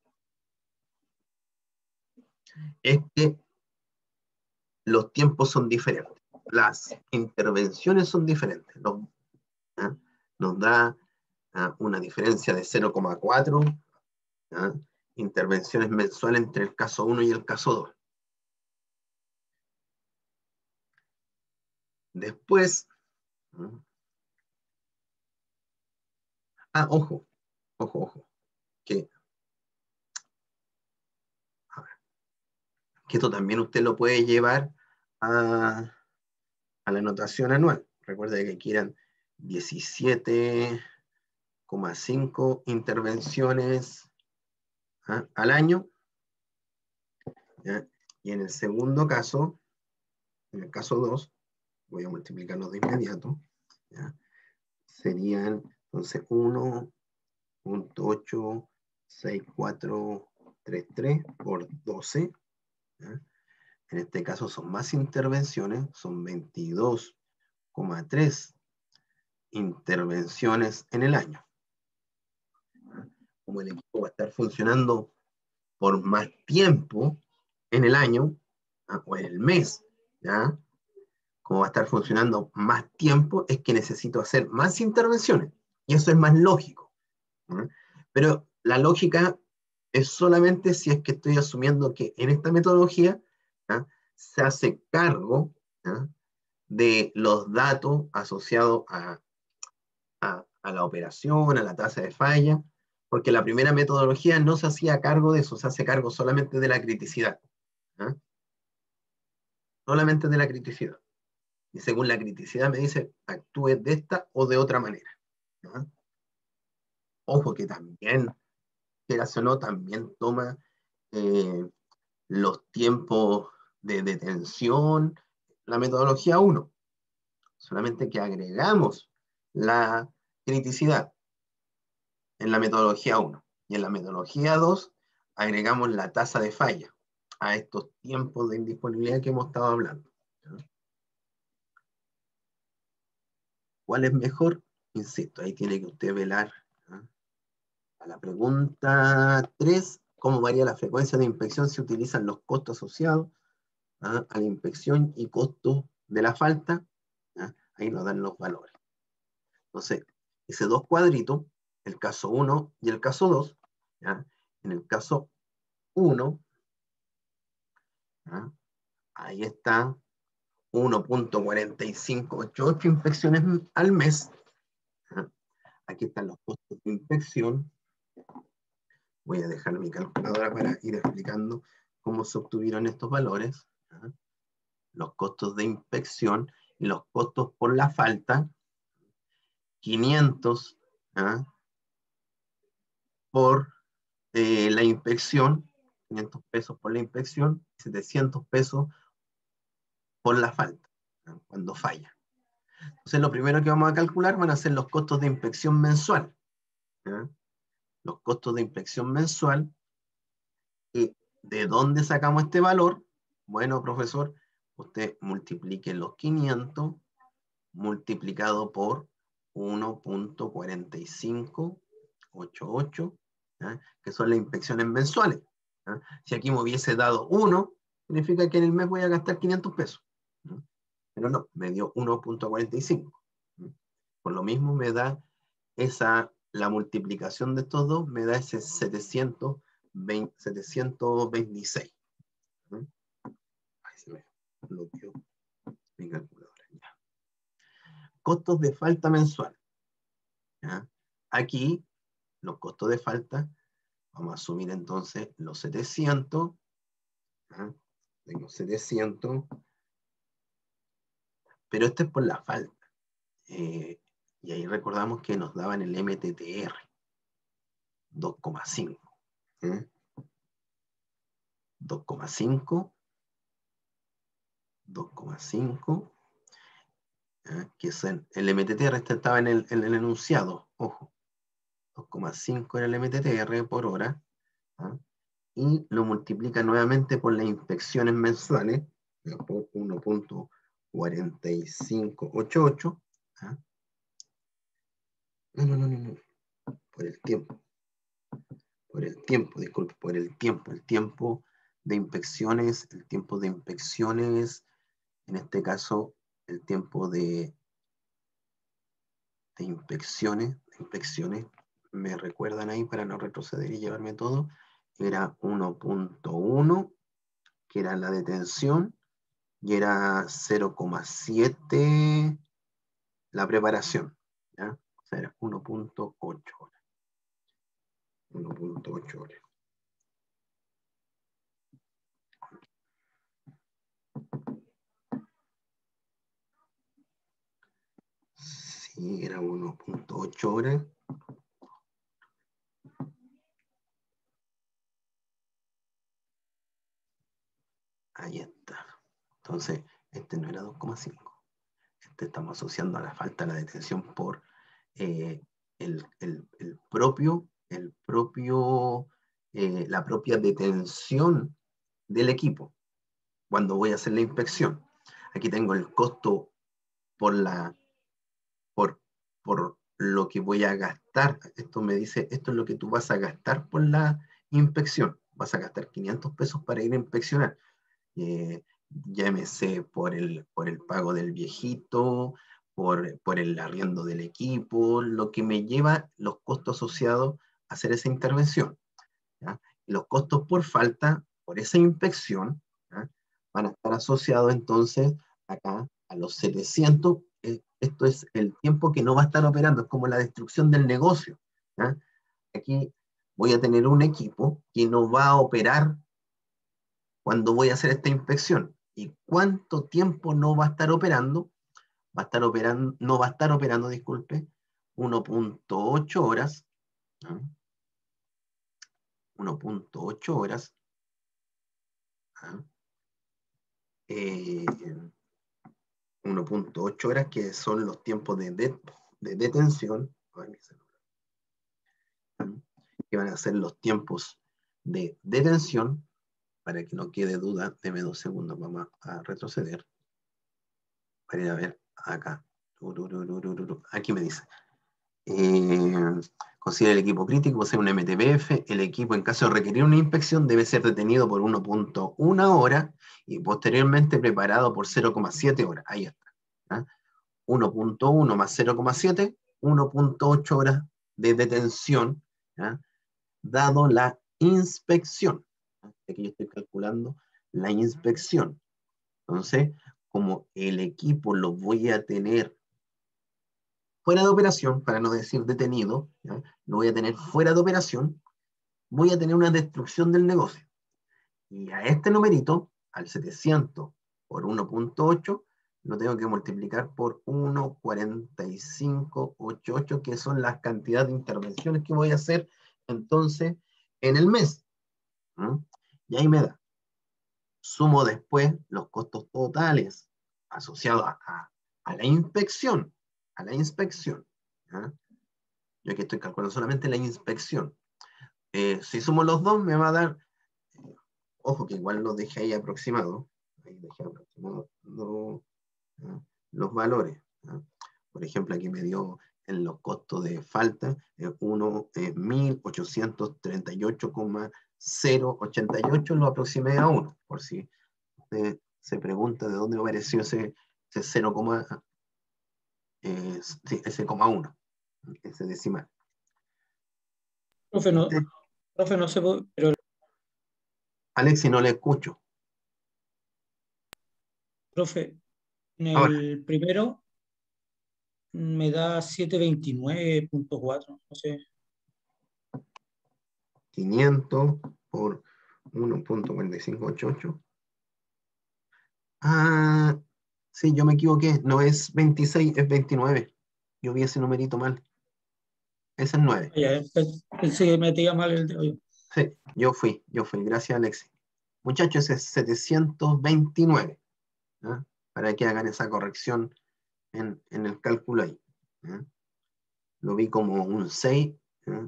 es que los tiempos son diferentes, las intervenciones son diferentes, ¿ah? Nos da una diferencia de 0,4 intervenciones mensuales entre el caso 1 y el caso 2. Después, ojo, que esto también usted lo puede llevar a la anotación anual. Recuerde que aquí eran 17,5 intervenciones al año, ¿ya? Y en el segundo caso, en el caso 2, voy a multiplicarlos de inmediato, ¿ya? Serían entonces 1.86433 por 12, ¿ya? En este caso son más intervenciones, son 22,3 intervenciones en el año. Como el equipo va a estar funcionando por más tiempo en el año, o en el mes, ¿ya? Como va a estar funcionando más tiempo, es que necesito hacer más intervenciones. Y eso es más lógico, ¿no? Pero la lógica es solamente si es que estoy asumiendo que en esta metodología, ¿ya? Se hace cargo, ¿ya? De los datos asociados a la operación, a la tasa de falla, porque la primera metodología no se hacía cargo de eso, se hace cargo solamente de la criticidad. ¿Ah? Solamente de la criticidad. Y según la criticidad me dice, actúe de esta o de otra manera. ¿Ah? Ojo que también, quieras o no, también toma los tiempos de detención, la metodología 1. Solamente que agregamos la criticidad en la metodología 1. Y en la metodología 2 agregamos la tasa de falla a estos tiempos de indisponibilidad que hemos estado hablando. ¿Cuál es mejor? Insisto, ahí tiene que usted velar. A la pregunta 3, ¿cómo varía la frecuencia de inspección si utilizan los costos asociados a la inspección y costos de la falta? Ahí nos dan los valores. Entonces, hice dos cuadritos, el caso 1 y el caso 2. ¿Ya? En el caso 1, ahí está 1.4588 inspecciones al mes. ¿Ya? Aquí están los costos de inspección. Voy a dejar mi calculadora para ir explicando cómo se obtuvieron estos valores. ¿Ya? Los costos de inspección y los costos por la falta. 500 por la inspección, 500 pesos por la inspección, 700 pesos por la falta, ¿no? Cuando falla. Entonces lo primero que vamos a calcular van a ser los costos de inspección mensual, ¿no? Los costos de inspección mensual. ¿Y de dónde sacamos este valor? Bueno, profesor, usted multiplique los 500 multiplicado por 1.4588, ¿ya? Que son las inspecciones mensuales, ¿ya? Si aquí me hubiese dado 1, significa que en el mes voy a gastar 500 pesos, ¿no? Pero no, me dio 1.45. Por lo mismo me da la multiplicación de estos dos me da ese 726. ¿No? Ahí se me bloqueó mi calculadora. Ya. Costos de falta mensual. ¿Ya? Aquí, los costos de falta, vamos a asumir entonces los 700. ¿Ya? Tengo 700. Pero esto es por la falta. Y ahí recordamos que nos daban el MTTR, 2,5. 2,5, que es el MTTR, este estaba en el enunciado, ojo, 2,5 era el MTTR por hora, ¿ah? Y lo multiplica nuevamente por las inspecciones mensuales, ¿ya? Por 1.4588, ¿ah? No, por el tiempo, disculpe, por el tiempo de inspecciones, en este caso, el tiempo de inspecciones, me recuerdan ahí para no retroceder y llevarme todo, era 1.1, que era la detención, y era 0,7 la preparación, ¿ya? O sea, era 1.8 horas. 1.8 horas. Sí, era 1.8 horas. Ahí está. Entonces, este no era 2,5. Este estamos asociando a la falta de la detención por la propia detención del equipo cuando voy a hacer la inspección. Aquí tengo el costo por lo que voy a gastar. Esto me dice, esto es lo que tú vas a gastar por la inspección. Vas a gastar 500 pesos para ir a inspeccionar. Llámese por el pago del viejito, por el arriendo del equipo, lo que me lleva los costos asociados a hacer esa intervención, ¿ya? Y los costos por falta, por esa inspección, ¿ya? Van a estar asociados entonces acá a los 700. Esto es el tiempo que no va a estar operando, es como la destrucción del negocio, ¿ya? Aquí voy a tener un equipo que no va a operar cuando voy a hacer esta inspección. ¿Y cuánto tiempo no va a estar operando? No va a estar operando, disculpe, 1.8 horas. ¿No? 1.8 horas. ¿Ah? 1.8 horas, que son los tiempos de detención. Que van a ser los tiempos de detención. Para que no quede duda, deme 2 segundos, vamos a retroceder para ir a ver acá. Aquí me dice, considera el equipo crítico, posee un MTBF, el equipo en caso de requerir una inspección debe ser detenido por 1.1 hora y posteriormente preparado por 0,7 horas. Ahí está. 1.1 más 0,7, 1.8 horas de detención, ¿ya? Dado la inspección. Aquí yo estoy calculando la inspección. Entonces, como el equipo lo voy a tener fuera de operación, para no decir detenido, ¿ya? Lo voy a tener fuera de operación, voy a tener una destrucción del negocio. Y a este numerito, al 700 por 1.8, lo tengo que multiplicar por 1.4588, que son las cantidades de intervenciones que voy a hacer entonces en el mes. ¿Mm? Y ahí me da. Sumo después los costos totales asociado a la inspección, ¿ya? Yo aquí estoy calculando solamente la inspección. Si sumo los dos, me va a dar, ojo que igual lo dejé ahí aproximado, ¿ya? Los valores, ¿ya? Por ejemplo, aquí me dio en los costos de falta 1.838,088, lo aproximé a 1, por si usted se pregunta de dónde apareció ese 0, ese coma 1, ese decimal. Profe, no sé, pero Alexi, no le escucho. profe, en Ahora, el primero me da 729.4, no sé. 500 por 1.4588. Ah, sí, yo me equivoqué. No es 26, es 29. Yo vi ese numerito mal. Ese es 9. Ya, pensé que metía mal el dedo. Sí, yo fui. Gracias, Alexi. Muchachos, es 729. ¿Ah? Para que hagan esa corrección en el cálculo ahí. ¿Ah? Lo vi como un 6. ¿Ah?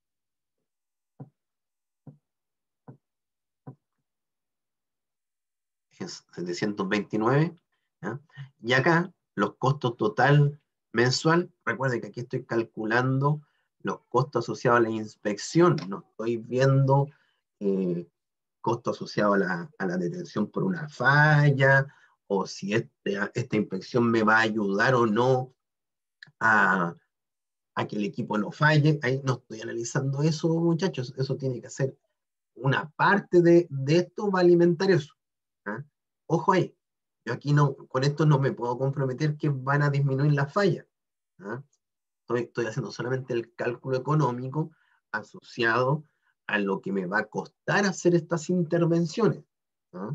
Es 729. ¿Ya? Y acá los costos total mensual, recuerden que aquí estoy calculando los costos asociados a la inspección, no estoy viendo costos asociados a la detención por una falla, o si esta inspección me va a ayudar o no a que el equipo no falle. Ahí no estoy analizando eso, muchachos, eso tiene que ser una parte de esto, va a alimentar eso. ¿Ah? Ojo ahí, yo aquí no, con esto no me puedo comprometer que van a disminuir las fallas. ¿Ah? Estoy haciendo solamente el cálculo económico asociado a lo que me va a costar hacer estas intervenciones. ¿Ah?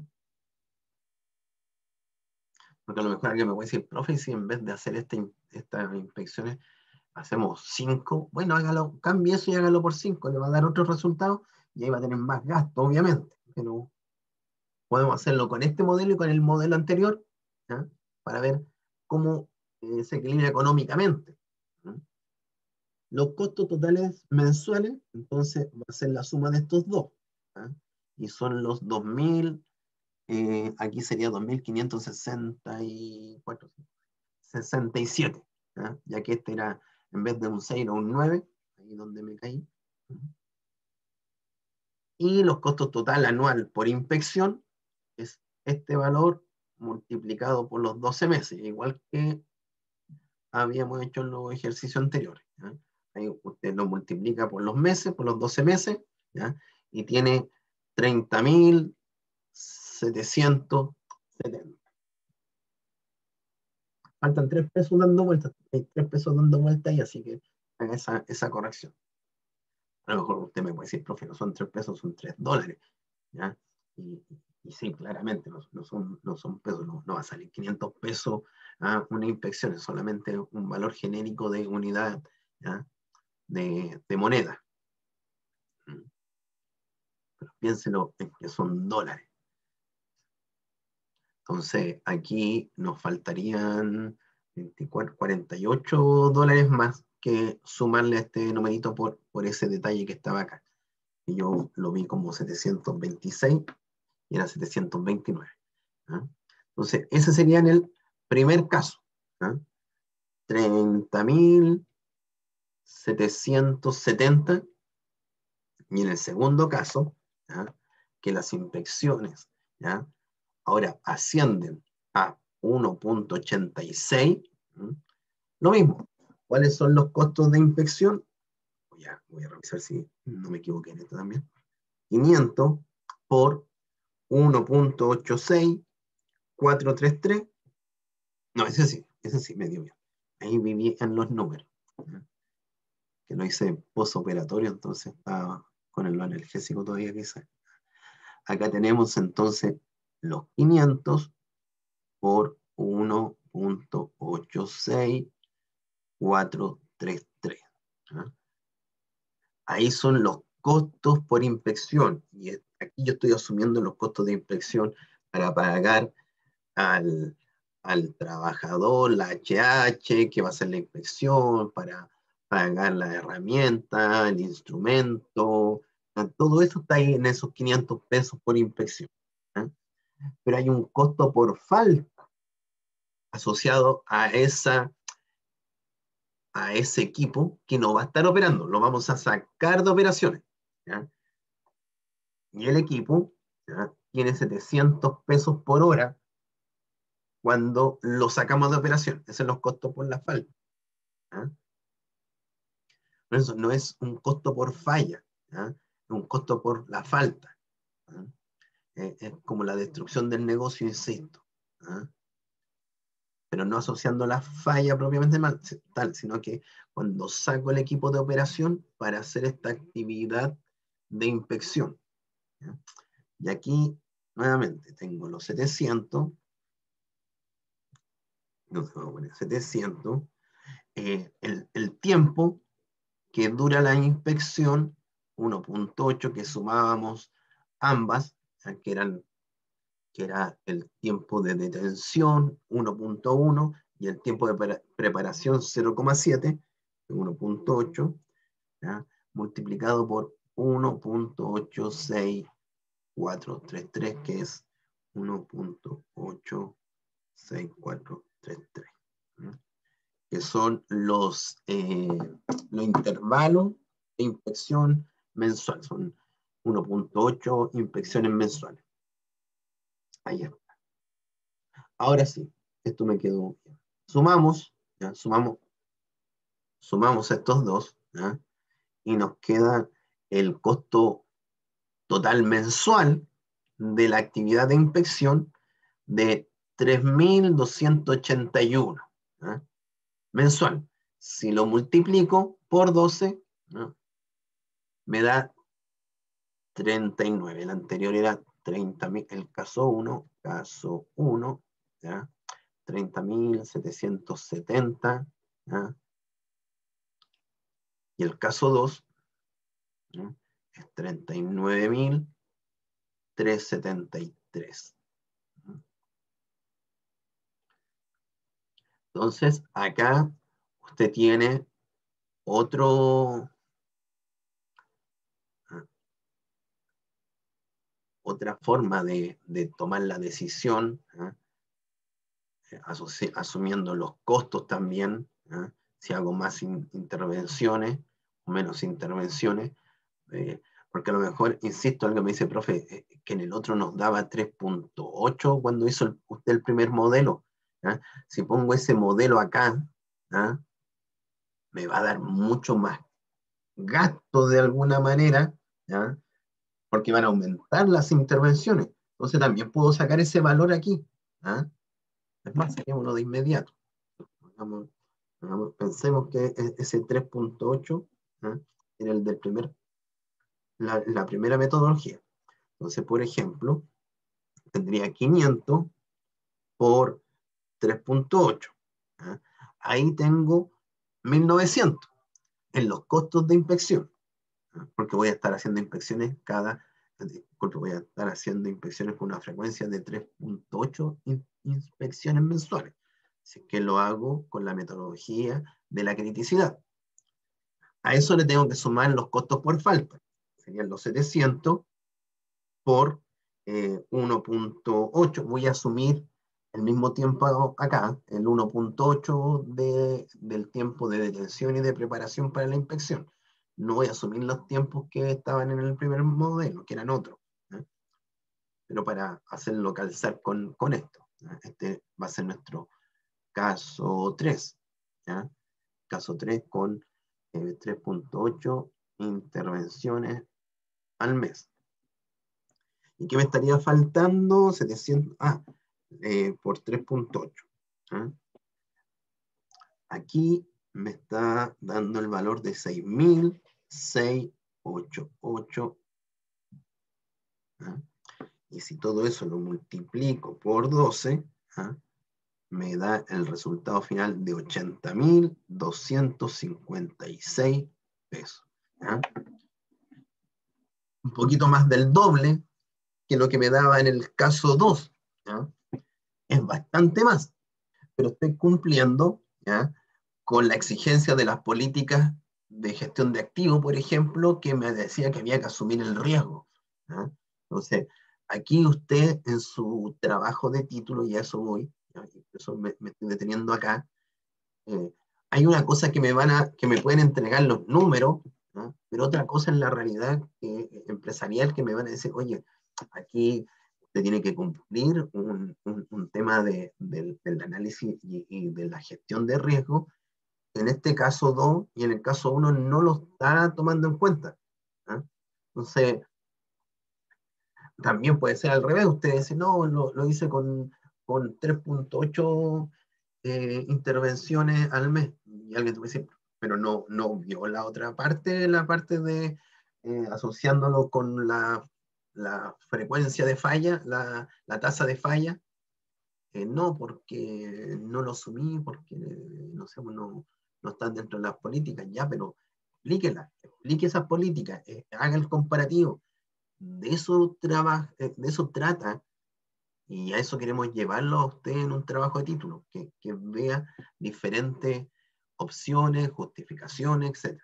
Porque a lo mejor alguien me puede decir, profe, si en vez de hacer estas inspecciones hacemos 5, bueno, hágalo, cambie eso y hágalo por 5, le va a dar otro resultado y ahí va a tener más gasto, obviamente, pero podemos hacerlo con este modelo y con el modelo anterior, ¿ya? Para ver cómo se equilibra económicamente. ¿Ya? Los costos totales mensuales, entonces va a ser la suma de estos dos, ¿ya? Y son los 2.000, aquí sería 2.564, 67, ¿ya? Ya que este era, en vez de un 6 o un 9, ahí donde me caí. Y los costos total anual por inspección es este valor multiplicado por los 12 meses, igual que habíamos hecho en los ejercicios anteriores. ¿Ya? Ahí usted lo multiplica por los meses, por los 12 meses, ¿ya? Y tiene 30.770. Faltan 3 pesos dando vueltas, hay 3 pesos dando vueltas y así que haga esa corrección. A lo mejor usted me puede decir, profe, no son 3 pesos, son $3. ¿Ya? Y sí, claramente, no son pesos, no va a salir 500 pesos a una inspección, es solamente un valor genérico de unidad, ¿ya? de moneda. Pero piénselo en que son dólares. Entonces, aquí nos faltarían 24, $48 más que sumarle a este numerito por ese detalle que estaba acá. Y yo lo vi como 726 y era 729. ¿Ah? Entonces, ese sería en el primer caso. ¿Ah? 30.770. Y en el segundo caso, ¿ah? Que las inspecciones, ¿ya? Ahora ascienden a 1.86. Lo mismo. ¿Cuáles son los costos de inspección? Voy a revisar si no me equivoqué en esto también. 500 por 1.86433. No, ese sí me dio bien. Ahí viví en los números. ¿Ya? Que lo hice postoperatorio, entonces estaba con el analgésico todavía quizás. Acá tenemos entonces los 500 por 1.86433. ¿Ah? Ahí son los costos por inspección. Y aquí yo estoy asumiendo los costos de inspección para pagar al al trabajador, la HH, que va a hacer la inspección para pagar la herramienta, el instrumento, todo eso está ahí en esos 500 pesos por inspección. ¿Eh? Pero hay un costo por falta asociado a ese equipo que no va a estar operando, lo vamos a sacar de operaciones. ¿Ya? Y el equipo, ¿ya?, tiene 700 pesos por hora cuando lo sacamos de operación. Esos son los costos por la falta. ¿Ya? Por eso no es un costo por falla, ¿ya?, es un costo por la falta. ¿Ya? Es como la destrucción del negocio, insisto. ¿Ya? Pero no asociando la falla propiamente tal, sino que cuando saco el equipo de operación para hacer esta actividad de inspección. ¿Ya? Y aquí, nuevamente, tengo los 700, no se va a poner 700, el tiempo que dura la inspección, 1.8, que sumábamos ambas, que era el tiempo de detención, 1.1, y el tiempo de preparación, 0.7, 1.8, multiplicado por 1.86433, que es 1.86433, que son los intervalos de inspección mensual. Son 1.8 inspecciones mensuales. Ahí está. Ahora sí, esto me quedó bien. Sumamos, ¿ya? Sumamos estos dos, ¿ya?, y nos queda el costo total mensual de la actividad de inspección de 3.281, ¿ya?, mensual. Si lo multiplico por 12, ¿no?, me da 39. El anterior era 30.000, el caso 1, ¿ya?, 30.770, ¿ya?, y el caso 2, ¿no?, es 39.373. Entonces, acá usted tiene otra forma de tomar la decisión, asumiendo los costos también, si hago más intervenciones o menos intervenciones, porque a lo mejor, insisto, algo me dice, profe, que en el otro nos daba 3.8 cuando hizo usted el primer modelo. Si pongo ese modelo acá, me va a dar mucho más gasto de alguna manera, ¿ya?, porque van a aumentar las intervenciones. Entonces también puedo sacar ese valor aquí. Es más, saquémoslo de inmediato. Pensemos que ese 3.8 era el del la primera metodología. Entonces, por ejemplo, tendría 500 por 3.8. Ahí tengo 1.900 en los costos de inspección, porque voy a estar haciendo inspecciones voy a estar haciendo inspecciones con una frecuencia de 3.8 inspecciones mensuales. Así que lo hago con la metodología de la criticidad. A eso le tengo que sumar los costos por falta. Serían los 700 por 1.8. Voy a asumir el mismo tiempo acá, el 1.8 del tiempo de detención y de preparación para la inspección. No voy a asumir los tiempos que estaban en el primer modelo, que eran otros, pero para hacerlo calzar con esto. Este va a ser nuestro caso 3. Caso 3 con 3.8 intervenciones al mes. ¿Y qué me estaría faltando? 700, por 3.8. Aquí me está dando el valor de 6.688. Y si todo eso lo multiplico por 12, me da el resultado final de 80.256 pesos. Un poquito más del doble que lo que me daba en el caso 2. Es bastante más. pero estoy cumpliendo, ¿ya?, con la exigencia de las políticas de gestión de activos, por ejemplo, que me decía que había que asumir el riesgo, ¿ya? Entonces, aquí usted en su trabajo de título, y a eso voy, ¿ya?, y por eso me estoy deteniendo acá, hay una cosa que que me pueden entregar los números, ¿no?, pero otra cosa es la realidad empresarial, que me van a decir, oye, aquí usted tiene que cumplir un tema del análisis y de la gestión de riesgo. En este caso 2 y en el caso 1 no lo está tomando en cuenta, ¿ah? Entonces, también puede ser al revés. Usted dice, no, lo hice con 3.8 intervenciones al mes. Y alguien te puede decir, pero no vio la otra parte, la parte de asociándolo con la frecuencia de falla, la tasa de falla. No, porque no lo asumí, porque no sé, no están dentro de las políticas, ya, pero explique esas políticas, haga el comparativo. De eso trata, y a eso queremos llevarlo a usted en un trabajo de título, que vea diferentes opciones, justificaciones, etc.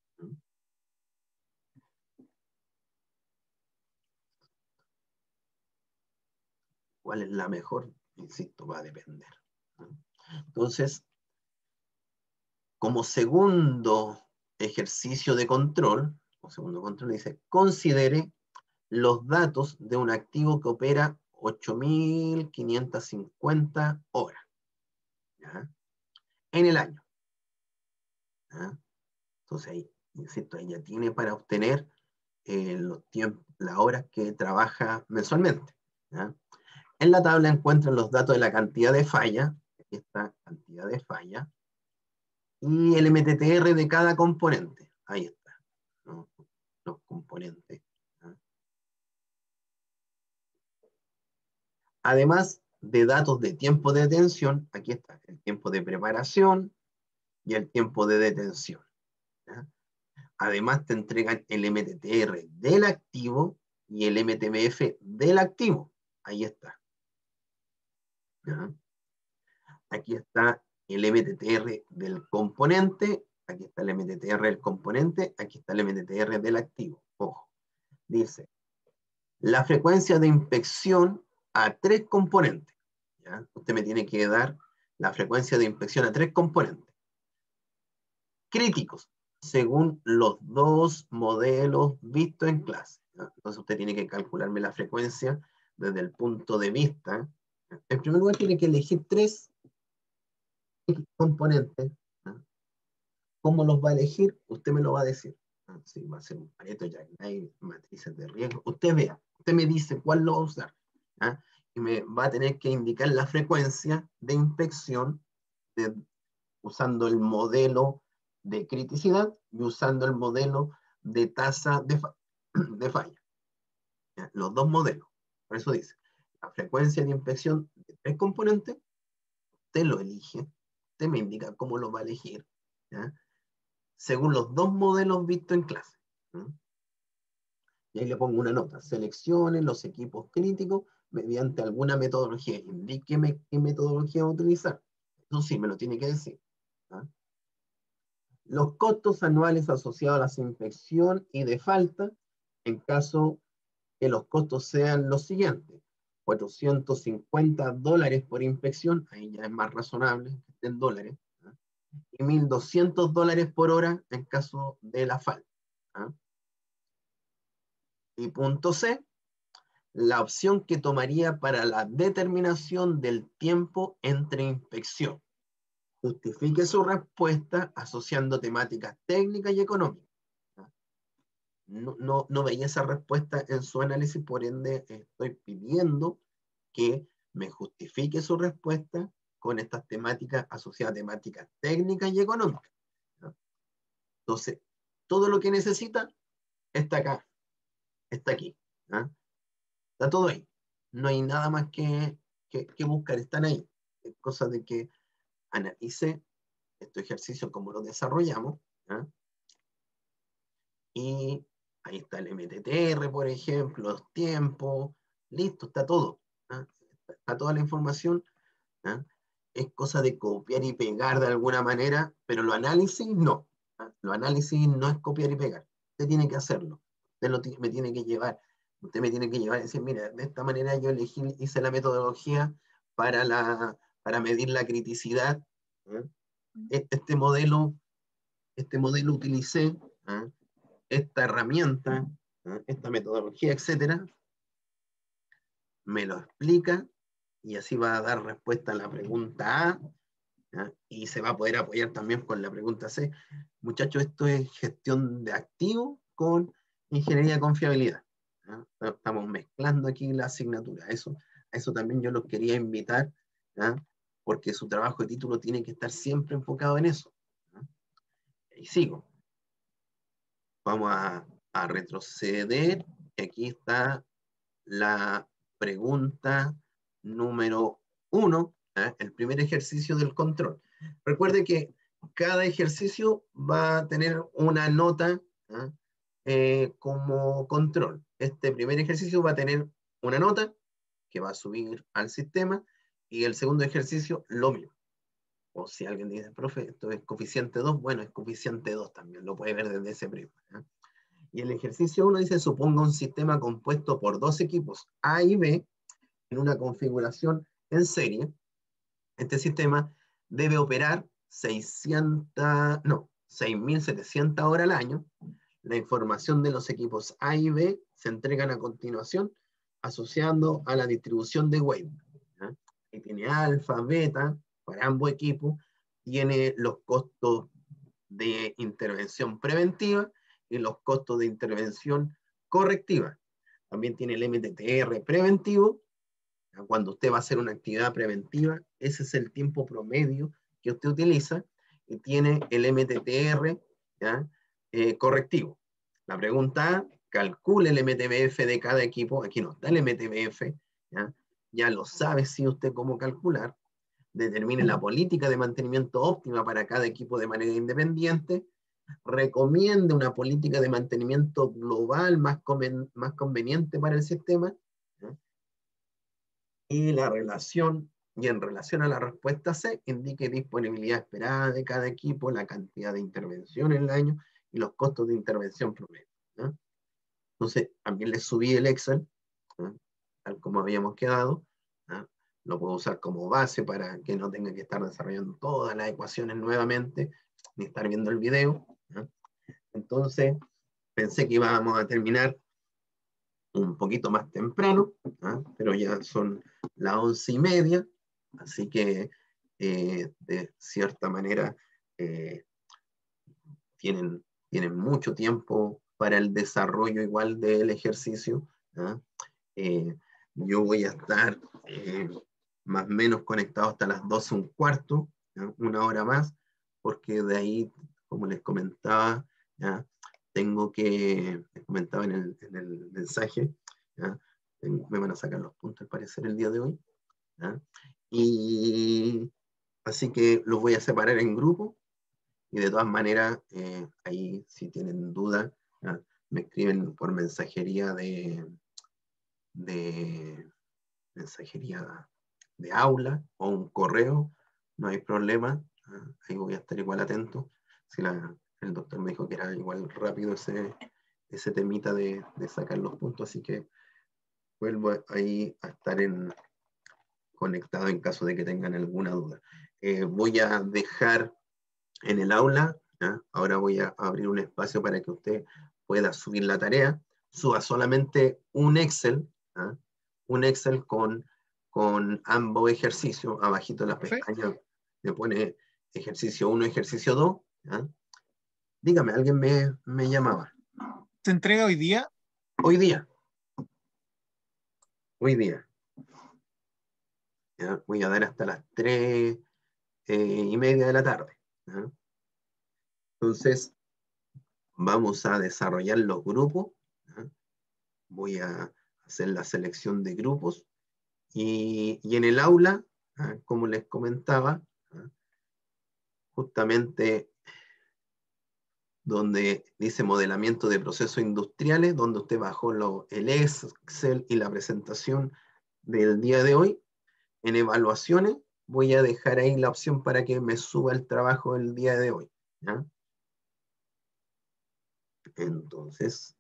¿Cuál es la mejor? Insisto, va a depender. Entonces, como segundo ejercicio de control, o segundo control, dice, considere los datos de un activo que opera 8.550 horas, ¿ya?, en el año, ¿ya? Entonces ahí, insisto, ella tiene para obtener las horas que trabaja mensualmente, ¿ya? En la tabla encuentran los datos de la cantidad de falla, aquí está, cantidad de falla, y el MTTR de cada componente, ahí está, ¿no?, los componentes, ¿ya? Además de datos de tiempo de detención, aquí está el tiempo de preparación y el tiempo de detención, ¿ya? Además te entregan el MTTR del activo y el MTBF del activo, ahí está, ¿ya? Aquí está el MTTR del componente, aquí está el MTTR del componente, aquí está el MTTR del activo. Ojo, dice, la frecuencia de inspección a 3 componentes, ¿ya? Usted me tiene que dar la frecuencia de inspección a 3 componentes críticos, según los 2 modelos vistos en clase, ¿ya? Entonces usted tiene que calcularme la frecuencia desde el punto de vista. En primer lugar, tiene que elegir 3 componentes, ¿no? ¿Cómo los va a elegir? Usted me lo va a decir. Si va a ser un Pareto, Jack-Knight, matrices de riesgo. Usted vea, usted me dice cuál lo va a usar, ¿ah? Y me va a tener que indicar la frecuencia de inspección usando el modelo de criticidad y usando el modelo de tasa de falla. ¿Ya? Los 2 modelos. Por eso dice, la frecuencia de inspección de 3 componentes, usted lo elige, usted me indica cómo lo va a elegir, ¿ya?, según los 2 modelos vistos en clase, ¿no? Y ahí le pongo una nota, seleccione los equipos críticos mediante alguna metodología, indíqueme qué metodología va a utilizar, eso sí, me lo tiene que decir, ¿no? Los costos anuales asociados a la inspección y de falta, en caso que los costos sean los siguientes, $450 por inspección, ahí ya es más razonable que esté en dólares, ¿no?, y $1.200 por hora en caso de la falta, ¿ah? Y punto C, la opción que tomaría para la determinación del tiempo entre inspección. Justifique su respuesta asociando temáticas técnicas y económicas. No veía esa respuesta en su análisis, por ende estoy pidiendo que me justifique su respuesta con estas temáticas asociadas a temáticas técnicas y económicas, ¿no? Entonces, todo lo que necesita está acá, está aquí, ¿no? Está todo ahí. No hay nada más que buscar, están ahí. Es cosa de que analice estos ejercicios como los desarrollamos, ¿no? Y ahí está el MTTR, por ejemplo, los tiempos, listo, está todo, ¿no? Está toda la información, ¿no? es cosa de copiar y pegar de alguna manera, pero los análisis no. Los análisis no es copiar y pegar. Usted tiene que hacerlo. Me tiene que llevar. Usted me tiene que llevar y decir, mira, de esta manera yo hice la metodología para medir la criticidad. Este modelo utilicé, esta herramienta, esta metodología, etcétera. Me lo explica y así va a dar respuesta a la pregunta A, ¿ya? Y se va a poder apoyar también con la pregunta C. Muchachos, esto es gestión de activos con ingeniería de confiabilidad, ¿ya? Estamos mezclando aquí la asignatura. A eso también yo los quería invitar, ¿ya? Porque su trabajo de título tiene que estar siempre enfocado en eso, ¿ya? Y sigo. Vamos a retroceder. Aquí está la pregunta número 1, el primer ejercicio del control. Recuerde que cada ejercicio va a tener una nota como control. Este primer ejercicio va a tener una nota que va a subir al sistema y el segundo ejercicio lo mismo. O si alguien dice, profe, esto es coeficiente 2, bueno, es coeficiente 2 también, lo puede ver desde ese prisma. Y el ejercicio 1 dice, suponga un sistema compuesto por dos equipos A y B en una configuración en serie. Este sistema debe operar 6.700 horas al año. La información de los equipos A y B se entregan a continuación asociando a la distribución de Wade. Y tiene alfa, beta para ambos equipos. Tiene los costos de intervención preventiva y los costos de intervención correctiva. También tiene el MTTR preventivo. Cuando usted va a hacer una actividad preventiva, ese es el tiempo promedio que usted utiliza, y tiene el MTTR, ¿ya? Correctivo. La pregunta A, calcule el MTBF de cada equipo. Aquí no está el MTBF, ya lo sabe si usted cómo calcular. Determine la política de mantenimiento óptima para cada equipo de manera independiente. Recomiende una política de mantenimiento global más conveniente para el sistema. Y en relación a la respuesta C, indique disponibilidad esperada de cada equipo, la cantidad de intervención en el año y los costos de intervención promedio. Entonces, también les subí el Excel, tal como habíamos quedado. Lo puedo usar como base para que no tenga que estar desarrollando todas las ecuaciones nuevamente, ni estar viendo el video. Entonces, pensé que íbamos a terminar un poquito más temprano, pero ya son las 11:30, así que de cierta manera tienen mucho tiempo para el desarrollo igual del ejercicio. Yo voy a estar más o menos conectado hasta las 12:15, una hora más, porque de ahí, como les comentaba, tengo que, les comentaba en el mensaje, me van a sacar los puntos al parecer el día de hoy, y así que los voy a separar en grupos, y de todas maneras, ahí si tienen dudas, me escriben por mensajería mensajería de aula o un correo, no hay problema, ahí voy a estar igual atento. Si el doctor me dijo que era igual rápido ese temita de sacar los puntos, así que vuelvo ahí a estar conectado en caso de que tengan alguna duda. Voy a dejar en el aula, ahora voy a abrir un espacio para que usted pueda subir la tarea. Suba solamente un Excel con ambos ejercicios. Abajito en la pestaña me pone ejercicio 1, ejercicio 2. Dígame, alguien me llamaba. ¿Se entrega hoy día? Hoy día. ¿Ya? Voy a dar hasta las 3:30 de la tarde. Entonces, vamos a desarrollar los grupos. Voy a hacer la selección de grupos. Y en el aula, como les comentaba, justamente donde dice modelamiento de procesos industriales, donde usted bajó el Excel y la presentación del día de hoy, en evaluaciones, voy a dejar ahí la opción para que me suba el trabajo el día de hoy, ¿ya? Entonces,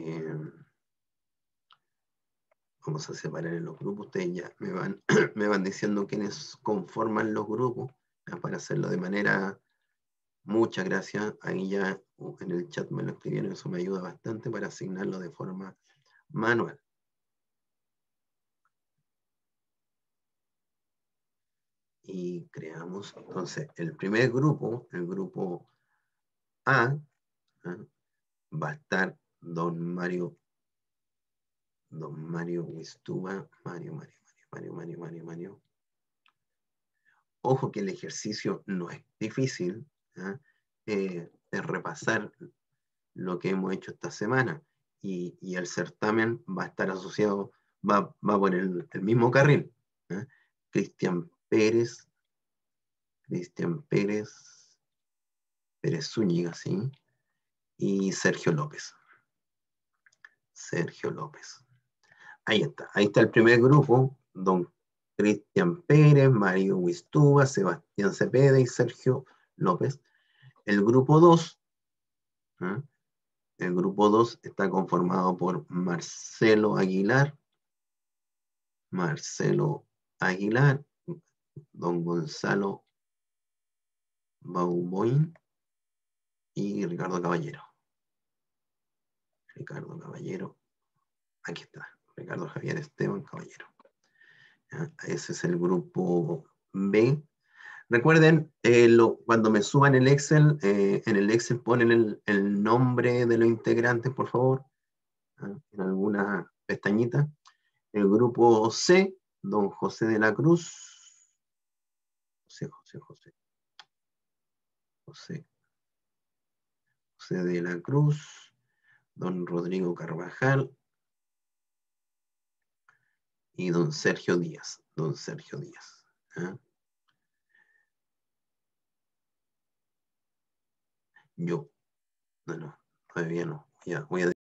vamos a separar en los grupos. Ustedes ya me van diciendo quiénes conforman los grupos, ¿ya? Para hacerlo de manera... Muchas gracias. Ahí ya en el chat me lo escribieron. Eso me ayuda bastante para asignarlo de forma manual. Y creamos entonces el primer grupo, el grupo A, ¿eh? Va a estar don Mario Wistuba, Mario. Ojo que el ejercicio no es difícil, ¿eh? Es repasar lo que hemos hecho esta semana y el certamen va a estar asociado, va por el mismo carril, ¿eh? Cristian Pérez Zúñiga, ¿sí? Y Sergio López. Ahí está el primer grupo, don Cristian Pérez, Mario Wistuba, Sebastián Cepeda y Sergio López. El grupo 2, ¿eh? El grupo 2 está conformado por Marcelo Aguilar, don Gonzalo Bauboin y Ricardo Caballero. Aquí está, Ricardo Javier Esteban Caballero. ¿Ya? Ese es el grupo B. Recuerden, cuando me suban el Excel, en el Excel ponen el nombre de los integrantes, por favor, en alguna pestañita. El grupo C, don José de la Cruz. José de la Cruz, don Rodrigo Carvajal y don Sergio Díaz. ¿Eh? Yo, no, todavía no. Ya voy a